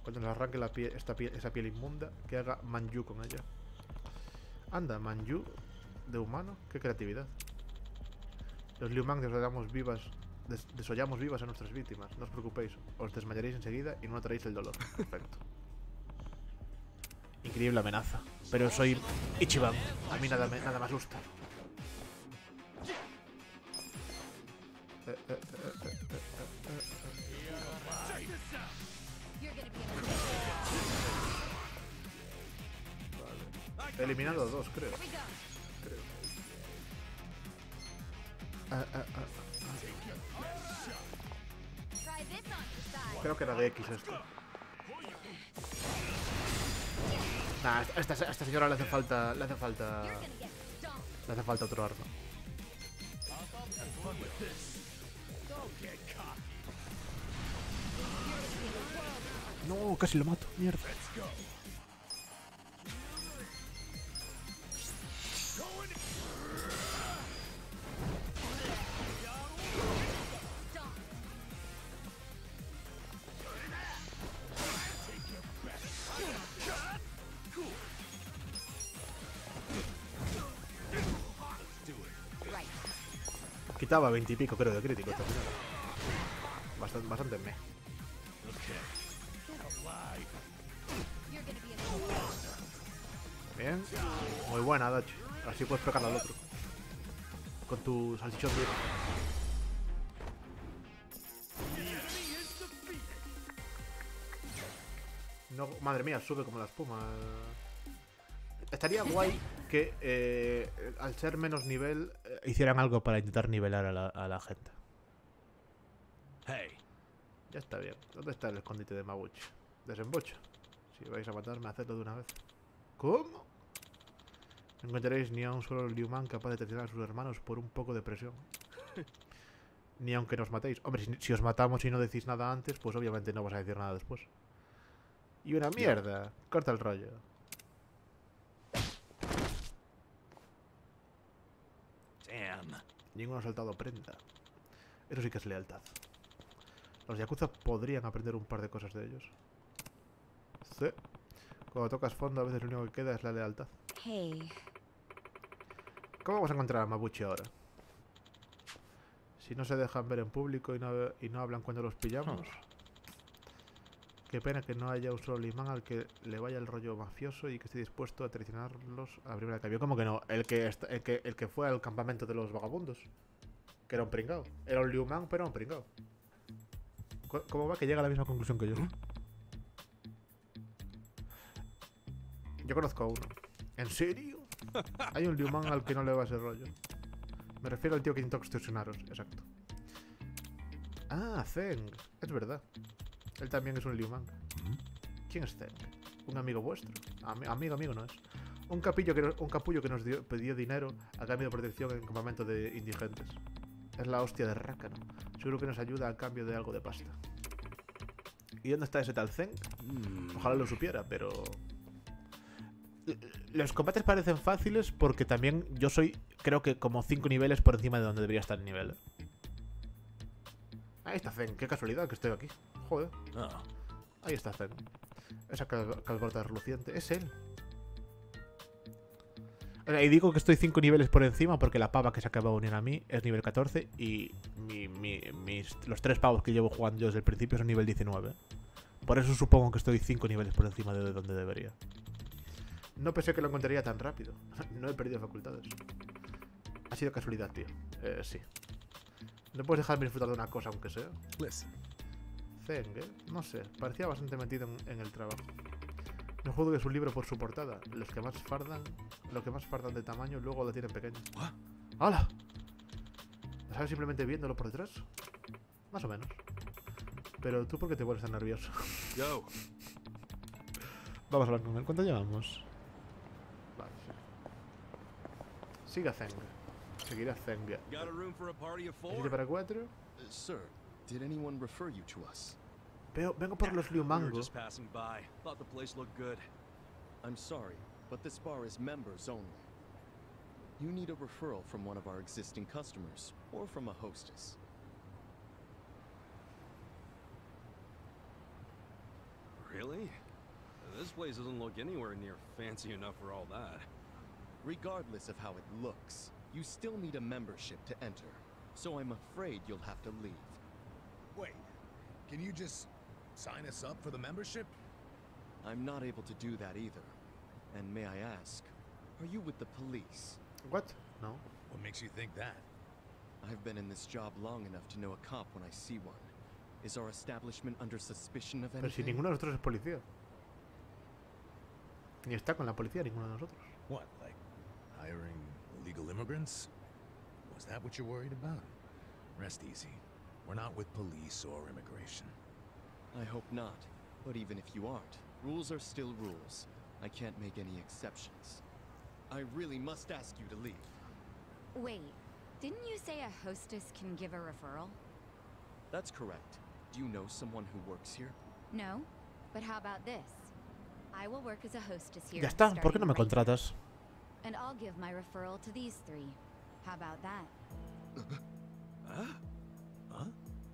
Cuando nos arranque la piel, esta piel, esa piel inmunda, que haga manju con ella. Anda, manju de humano, qué creatividad. Los Liu Mang desollamos vivas, des desollamos vivas a nuestras víctimas. No os preocupéis, os desmayaréis enseguida y no notaréis el dolor. Perfecto. Increíble amenaza. Pero soy Ichiban. A mí nada me, nada me asusta. Eh, eh, eh, eh, eh, eh, eh. Vale. He eliminado a dos, creo. Creo. Ah, ah, ah, ah. Creo que era de X esto. Nah, a esta, a esta señora le hace falta. Le hace falta. Le hace falta otro arma. No, casi lo mato, mierda. Quitaba veinte y pico, creo, de crítico esta señora. Bastante, bastante me. Bien. Muy buena, Dachi. Así puedes pegarle al otro. Con tu salchichón duro. No, madre mía, sube como la espuma. Estaría guay que eh, al ser menos nivel eh, hicieran algo para intentar nivelar a la, a la gente. Hey. Ya está bien. ¿Dónde está el escondite de Mabuchi? Desembocha. Si vais a matarme, hacedlo de una vez. ¿Cómo? No encontraréis ni a un solo Liu Mang capaz de traicionar a sus hermanos por un poco de presión. Ni aunque nos matéis. Hombre, si, si os matamos y no decís nada antes, pues obviamente no vas a decir nada después. Y una mierda. Corta el rollo. Damn. Ninguno ha soltado prenda. Eso sí que es lealtad. Los Yakuza podrían aprender un par de cosas de ellos. Sí. Cuando tocas fondo, a veces lo único que queda es la lealtad. Hey. ¿Cómo vamos a encontrar a Mabuchi ahora? Si no se dejan ver en público y no, y no hablan cuando los pillamos. Qué pena que no haya un solo Liu Mang al que le vaya el rollo mafioso y que esté dispuesto a traicionarlos a primera cambio. ¿Cómo que no? El que, está, el, que, el que fue al campamento de los vagabundos. Que era un pringao. Era un Liu Mang, pero un pringao. ¿Cómo va? Que llega a la misma conclusión que yo. Yo conozco a uno. ¿En serio? Hay un Liu Mang al que no le va ese rollo. Me refiero al tío que intentó extorsionaros. Exacto. Ah, Zeng. Es verdad. Él también es un Liu Mang. ¿Quién es Zeng? ¿Un amigo vuestro? Am amigo, amigo no es. Un capillo que, no, un capullo que nos dio, pidió dinero a cambio de protección en el campamento de indigentes. Es la hostia de Rácano. Seguro que nos ayuda a cambio de algo de pasta. ¿Y dónde está ese tal Zeng? Ojalá lo supiera, pero... Los combates parecen fáciles porque también yo soy, creo que como cinco niveles por encima de donde debería estar el nivel. Ahí está Zeng, qué casualidad que estoy aquí. Joder. Oh. Ahí está Zeng. Esa cal calbota reluciente. Es él. Y digo que estoy cinco niveles por encima porque la pava que se acaba de unir a mí es nivel catorce y mi, mi, mis, los tres pavos que llevo jugando yo desde el principio son nivel diecinueve. Por eso supongo que estoy cinco niveles por encima de donde debería. No pensé que lo encontraría tan rápido. No he perdido facultades. Ha sido casualidad, tío. Eh, sí. ¿No puedes dejarme disfrutar de una cosa, aunque sea? Listen. Zeng, ¿eh? No sé. Parecía bastante metido en, en el trabajo. No juzgues su libro por su portada. Los que más fardan, los que más fardan de tamaño, luego lo tienen pequeño. ¡Hala! ¿Lo sabes simplemente viéndolo por detrás? Más o menos. Pero tú, ¿por qué te vuelves tan nervioso? Yo. Vamos a hablar con él. ¿Cuánto llevamos? Vale. Siga Zeng. Seguirá Zeng. Got a room for a party of four? ¿Sitio para cuatro? Uh, sir, did anyone refer you to us? Veo, vengo por los Liu We were Mango. just passing by. Thought the place looked good. I'm sorry, but this bar is members only. You need a referral from one of our existing customers, or from a hostess. Really? place doesn't look anywhere near fancy enough for all that. Regardless of how it looks, you still need a membership to enter. So I'm afraid you'll have to leave. Wait, can you just sign us up for the membership? I'm not able to do that either. And may I ask, are you with the police? What? No. What makes you think that? I've been in this job long enough to know a cop when I see one. Is our establishment under suspicion of Pero si anything? ninguno de nosotros es policía. Ni está con la policía ninguno de nosotros. What, like hiring illegal immigrants? Was that what you're worried about? Rest easy. We're not with police or immigration. I hope not. But even if you aren't, rules are still rules. I can't make any exceptions. I really must ask you to leave. Wait, didn't you say a hostess can give a referral? That's correct. Do you know someone who works here? No, but how about this? I will work as a hostess here. Ya está, ¿por qué no me starting right contratas? now. And I'll give my referral to these three. How about that? Huh? Huh?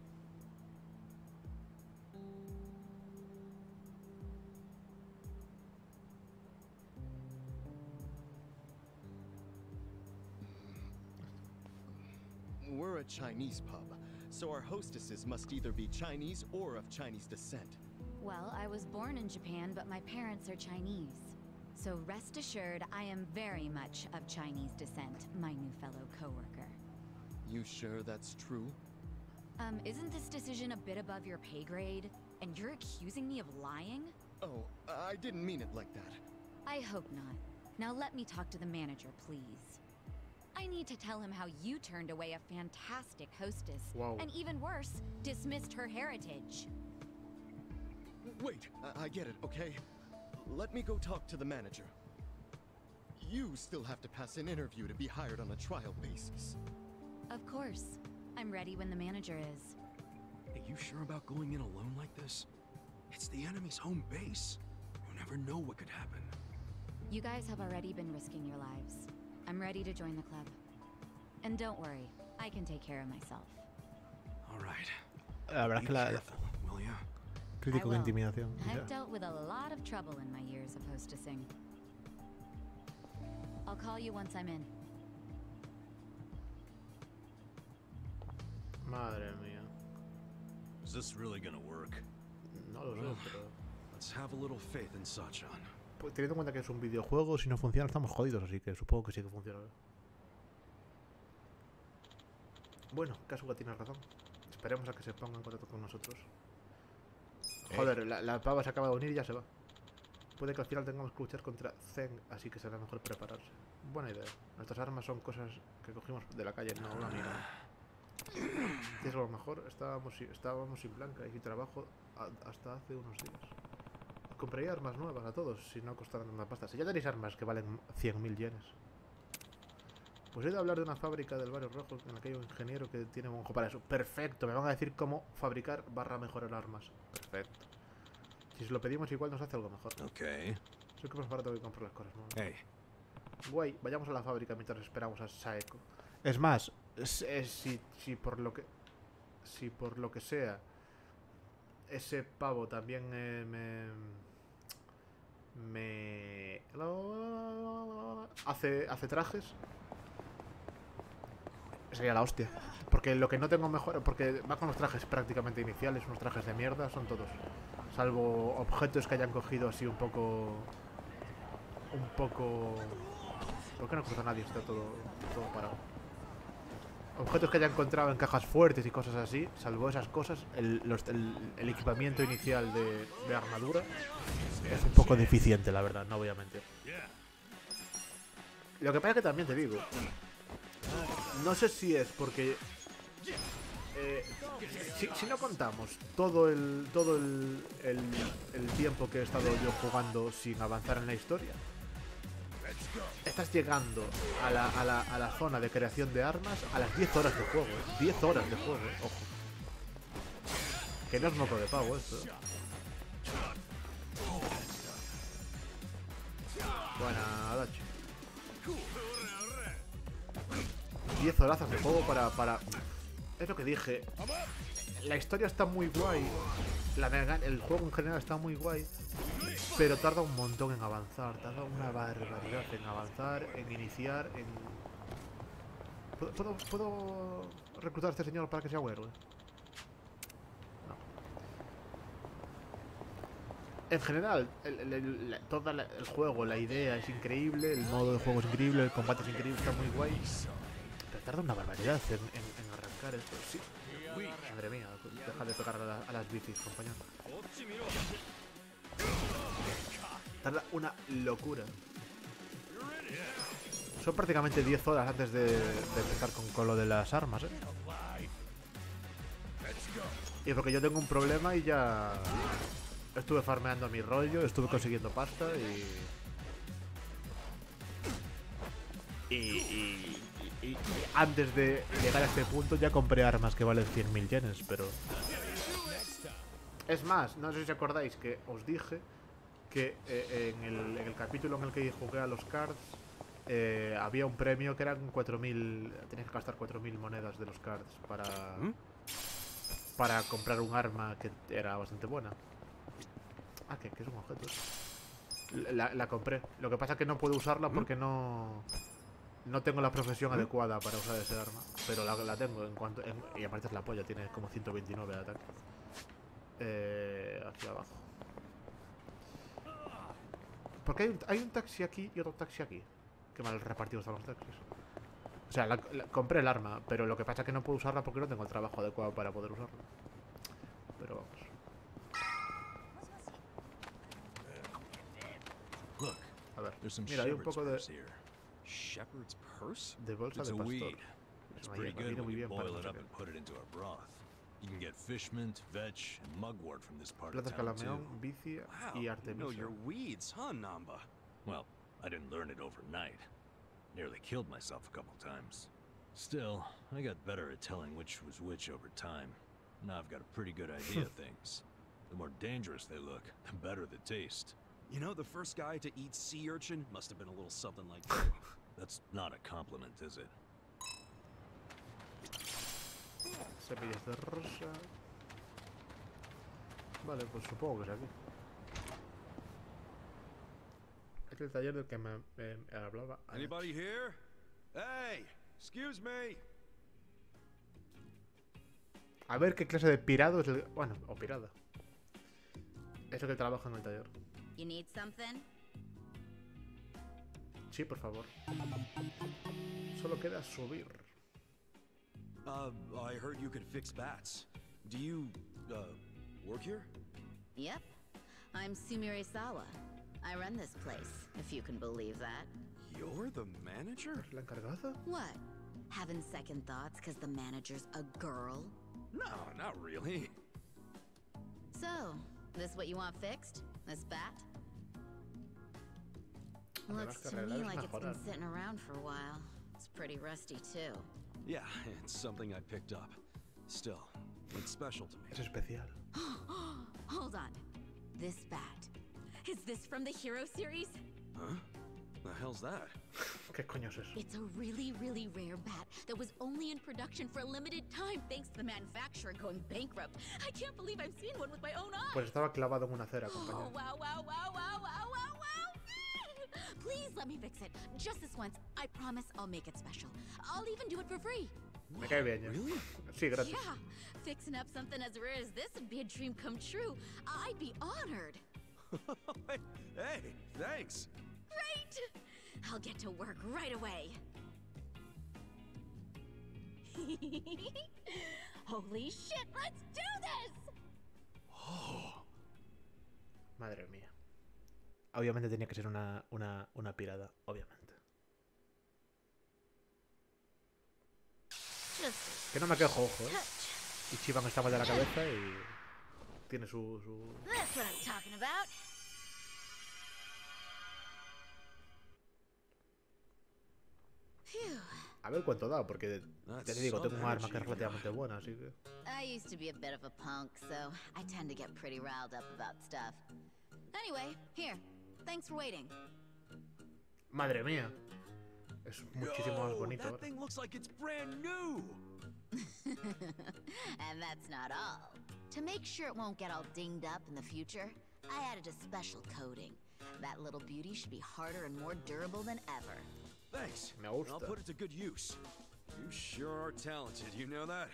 We're a Chinese pub, so our hostesses must either be Chinese or of Chinese descent. Well, I was born in Japan, but my parents are Chinese. So rest assured, I am very much of Chinese descent, my new fellow coworker. You sure that's true? Um, isn't this decision a bit above your pay grade? And you're accusing me of lying? Oh, I didn't mean it like that. I hope not. Now let me talk to the manager, please. I need to tell him how you turned away a fantastic hostess. Wow. And even worse, dismissed her heritage. Wait, I, I get it, okay? Let me go talk to the manager. You still have to pass an interview to be hired on a trial basis. Of course. I'm ready when the manager is. Are you sure about going in alone like this? It's the enemy's home base. You never know what could happen. You guys have already been risking your lives. I'm ready to join the club. And don't worry, I can take care of myself. All right. La verdad es que la, la Will ya? crítico de intimidación. I've dealt with a lot of trouble in my years of hostessing. I'll call you once I'm in. Madre mía. Is this really gonna work? No lo sé, pero... Let's have a little faith in Sachan. Pues teniendo en cuenta que es un videojuego, si no funciona estamos jodidos, así que supongo que sí que funcionará. Bueno, Kasuga tiene razón. Esperemos a que se ponga en contacto con nosotros. Joder, la, la pava se acaba de unir y ya se va. Puede que al final tengamos que luchar contra Zeng, así que será mejor prepararse. Buena idea. Nuestras armas son cosas que cogimos de la calle, no una mierda. Es lo mejor, estábamos, estábamos sin Blanca y sin trabajo a, hasta hace unos días. Compraría armas nuevas a todos si no costaran tanta pasta. Si ya tenéis armas que valen cien mil yenes. Pues he ido a hablar de una fábrica del Barrio Rojo en la que hay un ingeniero que tiene un ojo para eso. Perfecto, me van a decir cómo fabricar barra mejorar armas. Perfecto. Si se lo pedimos igual nos hace algo mejor. Ok. Soy que más barato que comprar las cosas, ¿no? Hey. Guay, vayamos a la fábrica mientras esperamos a Saeko. Es más, es, es, si, si por lo que si por lo que sea ese pavo también eh, me me hace hace trajes, sería la hostia. Porque lo que no tengo mejor, porque va con los trajes prácticamente iniciales, unos trajes de mierda, son todos. Salvo objetos que hayan cogido así un poco un poco... ¿Por qué no cruza nadie? Está todo, todo parado. Objetos que haya encontrado en cajas fuertes y cosas así, salvo esas cosas, el, los, el, el equipamiento inicial de, de armadura es un poco deficiente, la verdad, no voy a mentir. Lo que pasa es que también te digo, no sé si es porque eh, si, si no contamos todo el todo el, el, el tiempo que he estado yo jugando sin avanzar en la historia, estás llegando a la, a, la, a la zona de creación de armas a las diez horas de juego, ¿eh? diez horas de juego, ¿eh? Ojo. Que no es moco de pavo esto. Buena, Adachi. diez horazas de juego para, para... Es lo que dije. La historia está muy guay. La, el juego en general está muy guay. Pero tarda un montón en avanzar, tarda una barbaridad en avanzar, en iniciar, en... ¿Puedo, puedo, ¿puedo reclutar a este señor para que sea un héroe? No. En general, el, el, el, la- todo la- el juego, la idea es increíble, el modo de juego es increíble, el combate es increíble, está muy guay. Pero tarda una barbaridad en, en- en arrancar esto, sí. Madre mía, deja de pegar a, la- a las bicis, compañero. Tarda una locura. Son prácticamente diez horas antes de, de empezar con, con lo de las armas, ¿eh? Y es porque yo tengo un problema y ya estuve farmeando mi rollo, estuve consiguiendo pasta y... Y, y, y- y antes de llegar a este punto ya compré armas que valen cien mil yenes, pero... Es más, no sé si os acordáis que os dije que eh, en, el, en el capítulo en el que jugué a los cards eh, había un premio que eran cuatro mil... Tenías que gastar cuatro mil monedas de los cards para... para comprar un arma que era bastante buena. Ah, ¿qué? ¿Qué es un objeto? La, la compré. Lo que pasa es que no puedo usarla porque no... No tengo la profesión adecuada para usar ese arma. Pero la, la tengo en cuanto... En, y aparte es la polla, tiene como ciento veintinueve de ataque. Eh, aquí abajo. Porque hay un, hay un taxi aquí y otro taxi aquí. Qué mal repartidos están los taxis. O sea, la, la- compré el arma, pero lo que pasa es que no puedo usarla porque no tengo el trabajo adecuado para poder usarla. Pero vamos. Look, A ver, there's some mira, hay un shepherd's poco de, purse here. Shepherd's purse? de bolsa It's de a pastor. weed. Es It's una pretty hierba, good viene when muy you bien para boil no it sé up qué. and put it into a broth. You can get fish mint, vetch, and mugwort from this part of Plantas town calameón, too. vicia Wow, y you know artemisa. your weeds, huh, Namba? Well, I didn't learn it overnight. Nearly killed myself a couple times. Still, I got better at telling which was which over time. Now I've got a pretty good idea of things. The more dangerous they look, the better the taste. You know, the first guy to eat sea urchin must have been a little something like you. That's not a compliment, is it? Semillas de rosa. Vale, pues supongo que es aquí. Es el taller del que me, me- me hablaba. antes. Anybody here? Hey, excuse me. A ver qué clase de pirado es el... Bueno, o pirada. Eso que trabaja en el taller. You need something? Sí, por favor. Solo queda subir. Uh, I heard you could fix bats. Do you, uh, work here? Yep. I'm Sumire Sawa. I run this place, if you can believe that. You're the manager? ¿La encargada? What? Having second thoughts because the manager's a girl? No, not really. So, this what you want fixed? This bat? Looks que to me arreglar es like it's been mejorar. sitting around for a while. It's pretty rusty too. Yeah, it's something I picked up. Still, it's special to me. Es especial. Hold on. This bat. Is this from the Hero series? Huh? The hell's that? ¿Qué coño es eso? It's a really, really rare bat that was only in production for a limited time thanks to the manufacturer going bankrupt. I can't believe I'm seeing one with my own eyes. Pues estaba clavado en una acera, Oh, compañero. wow, wow, wow, wow, wow, wow, wow. Please let me fix it. Just this once. I promise I'll make it special. I'll even do it for free. Me cae bien ya. Sí, gracias. Yeah. Fixing up something as rare as this would be a dream come true. I'd be honored. Hey, thanks. Great! I'll get to work right away. Holy shit, let's do this! Oh. Madre mía. Obviamente tenía que ser una, una, una pirada, obviamente. Just Que no me quejo, ojo, eh. touch. Y Chivan está mal de la cabeza y... Tiene su... su... That's what I'm talking about. Phew. A ver cuánto da, porque... Ya te digo, tengo un arma que es relativamente buena, así que... I used to be a bit of a punk, so I tend to get pretty riled up about stuff. Anyway, here. Thanks for waiting. Madre mía. Es muchísimo más Yo, bonito that ahora. thing looks like it's brand new. And that's not all. To make sure it won't get all dinged up in the future, I added a special coating. That little beauty should be harder and more durable than ever. Thanks. Me gusta. I'll put it to good use. You sure are talented, you know that?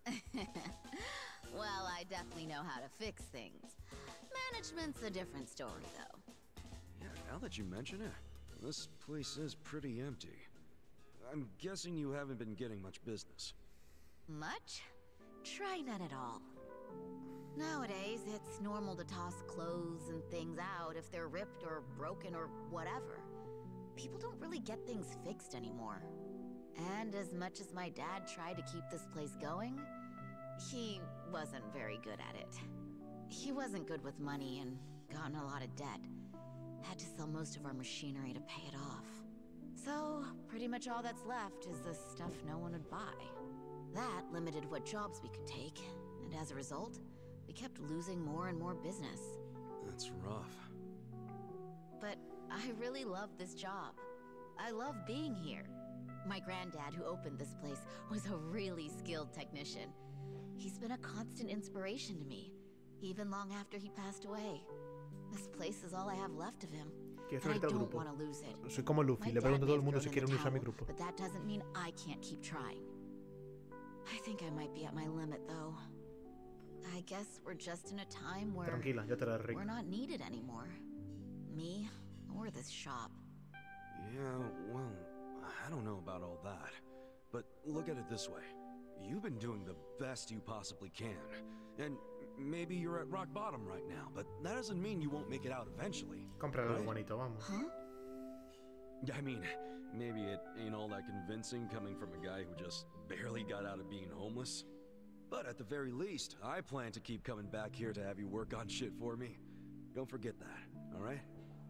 Well, I definitely know how to fix things. Management's a different story, though. Yeah, now that you mention it, this place is pretty empty. I'm guessing you haven't been getting much business. Much? Try none at all. Nowadays, it's normal to toss clothes and things out if they're ripped or broken or whatever. People don't really get things fixed anymore. And as much as my dad tried to keep this place going, he wasn't very good at it. He wasn't good with money and got in a lot of debt. Had to sell most of our machinery to pay it off. So, pretty much all that's left is the stuff no one would buy. That limited what jobs we could take, and as a result, we kept losing more and more business. That's rough. But I really love this job. I love being here. My granddad, who opened this place, was a really skilled technician. He's been a constant inspiration to me, even long after he passed away. This place is all I have left of him, and I don't want to lose it. Soy como Luffy, le pregunto a todo el mundo si quiere unirse a mi grupo. But that doesn't mean I can't keep trying. I think I might be at my limit, though. I guess we're just in a time where Tranquila, ya te la arreglo. we're not needed anymore. Me or this shop. Yeah, well, I don't know about all that. But look at it this way. You've been doing the best you possibly can. And maybe you're at rock bottom right now, but that doesn't mean you won't make it out eventually. Compra algo right? bonito, vamos. Huh? I mean, maybe it ain't all that convincing coming from a guy who just barely got out of being homeless. But at the very least, I plan to keep coming back here to have you work on shit for me. Don't forget that, alright?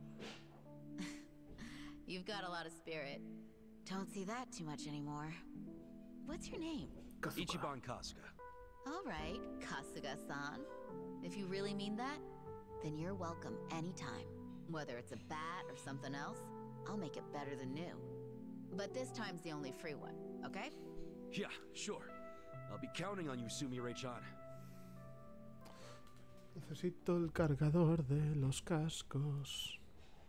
You've got a lot of spirit. Don't see that too much anymore. What's your name? Kasuga. Ichiban Kasuga. All right, Kasuga-san. If you really mean that, then you're welcome anytime. Whether it's a bat or something else, I'll make it better than new. But this time's the only free one, okay? Yeah, sure. I'll be counting on you, Sumire-chan. Necesito el cargador de los cascos.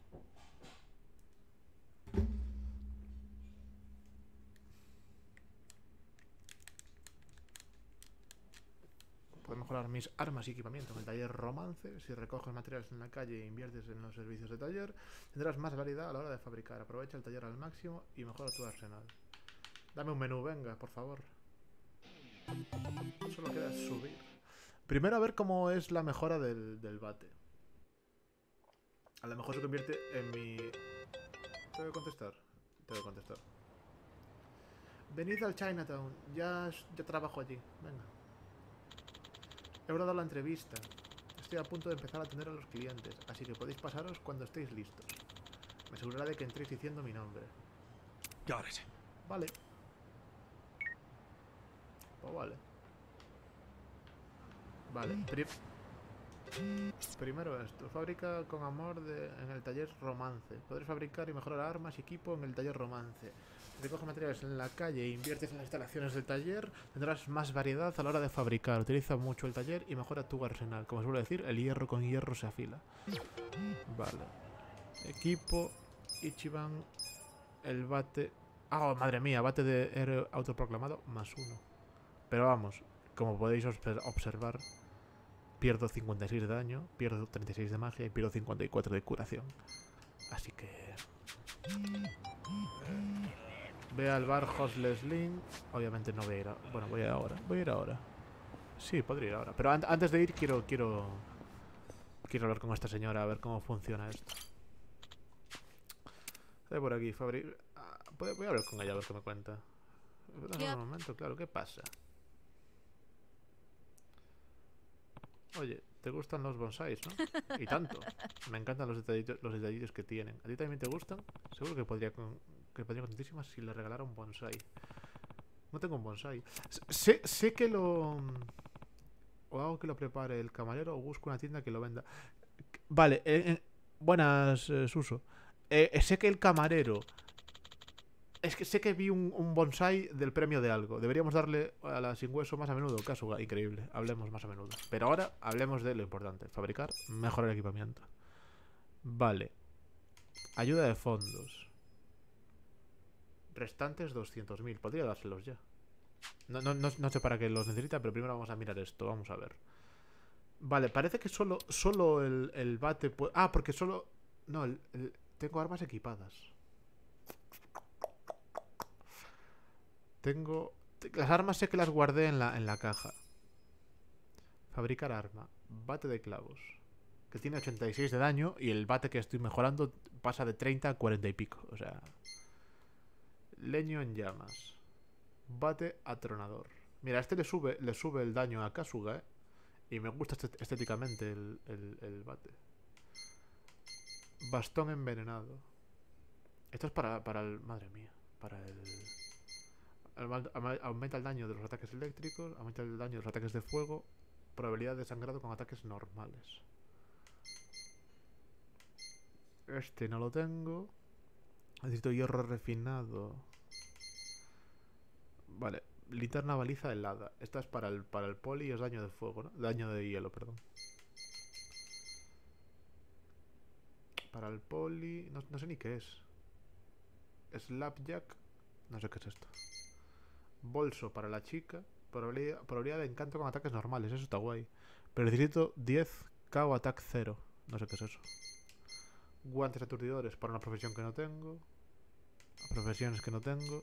Puedo mejorar mis armas y equipamiento en el taller Romance. Si recoges materiales en la calle e inviertes en los servicios de taller, tendrás más variedad a la hora de fabricar. Aprovecha el taller al máximo y mejora tu arsenal. Dame un menú, venga, por favor. Solo queda subir. Primero a ver cómo es la mejora del, del bate. A lo mejor se convierte en mi... ¿Te voy a contestar? Te voy a contestar. Venid al Chinatown. Ya, ya trabajo allí. Venga. He grabado la entrevista. Estoy a punto de empezar a atender a los clientes, así que podéis pasaros cuando estéis listos. Me aseguraré de que entréis diciendo mi nombre. Got it. Vale. Pues vale. Vale. Pri Primero esto. Fabrica con amor de, en el taller Romance. Podréis fabricar y mejorar armas y equipo en el taller Romance. Recoge materiales en la calle e inviertes en las instalaciones del taller, tendrás más variedad a la hora de fabricar. Utiliza mucho el taller y mejora tu arsenal. Como suele decir, el hierro con hierro se afila. Vale. Equipo, Ichiban, el bate... ¡Ah, oh, madre mía! Bate de héroe autoproclamado, más uno. Pero vamos, como podéis observar, pierdo cincuenta y seis de daño, pierdo treinta y seis de magia y pierdo cincuenta y cuatro de curación. Así que... Ve al bar Hostless Link. Obviamente no voy a ir a... Bueno, voy a ir ahora. Voy a ir ahora. Sí, podría ir ahora. Pero an antes de ir quiero... Quiero quiero hablar con esta señora a ver cómo funciona esto. Estoy por aquí, Fabri... Ah, voy a hablar con ella a ver qué me cuenta. Dame un momento, claro. ¿Qué pasa? Oye, ¿te gustan los bonsáis, no? Y tanto. Me encantan los detallitos, los detallitos que tienen. ¿A ti también te gustan? Seguro que podría... Con que podría contentísima si le regalara un bonsai. No tengo un bonsai. Sé, sé que lo... O hago que lo prepare el camarero o busco una tienda que lo venda. Vale, eh, eh, buenas, eh, Suso. Eh, sé que el camarero Es que sé que vi un, un bonsai del premio de algo. Deberíamos darle a la sin hueso más a menudo. Kasuga, increíble. Hablemos más a menudo. Pero ahora hablemos de lo importante. Fabricar, mejorar el equipamiento. Vale. Ayuda de fondos. Restantes doscientos mil. Podría dárselos ya. No, no, no, no sé para qué los necesita, pero primero vamos a mirar esto. Vamos a ver. Vale, parece que solo, solo el, el bate puede... Ah, porque solo... No, el, el... tengo armas equipadas. Tengo... Las armas sé que las guardé en la, en la caja. Fabricar arma. Bate de clavos. Que tiene ochenta y seis de daño. Y el bate que estoy mejorando pasa de treinta a cuarenta y pico. O sea... Leño en llamas. Bate atronador. Mira, este le sube, le sube el daño a Kasuga, ¿eh? Y me gusta estéticamente el, el, el bate. Bastón envenenado. Esto es para, para el... Madre mía. Para el... Aumenta el daño de los ataques eléctricos. Aumenta el daño de los ataques de fuego. Probabilidad de sangrado con ataques normales. Este no lo tengo. Necesito hierro refinado. Vale. Linterna baliza helada. Esta es para el, para el poli y es daño de fuego, ¿no? Daño de hielo, perdón. Para el poli... No, no sé ni qué es. Slapjack. No sé qué es esto. Bolso para la chica. Probabilidad, probabilidad de encanto con ataques normales. Eso está guay. Pero necesito diez K O attack cero. No sé qué es eso. Guantes aturdidores para una profesión que no tengo. Profesiones que no tengo.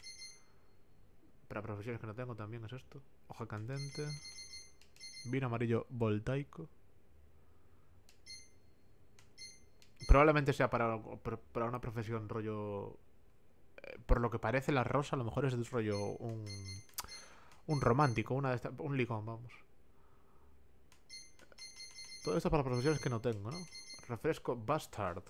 Para profesiones que no tengo también es esto. Hoja candente. Vino amarillo voltaico. Probablemente sea para, para una profesión rollo... Eh, por lo que parece la rosa a lo mejor es de rollo un... Un romántico, una de estas, un licón, vamos. Todo esto para profesiones que no tengo, ¿no? Refresco Bastard.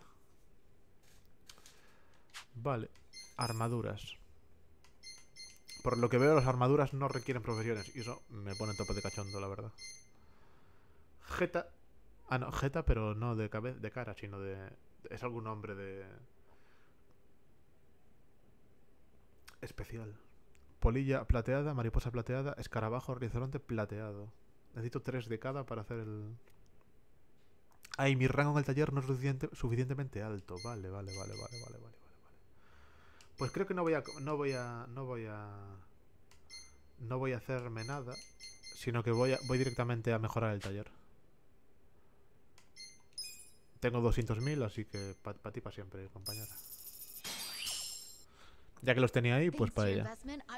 Vale. Armaduras. Por lo que veo, las armaduras no requieren profesiones. Y eso me pone tope de cachondo, la verdad. Jeta. Ah, no, Jeta, pero no de, cabe de cara, sino de... Es algún nombre de... Especial. Polilla plateada, mariposa plateada, escarabajo, rinoceronte plateado. Necesito tres de cada para hacer el... Ay, mi rango en el taller no es suficiente, suficientemente alto. Vale, vale, vale, vale, vale, vale, vale. Pues creo que no voy a... No voy a... No voy a... No voy a hacerme nada. Sino que voy, a, voy directamente a mejorar el taller. Tengo doscientos mil, así que para pa ti para siempre, compañera. Ya que los tenía ahí, pues para ella.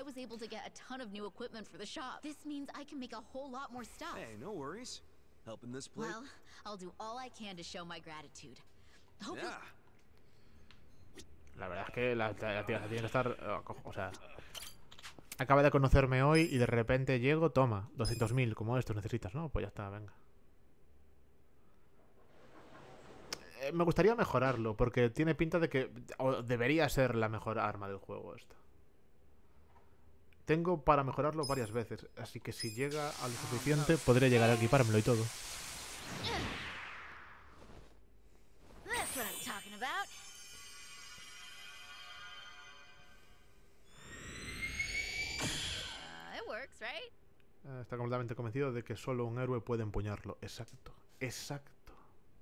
Hey, no worries. Helping this plate. Well, I'll do all I can to show my gratitude. Hopefully... Yeah. La verdad es que la, la, la tía tiene que estar... O sea... Acaba de conocerme hoy y de repente llego, toma, doscientos mil, como esto necesitas, ¿no? Pues ya está, venga. Eh, me gustaría mejorarlo, porque tiene pinta de que... O debería ser la mejor arma del juego esta. Tengo para mejorarlo varias veces, así que si llega a lo suficiente, podré llegar a equipármelo y todo. That's what I'm talking about. Works, right? Eh, está completamente convencido de que solo un héroe puede empuñarlo. Exacto, exacto.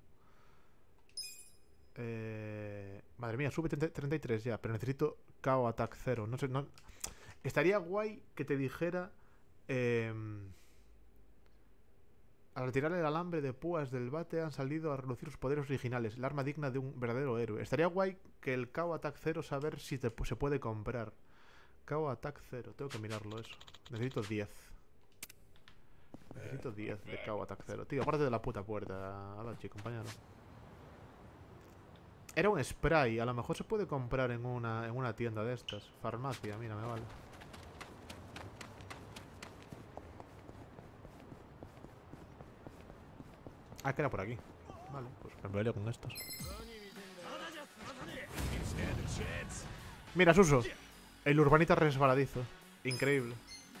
Eh, madre mía, sube treinta y tres ya, pero necesito K O attack cero. No sé, no... Estaría guay que te dijera... Eh, al retirar el alambre de púas del bate han salido a relucir sus poderes originales. El arma digna de un verdadero héroe. Estaría guay que el K O attack cero saber si te, se puede comprar. K O attack cero, tengo que mirarlo eso. Necesito diez. Necesito diez de K O attack cero. Tío, aparte de la puta puerta. Hola, chico, compañero. Era un spray, a lo mejor se puede comprar en una, en una tienda de estas. Farmacia, mira, me vale. Ah, que era por aquí. Vale, pues me peleo con estos. Mira, Suso. El urbanita resbaladizo. Increíble.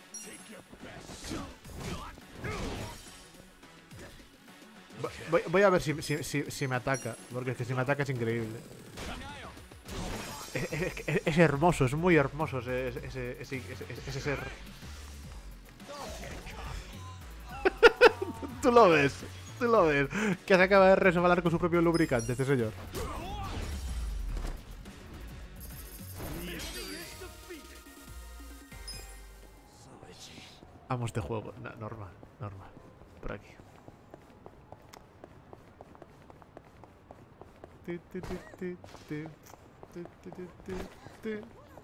Voy, voy a ver si, si, si, si me ataca. Porque es que si me ataca es increíble. es, es, es hermoso, es muy hermoso ese, ese, ese, ese, ese, ese ser. Tú lo ves, tú lo ves. Que se acaba de resbalar con su propio lubricante, este señor. Amo este juego. No, normal, normal. Por aquí. Ti, ti, ti, ti, ti. Ti, ti, ti, ti, ti.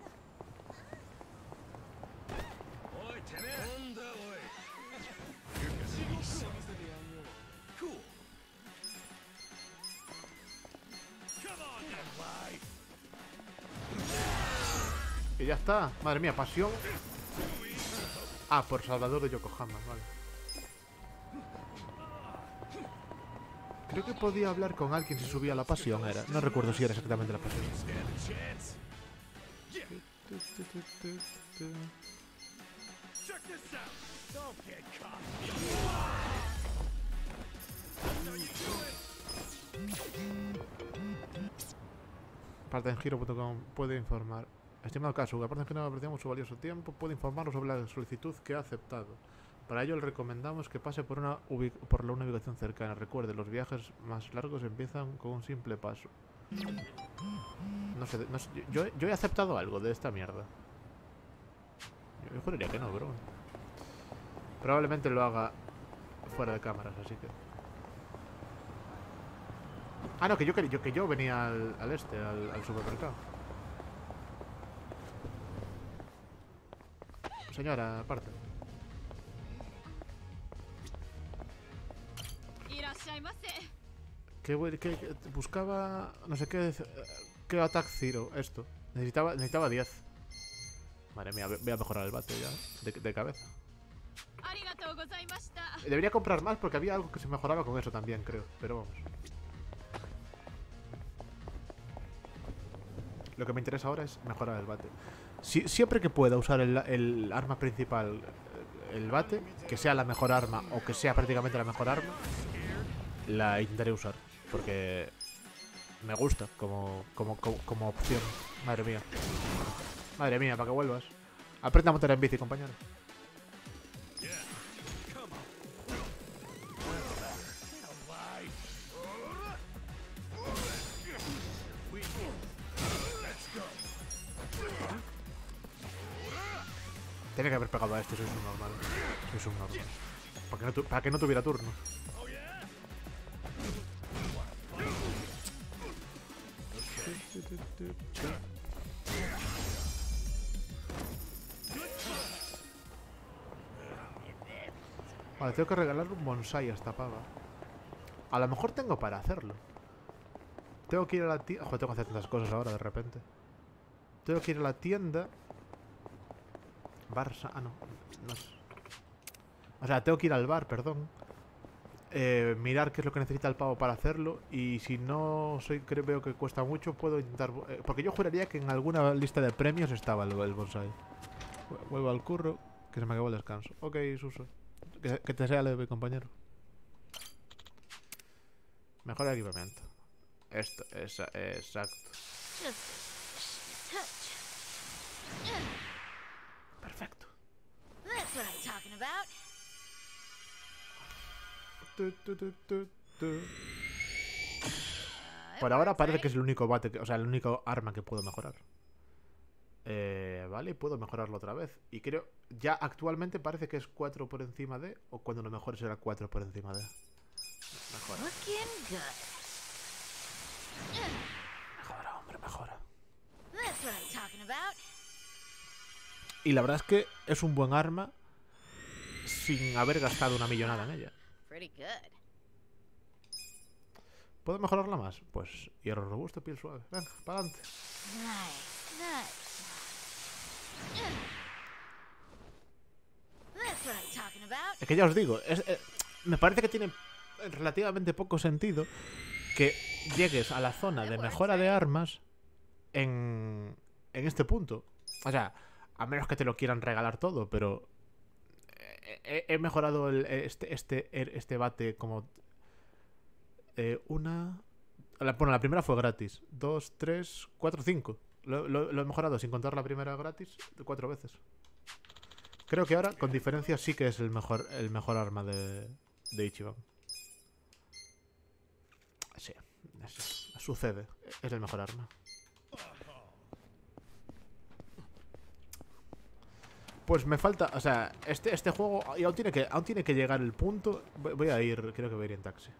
Y ya está. Madre mía, pasión. Ah, por Salvador de Yokohama, vale. Creo que podía hablar con alguien si subía la pasión, era. No recuerdo si era exactamente la pasión. Parte en giro punto com puede informar. Estimado caso, aparte de que no apreciamos su valioso tiempo, puede informarnos sobre la solicitud que ha aceptado. Para ello le recomendamos que pase por una, por una ubicación cercana. Recuerde, los viajes más largos empiezan con un simple paso. No sé, no sé yo, yo he aceptado algo de esta mierda. Yo, yo juraría que no, bro. Probablemente lo haga fuera de cámaras, así que... Ah, no, que yo, que yo, que yo venía al, al este, al, al supermercado. Señora, aparte. Que, que, que buscaba... No sé qué... ¿Qué Attack Zero? Esto. Necesitaba necesitaba diez. Madre mía, voy a mejorar el bate ya. De, de cabeza. Debería comprar más porque había algo que se mejoraba con eso también, creo. Pero vamos. Lo que me interesa ahora es mejorar el bate. Si, siempre que pueda usar el, el arma principal, el bate, que sea la mejor arma o que sea prácticamente la mejor arma, la intentaré usar. Porque me gusta como, como, como, como opción. Madre mía. Madre mía, para que vuelvas. Aprende a montar en bici, compañero. Tenía que haber pegado a este, soy un normal. Soy un normal. Para que no, tu para que no tuviera turno. Vale, tengo que regalarle un bonsai a esta pava. A lo mejor tengo para hacerlo. Tengo que ir a la tienda... Joder, tengo que hacer tantas cosas ahora de repente. Tengo que ir a la tienda... Barça... Ah, no. no es... O sea, tengo que ir al bar, perdón. Eh, mirar qué es lo que necesita el pavo para hacerlo. Y si no soy, creo, veo que cuesta mucho, puedo intentar... Eh, porque yo juraría que en alguna lista de premios estaba el, el bonsai. Vuelvo al curro, que se me acabó el descanso. Ok, Suso. Que, que te sea leve, compañero. Mejor equipamiento. Esto, esa, exacto. Perfecto. Tu, tu, tu, tu, tu. Por ahora parece que es el único bate, que, o sea, el único arma que puedo mejorar. Eh, vale, puedo mejorarlo otra vez. Y creo, ya actualmente parece que es cuatro por encima de, o cuando lo mejor será cuatro por encima de. Mejora. Mejora, hombre, mejora. Y la verdad es que es un buen arma sin haber gastado una millonada en ella. ¿Puedo mejorarla más? Pues hierro robusto, piel suave. Venga, para adelante. Es que ya os digo, es, eh, me parece que tiene relativamente poco sentido que llegues a la zona de mejora de armas en, en este punto. O sea, a menos que te lo quieran regalar todo, pero he, he mejorado el, este, este, este bate como eh, una... La, bueno, la primera fue gratis. Dos, tres, cuatro, cinco. Lo, lo, lo he mejorado sin contar la primera gratis cuatro veces. Creo que ahora, con diferencia, sí que es el mejor, el mejor arma de, de Ichiban. Sí, es, sucede. Es el mejor arma. Pues me falta, o sea, este, este juego aún tiene, que, aún tiene que llegar el punto. Voy a ir, creo que voy a ir en taxi.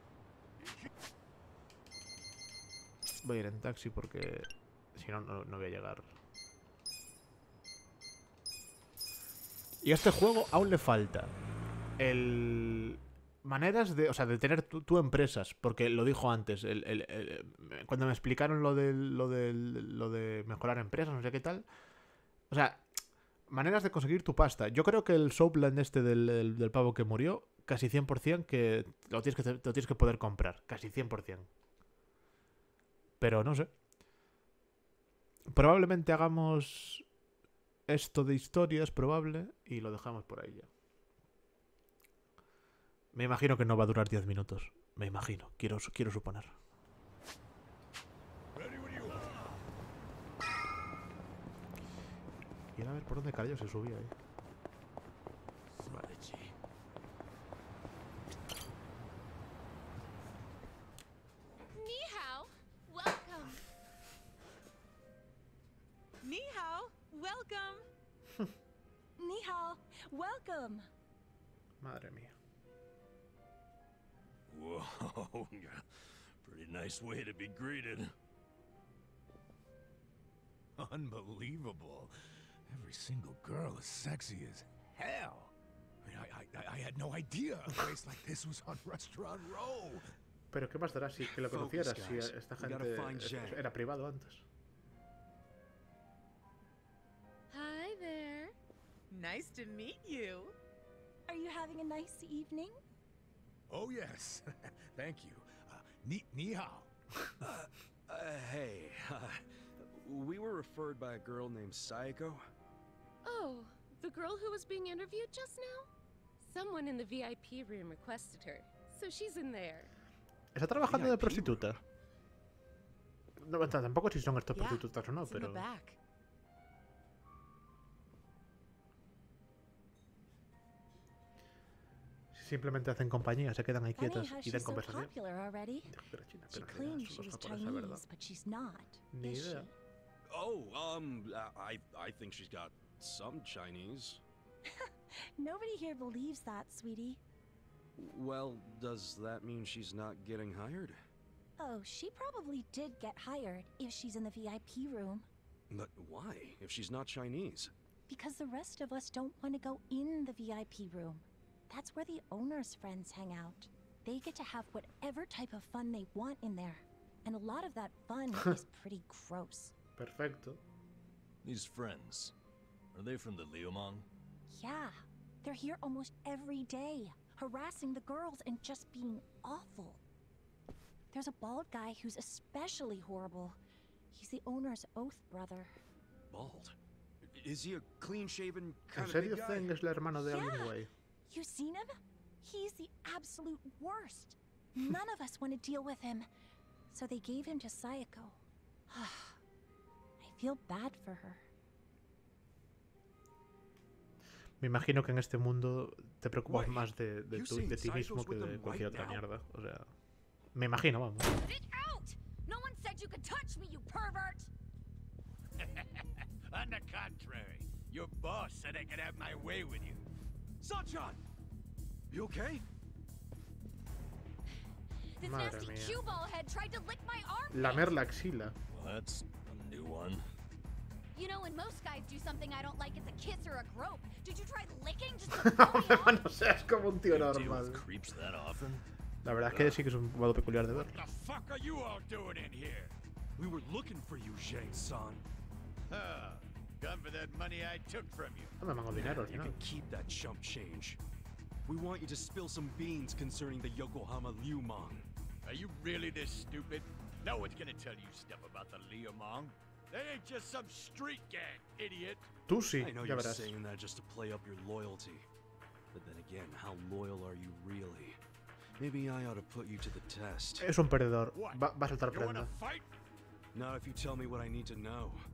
Voy a ir en taxi porque si no, no, no voy a llegar. Y a este juego aún le falta el... maneras de, o sea, de tener tu, tu empresas, porque lo dijo antes, el, el, el, cuando me explicaron lo de, lo, de, lo de mejorar empresas, no sé qué tal. O sea, maneras de conseguir tu pasta. Yo creo que el Soapland este del, del, del pavo que murió, casi cien por cien que lo tienes que, lo tienes que poder comprar, casi cien por cien. Pero no sé. Probablemente hagamos esto de historia, es probable, y lo dejamos por ahí ya. Me imagino que no va a durar diez minutos. Me imagino, quiero, quiero suponer. Y a ver por dónde cayó se subía ahí. Ni hao, welcome. Ni hao, welcome. Ni hao, welcome. Madre mía. Whoa, pretty nice way to be greeted. Unbelievable. Every single girl is sexy as hell. I, mean, I, I, I had no idea a place like this was on Restaurant Row. Pero qué más dará si que lo conocieras, si esta gente era privado antes. Hi there. Nice to meet you. Are you having a nice evening? Oh yes, thank you. Uh, ni, ni hao. uh, uh, hey, uh, we were referred by a girl named Sayako. Oh, the girl who was being interviewed just now? Someone in the V I P room requested her, so she's in there. ¿Está trabajando de prostituta? No, tampoco si son estas prostitutas o no, pero... Simplemente hacen compañía, se quedan ahí quietas y dan conversación. Ni idea. Oh, um, I I think she's got some Chinese. Nobody here believes that, sweetie. Well, does that mean she's not getting hired? Oh, she probably did get hired if she's in the V I P room. But why, if she's not Chinese? Because the rest of us don't want to go in the V I P room. That's where the owner's friends hang out. They get to have whatever type of fun they want in there. And a lot of that fun is pretty gross. Perfecto. These friends, are they from the Liumang? Yeah, they're here almost every day, harassing the girls and just being awful. There's a bald guy who's especially horrible. He's the owner's oath brother. Bald? Is he a clean-shaven kind of big guy? ¿En serio es el hermano de alguien güey? You seen him? He's the absolute worst. None of us want to deal with him. So they gave him to Sayako. I feel bad for her. Me imagino que en este mundo te preocupas más de, de, tu, de ti mismo que de cualquier otra mierda. O sea, me imagino, vamos. Get out! No one said you could touch me, you pervert! On the contrary, your boss said I could have my way with you. Sachan! You okay? This Madre nasty mía. cue ball head tried to lick my arm. Lamer la axila. Well, that's a new one. You know, when most guys do something I don't like, it's a kiss or a grope. Did you try licking just to throw me off? No seas como un tío normal. Creeps that often? La verdad es que sí que es un modo peculiar de ver. What the fuck are you all doing in here? We were looking for you, Zhang-san. Ah, come for that money I took from you. No me mango dinero al You final. can keep that chump change. We want you to spill some beans concerning the Yokohama Liumang. Are you really this stupid? No one's gonna tell you stuff about the Liumang. They ain't just some street gang, idiot. Tú sí, I know ya you're verás. saying that just to play up your loyalty. But then again, how loyal are you really? Maybe I ought to put you to the test. Es un perdedor. Va, va a soltar You wanna prenda. fight? Not if you tell me what I need to know.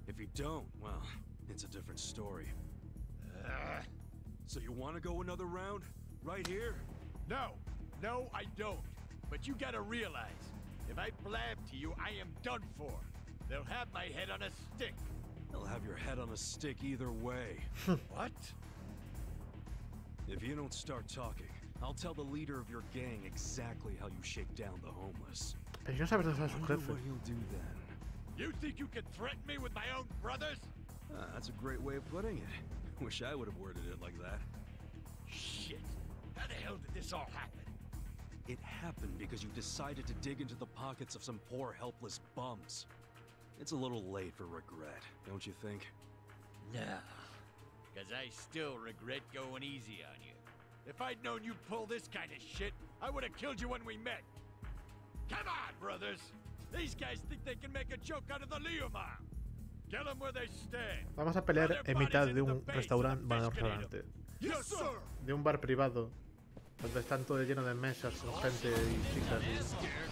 If you don't, well, it's a different story. Uh, so you want to go another round? Right here? No. No, I don't. But you gotta realize, if I blab to you, I am done for. They'll have my head on a stick. They'll have your head on a stick either way. What? If you don't start talking, I'll tell the leader of your gang exactly how you shake down the homeless. Pero si no sabes dónde está su Wonder jefe. what he'll do then. You think you can threaten me with my own brothers? Ah, that's a great way of putting it. Wish I would have worded it like that. Shit. How the hell did this all happen? It happened because you decided to dig into the pockets of some poor, helpless bums. It's a little late for regret, don't you think? No. Because I still regret going easy on you. If I'd known you'd pull this kind of shit, I would have killed you when we met. Come on, brothers! These guys think they can make a joke out of the Liumang. Kill them where they stand. Vamos a pelear en mitad de un restaurante, bueno, no restaurante, de un bar privado, donde están todo lleno de mesas con gente y chicas. Y...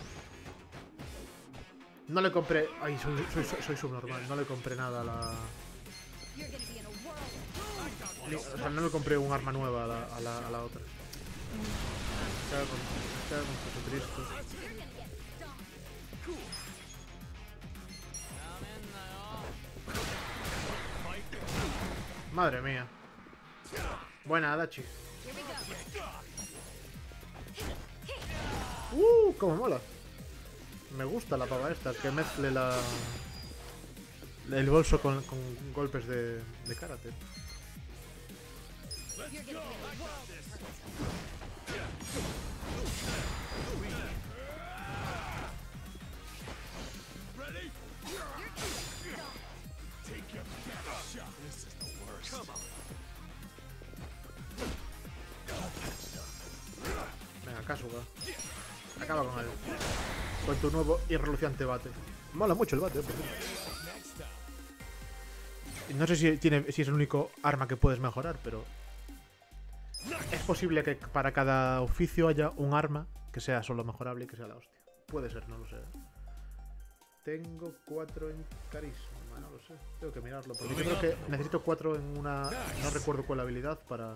No le compré, ay, soy, soy, soy, soy subnormal, no le compré nada a la... O sea, no le compré un arma nueva a la, a la, a la otra. Me cago con, me cago con Jesucristo. Madre mía. Buena, Adachi. Uh, cómo mola. Me gusta la pava esta, que mezcle la... el bolso con, con golpes de, de karate. Venga, Kasuga. Acaba con él. Con tu nuevo y reluciente bate. Mola mucho el bate, ¿eh? No sé si, tiene, si es el único arma que puedes mejorar, pero... es posible que para cada oficio haya un arma que sea solo mejorable y que sea la hostia. Puede ser, no lo sé. Tengo cuatro en carisma, no lo sé. Tengo que mirarlo, porque yo creo que necesito cuatro en una... no recuerdo cuál habilidad para...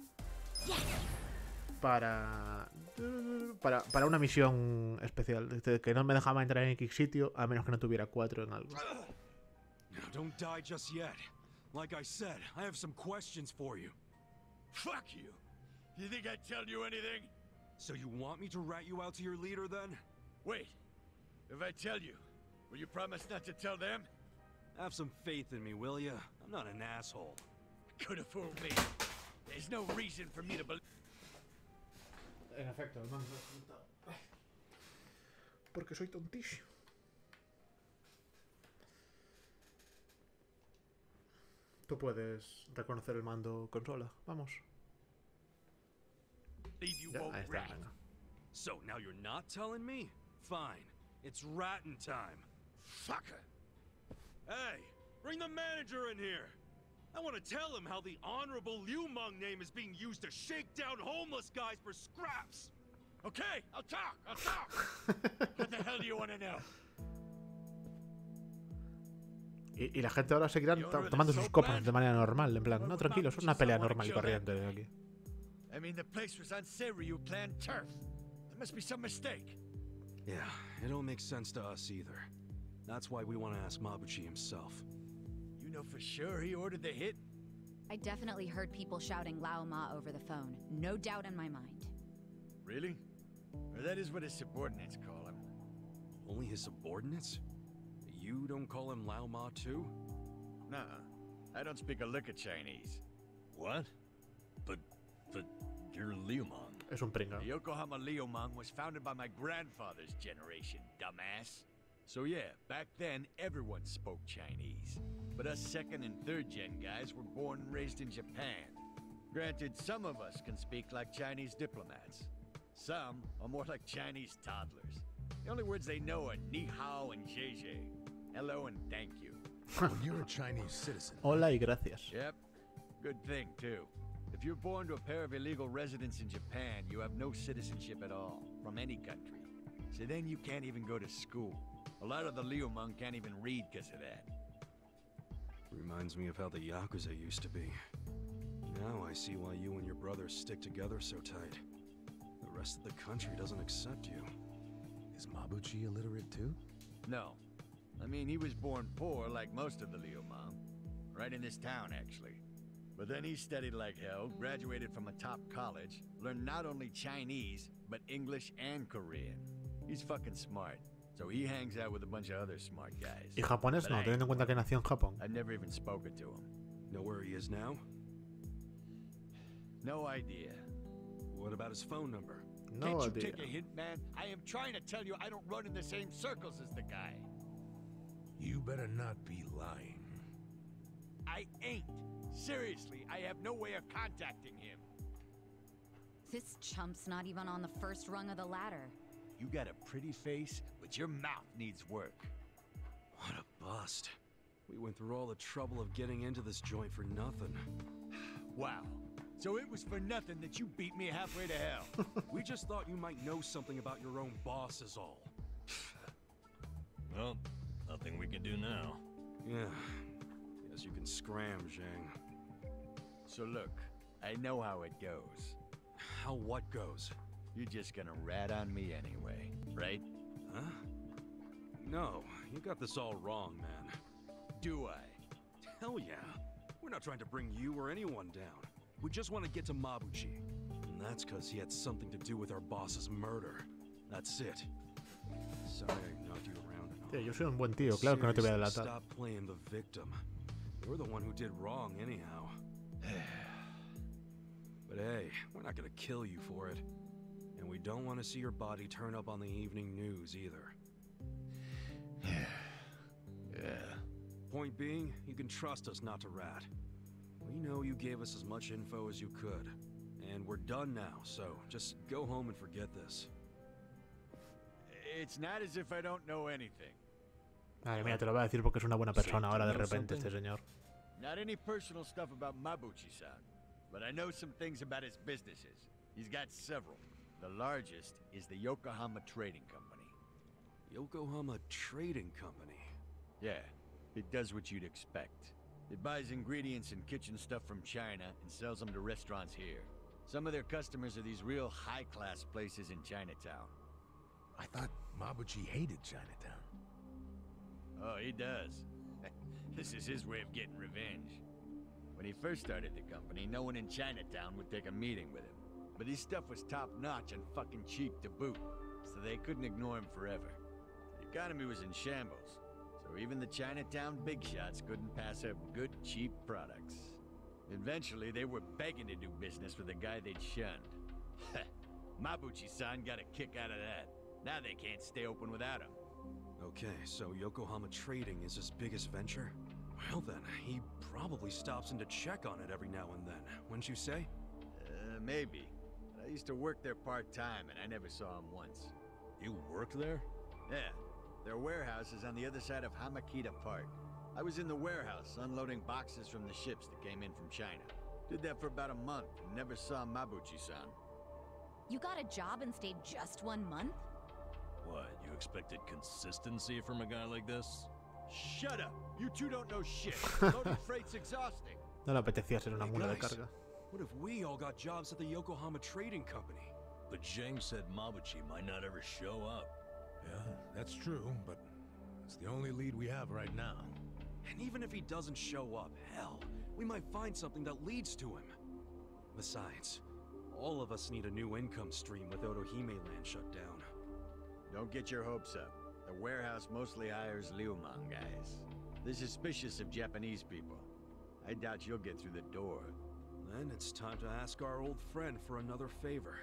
Para... Para, para una misión especial. Que no me dejaba entrar en X sitio a menos que no tuviera cuatro en algo. Now, don't die just yet. Like I said, I have some questions for you. Fuck you! You think I'd tell you anything? So you want me to rat you out to your leader then? Wait. If I tell you, will you promise not to tell them? Have some faith in me, will ya? I'm not an asshole. Could have fooled me. There's no reason for me to believe. En efecto, el mando es porque soy tontísimo. Tú puedes reconocer el mando consola. Vamos. Ya, ahí está, venga. So now you're not telling me? Fine. It's ratting time. Fucker. Hey, bring the manager in here. I want to tell him how the honorable Liumang name is being used to shake down homeless guys for scraps. Okay, I'll talk. I'll talk. What the hell do you want to know? Y, y la gente ahora seguirá tomando sus copas de manera normal, en plan, no, tranquilo, es una pelea normal y corriente de aquí. I mean, the place was on Seiryu clan turf. There must be some mistake. Yeah, it don't make sense to us either. That's why we want to ask Mabuchi himself. You know for sure he ordered the hit? I definitely heard people shouting Lao Ma over the phone. No doubt in my mind. Really? Or that is what his subordinates call him. Only his subordinates? You don't call him Lao Ma too? Nuh-uh. I don't speak a lick of Chinese. What? But... but you're Liumang. Es un pringao. The Yokohama Liumang was founded by my grandfather's generation, dumbass. So yeah, back then everyone spoke Chinese. But us second and third gen guys were born and raised in Japan. Granted, some of us can speak like Chinese diplomats. Some are more like Chinese toddlers. The only words they know are ni hao and zhe zhe. Hello and thank you. Well, you're a Chinese citizen. Hola y gracias. Yep. Good thing, too. If you're born to a pair of illegal residents in Japan, you have no citizenship at all, from any country. So then you can't even go to school. A lot of the Liumang can't even read because of that. Reminds me of how the Yakuza used to be. Now I see why you and your brother stick together so tight. The rest of the country doesn't accept you. Is Mabuchi illiterate too? No. I mean, he was born poor like most of the Liumang. Right in this town, actually. But then he studied like hell, graduated from a top college, learned not only Chinese, but English and Korean. He's fucking smart. So he hangs out with a bunch of other smart guys. Y japonés no, teniendo en cuenta que nació en Japón. I've never even spoken to him. Know where he is now? No idea. What about his phone number? No Can't idea. you take a hint, man? I am trying to tell you I don't run in the same circles as the guy. You better not be lying. I ain't. Seriously, I have no way of contacting him. This chump's not even on the first rung of the ladder. You got a pretty face, but your mouth needs work. What a bust. We went through all the trouble of getting into this joint for nothing. Wow. So it was for nothing that you beat me halfway to hell. We just thought you might know something about your own boss is all. Well, nothing we can do now. Yeah. Guess you can scram, Zhang. So look, I know how it goes. How what goes? You're just gonna rat on me anyway, right? Huh? No, you got this all wrong, man. Do I? Hell yeah. We're not trying to bring you or anyone down. We just want to get to Mabuchi. And that's because he had something to do with our boss's murder. That's it. Sorry I knocked you around and all. Tío, yo soy un buen tío, claro que no te voy a delatar. Stop playing the victim. You're the one who did wrong anyhow. But hey, we're not gonna kill you for it. And we don't want to see your body turn up on the evening news either. Yeah. Point being, you can trust us not to rat. We know you gave us as much info as you could. And we're done now, so just go home and forget this. It's not as if I don't know anything. Madre mía, te lo voy a decir porque es una buena persona ahora de repente este señor. Not any personal stuff about Mabuchi-san, but I know some things about his businesses. He's got several. The largest is the Yokohama Trading Company. Yokohama Trading Company? Yeah, it does what you'd expect. It buys ingredients and kitchen stuff from China and sells them to restaurants here. Some of their customers are these real high-class places in Chinatown. I thought Mabuchi hated Chinatown. Oh, he does. This is his way of getting revenge. When he first started the company, no one in Chinatown would take a meeting with him. But his stuff was top-notch and fucking cheap to boot, so they couldn't ignore him forever. The economy was in shambles, so even the Chinatown big shots couldn't pass up good, cheap products. Eventually, they were begging to do business with the guy they'd shunned. Mabuchi-san got a kick out of that. Now they can't stay open without him. Okay, so Yokohama Trading is his biggest venture? Well then, he probably stops in to check on it every now and then, wouldn't you say? Uh, maybe. I used to work there part-time, and I never saw him once. You worked there? Yeah. Their warehouse is on the other side of Hamakita Park. I was in the warehouse, unloading boxes from the ships that came in from China. Did that for about a month, and never saw Mabuchi-san. You got a job and stayed just one month? What, you expected consistency from a guy like this? Shut up! You two don't know shit. Loading freight's exhausting. No le apetecía ser una Hey mula de guys, carga. what if we all got jobs at the Yokohama Trading Company? But Zhang said Mabuchi might not ever show up. Yeah, that's true, but it's the only lead we have right now. And even if he doesn't show up, hell, we might find something that leads to him. Besides, all of us need a new income stream with Otohime Land shut down. Don't get your hopes up. The warehouse mostly hires Liumang guys. They're suspicious of Japanese people. I doubt you'll get through the door. Then it's time to ask our old friend for another favor.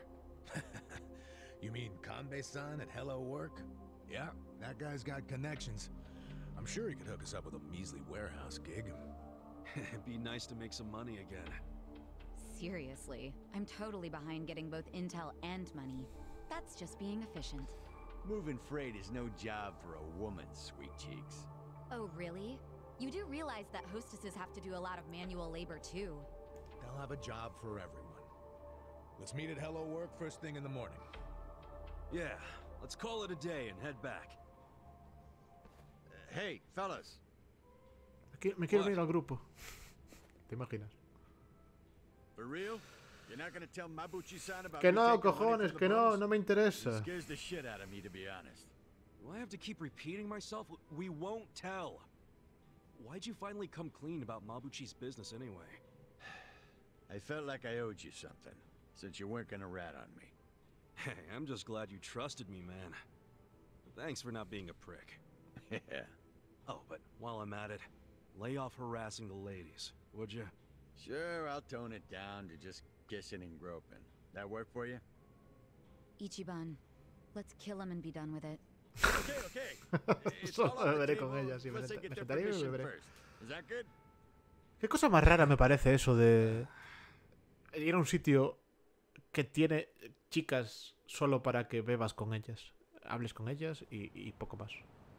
You mean Kanbei-san at Hello Work? Yeah, that guy's got connections. I'm sure he could hook us up with a measly warehouse gig. It'd be nice to make some money again. Seriously, I'm totally behind getting both intel and money. That's just being efficient. Moving freight is no job for a woman, sweet cheeks. Oh, really? You do realize that hostesses have to do a lot of manual labor, too. They'll have a job for everyone. Let's meet at Hello Work first thing in the morning. Yeah, let's call it a day and head back. Uh, hey, fellas. qui- me quiero unir al grupo. ¿Te imaginas? For real? You're not gonna tell Mabuchi-san about Que me no, taking money cojones, from the que no, bums? no me interesa. It scares the shit out of me, to be honest. Do I have to keep repeating myself? We won't tell. Why'd you finally come clean about Mabuchi's business anyway? I felt like I owed you something, since you weren't gonna rat on me. Hey, I'm just glad you trusted me, man. Thanks for not being a prick. Yeah. Oh, but while I'm at it, lay off harassing the ladies, would you? Sure, I'll tone it down to just kissing and groping. That work for you? Ichiban, let's kill him and be done with it. Okay, okay. It's all Solo on the beberé table. con ellas y me, Let's senta- get me their sentaré y me permission beberé. first. Is that good? ¿Qué cosa más rara me parece eso de ir a un sitio que tiene chicas solo para que bebas con ellas, hables con ellas y, y poco más?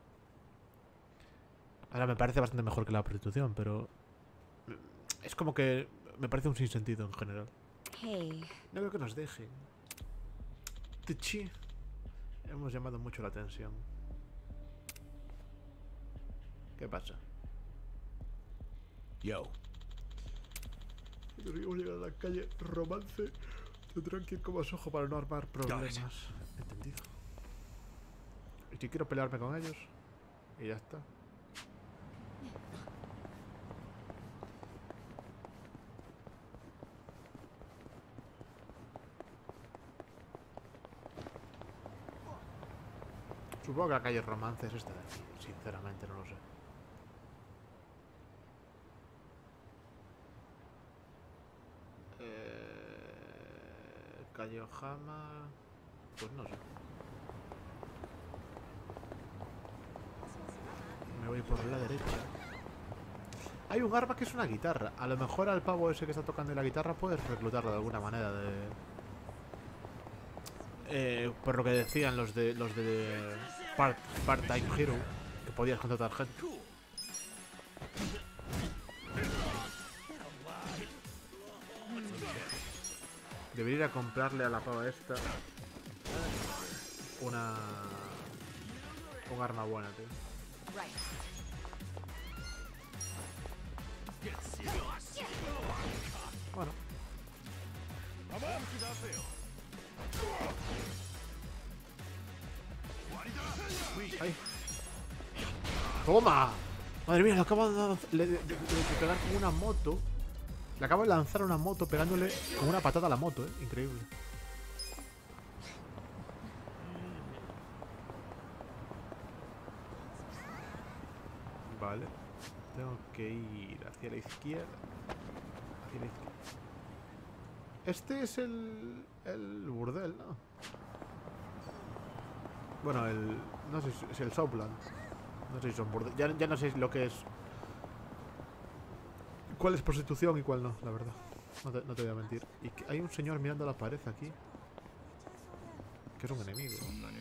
Ahora me parece bastante mejor que la prostitución, pero es como que me parece un sinsentido en general. Hey. No creo que nos dejen. Tichi. Hemos llamado mucho la atención. ¿Qué pasa? Yo. Si conseguimos llegar a la calle Romance, tendrán que ir con más ojo para no armar problemas. Entendido. Y si quiero pelearme con ellos, y ya está. Supongo que la calle Romance es esta de aquí. Sinceramente, no lo sé. Eh, calle Ojama... Pues no sé. Me voy por la derecha. Hay un arma que es una guitarra. A lo mejor al pavo ese que está tocando la guitarra puedes reclutarlo de alguna manera de... Eh, por lo que decían los de los de Part, Part-Time Hero, que podías contratar gente. Debería ir a comprarle a la pava esta una un arma buena, tío. Bueno. ¡Ay! ¡Toma! Madre mía, le acabo de, de, de, de pegar con una moto. Le acabo de lanzar una moto pegándole con una patada a la moto, ¿eh? Increíble. Vale. Tengo que ir hacia la izquierda. Hacia la izquierda. Este es el... el burdel, ¿no? Bueno, el... no sé si es el Southland. No sé si son burdel. Ya, ya no sé lo que es... cuál es prostitución y cuál no, la verdad. No te, no te voy a mentir. Y que hay un señor mirando la pared aquí. Que es un enemigo.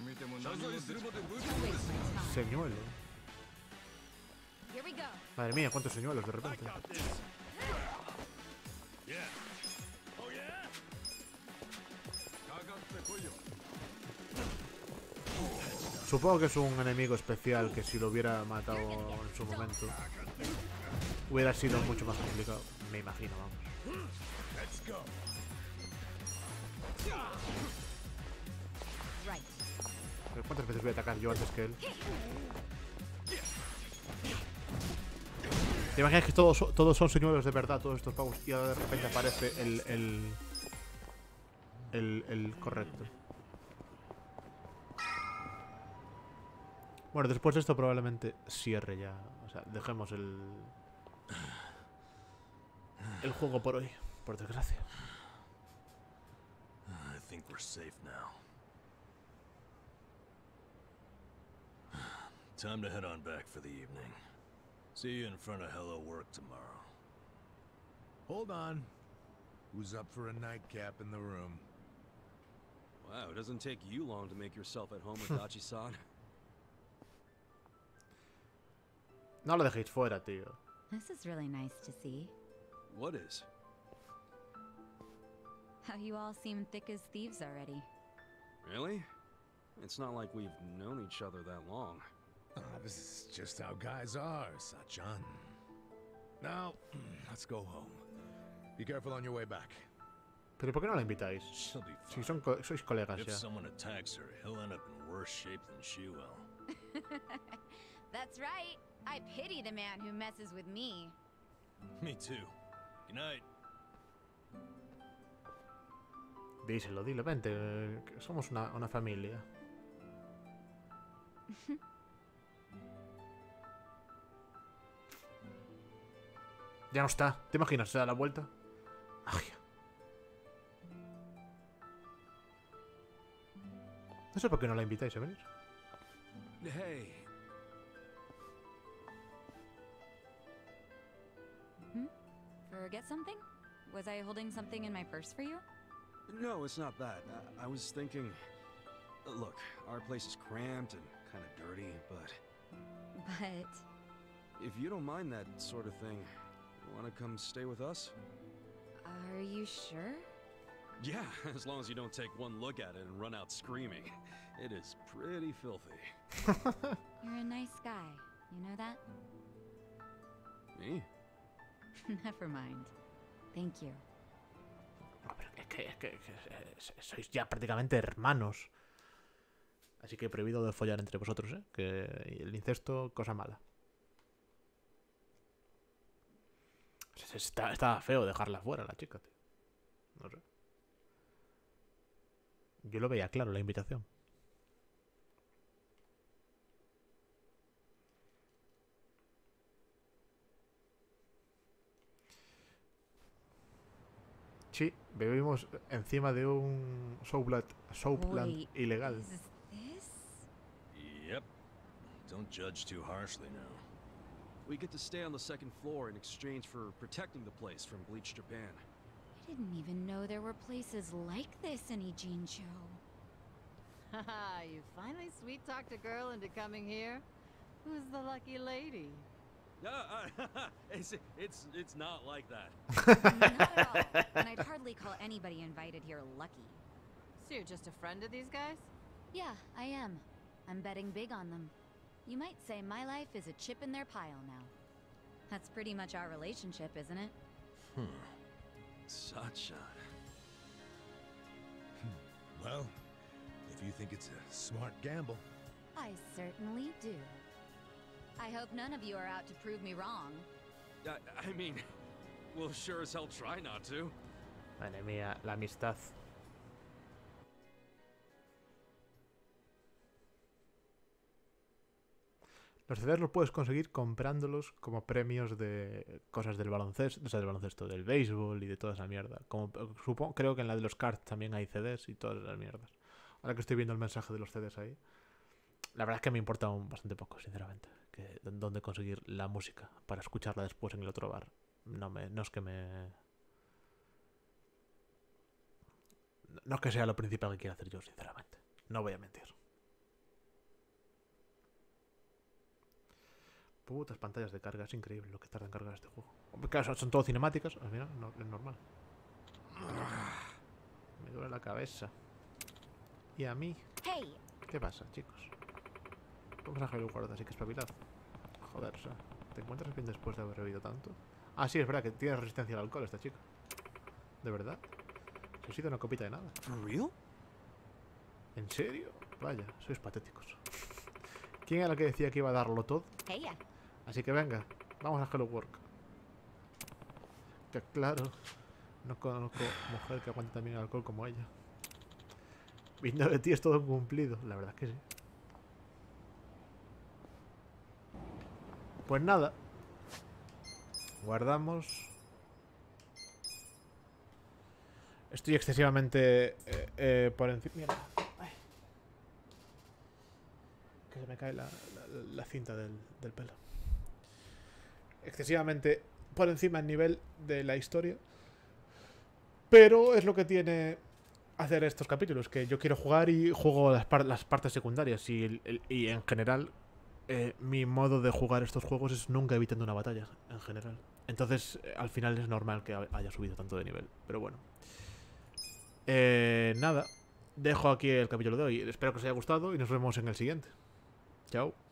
Señuelo. Madre mía, cuántos señuelos de repente. Supongo que es un enemigo especial que si lo hubiera matado en su momento hubiera sido mucho más complicado. Me imagino, vamos. Pero ¿cuántas veces voy a atacar yo antes que él? ¿Te imaginas que todos, todos son señuelos de verdad, todos estos pavos, y ahora de repente aparece el... el... el, el correcto? Bueno, después de esto probablemente cierre ya. O sea, dejemos el... el juego por hoy, por desgracia. I think we're safe now. Time to head on back for the evening. See you in front of Hello Work tomorrow. Hold on. Who's up for a nightcap in the room? Wow, it doesn't take you long to make yourself at home with Dachi-san. No lo dejéis fuera, tío. This is really nice to see. What is? How you all seem thick as thieves already. Really? It's not like we've known each other that long. Ah, this is just how guys are, Sachan. Now, let's go home. Be careful on your way back. Pero ¿por qué no la invitáis? She'll be Si son co sois colegas If ya. someone attacks her, he'll end up in worse shape than she will. That's right. I pity the man who messes with me. Me too. Good night. Díselo, dile, vente, eh, que somos una, una familia. Ya no está. ¿Te imaginas? Se da la vuelta. Magia. No sé por qué no la invitáis a venir. Hey. Hmm? Forget something? Was I holding something in my purse for you? No, it's not that. I, I was thinking... Look, our place is cramped and kind of dirty, but... But... If you don't mind that sort of thing, want to come stay with us? Are you sure? Yeah, as long as you don't take one look at it and run out screaming. It is pretty filthy. You're a nice guy. You know that? Me? Never mind. Thank you. No, pero es que, es que, es que sois ya prácticamente hermanos. Así que prohibido de follar entre vosotros, ¿eh? Que el incesto, cosa mala. Está, está feo dejarla fuera, la chica, tío. No sé. Yo lo veía claro, la invitación. Sí, vivimos encima de un Soulplant, Soulplant ilegal. Yep. Don't judge too harshly now. We get to stay on the second floor in exchange for protecting the place from Bleach Japan. I didn't even know there were places like this in Ijincho. Haha, you finally sweet-talked a girl into coming here? Who's the lucky lady? No, uh, it's, it's, it's not like that. Not at all. And I'd hardly call anybody invited here lucky. So you're just a friend of these guys? Yeah, I am. I'm betting big on them. You might say my life is a chip in their pile now. That's pretty much our relationship, isn't it? Hmm. Sunshine. Well, if you think it's a smart gamble. I certainly do. I hope none of you are out to prove me wrong. I, I mean, we'll sure as hell try not to. Madre mía, la amistad. Los C Ds los puedes conseguir comprándolos como premios de cosas del baloncesto, o sea, del baloncesto, del béisbol y de toda esa mierda. Como, supongo, creo que en la de los cards también hay C Ds y todas esas mierdas. Ahora que estoy viendo el mensaje de los C Ds ahí, la verdad es que me importa un bastante poco, sinceramente, que dónde conseguir la música para escucharla después en el otro bar. No me, no es que me, no es que sea lo principal que quiera hacer yo, sinceramente. No voy a mentir. Putas pantallas de carga, es increíble lo que tarda en cargar este juego. Claro, son, son todo cinemáticas, al final no, es normal. Me duele la cabeza. Y a mí. Hey. ¿Qué pasa, chicos? Vamos a Hello World, así que espabilad. Joder, o sea, ¿te encuentras bien después de haber bebido tanto? Ah, sí, es verdad que tiene resistencia al alcohol esta chica. ¿De verdad? Se ha sido una copita de nada. ¿For real? ¿En serio? Vaya, sois patéticos. ¿Quién era el que decía que iba a darlo todo? Hey, Así que venga, vamos a Hello Work. Que claro, no conozco mujer que aguante también el alcohol como ella. Viendo de ti es todo un cumplido, la verdad es que sí. Pues nada. Guardamos. Estoy excesivamente eh, eh, por encima. Mierda. Ay. Que se me cae la, la, la cinta del, del pelo. Excesivamente por encima el nivel de la historia. Pero es lo que tiene hacer estos capítulos, que yo quiero jugar y juego las, par las partes secundarias. Y, el, el, y en general, eh, mi modo de jugar estos juegos es nunca evitando una batalla, en general. Entonces, eh, al final es normal que haya subido tanto de nivel. Pero bueno. Eh, nada. Dejo aquí el capítulo de hoy. Espero que os haya gustado y nos vemos en el siguiente. Chao.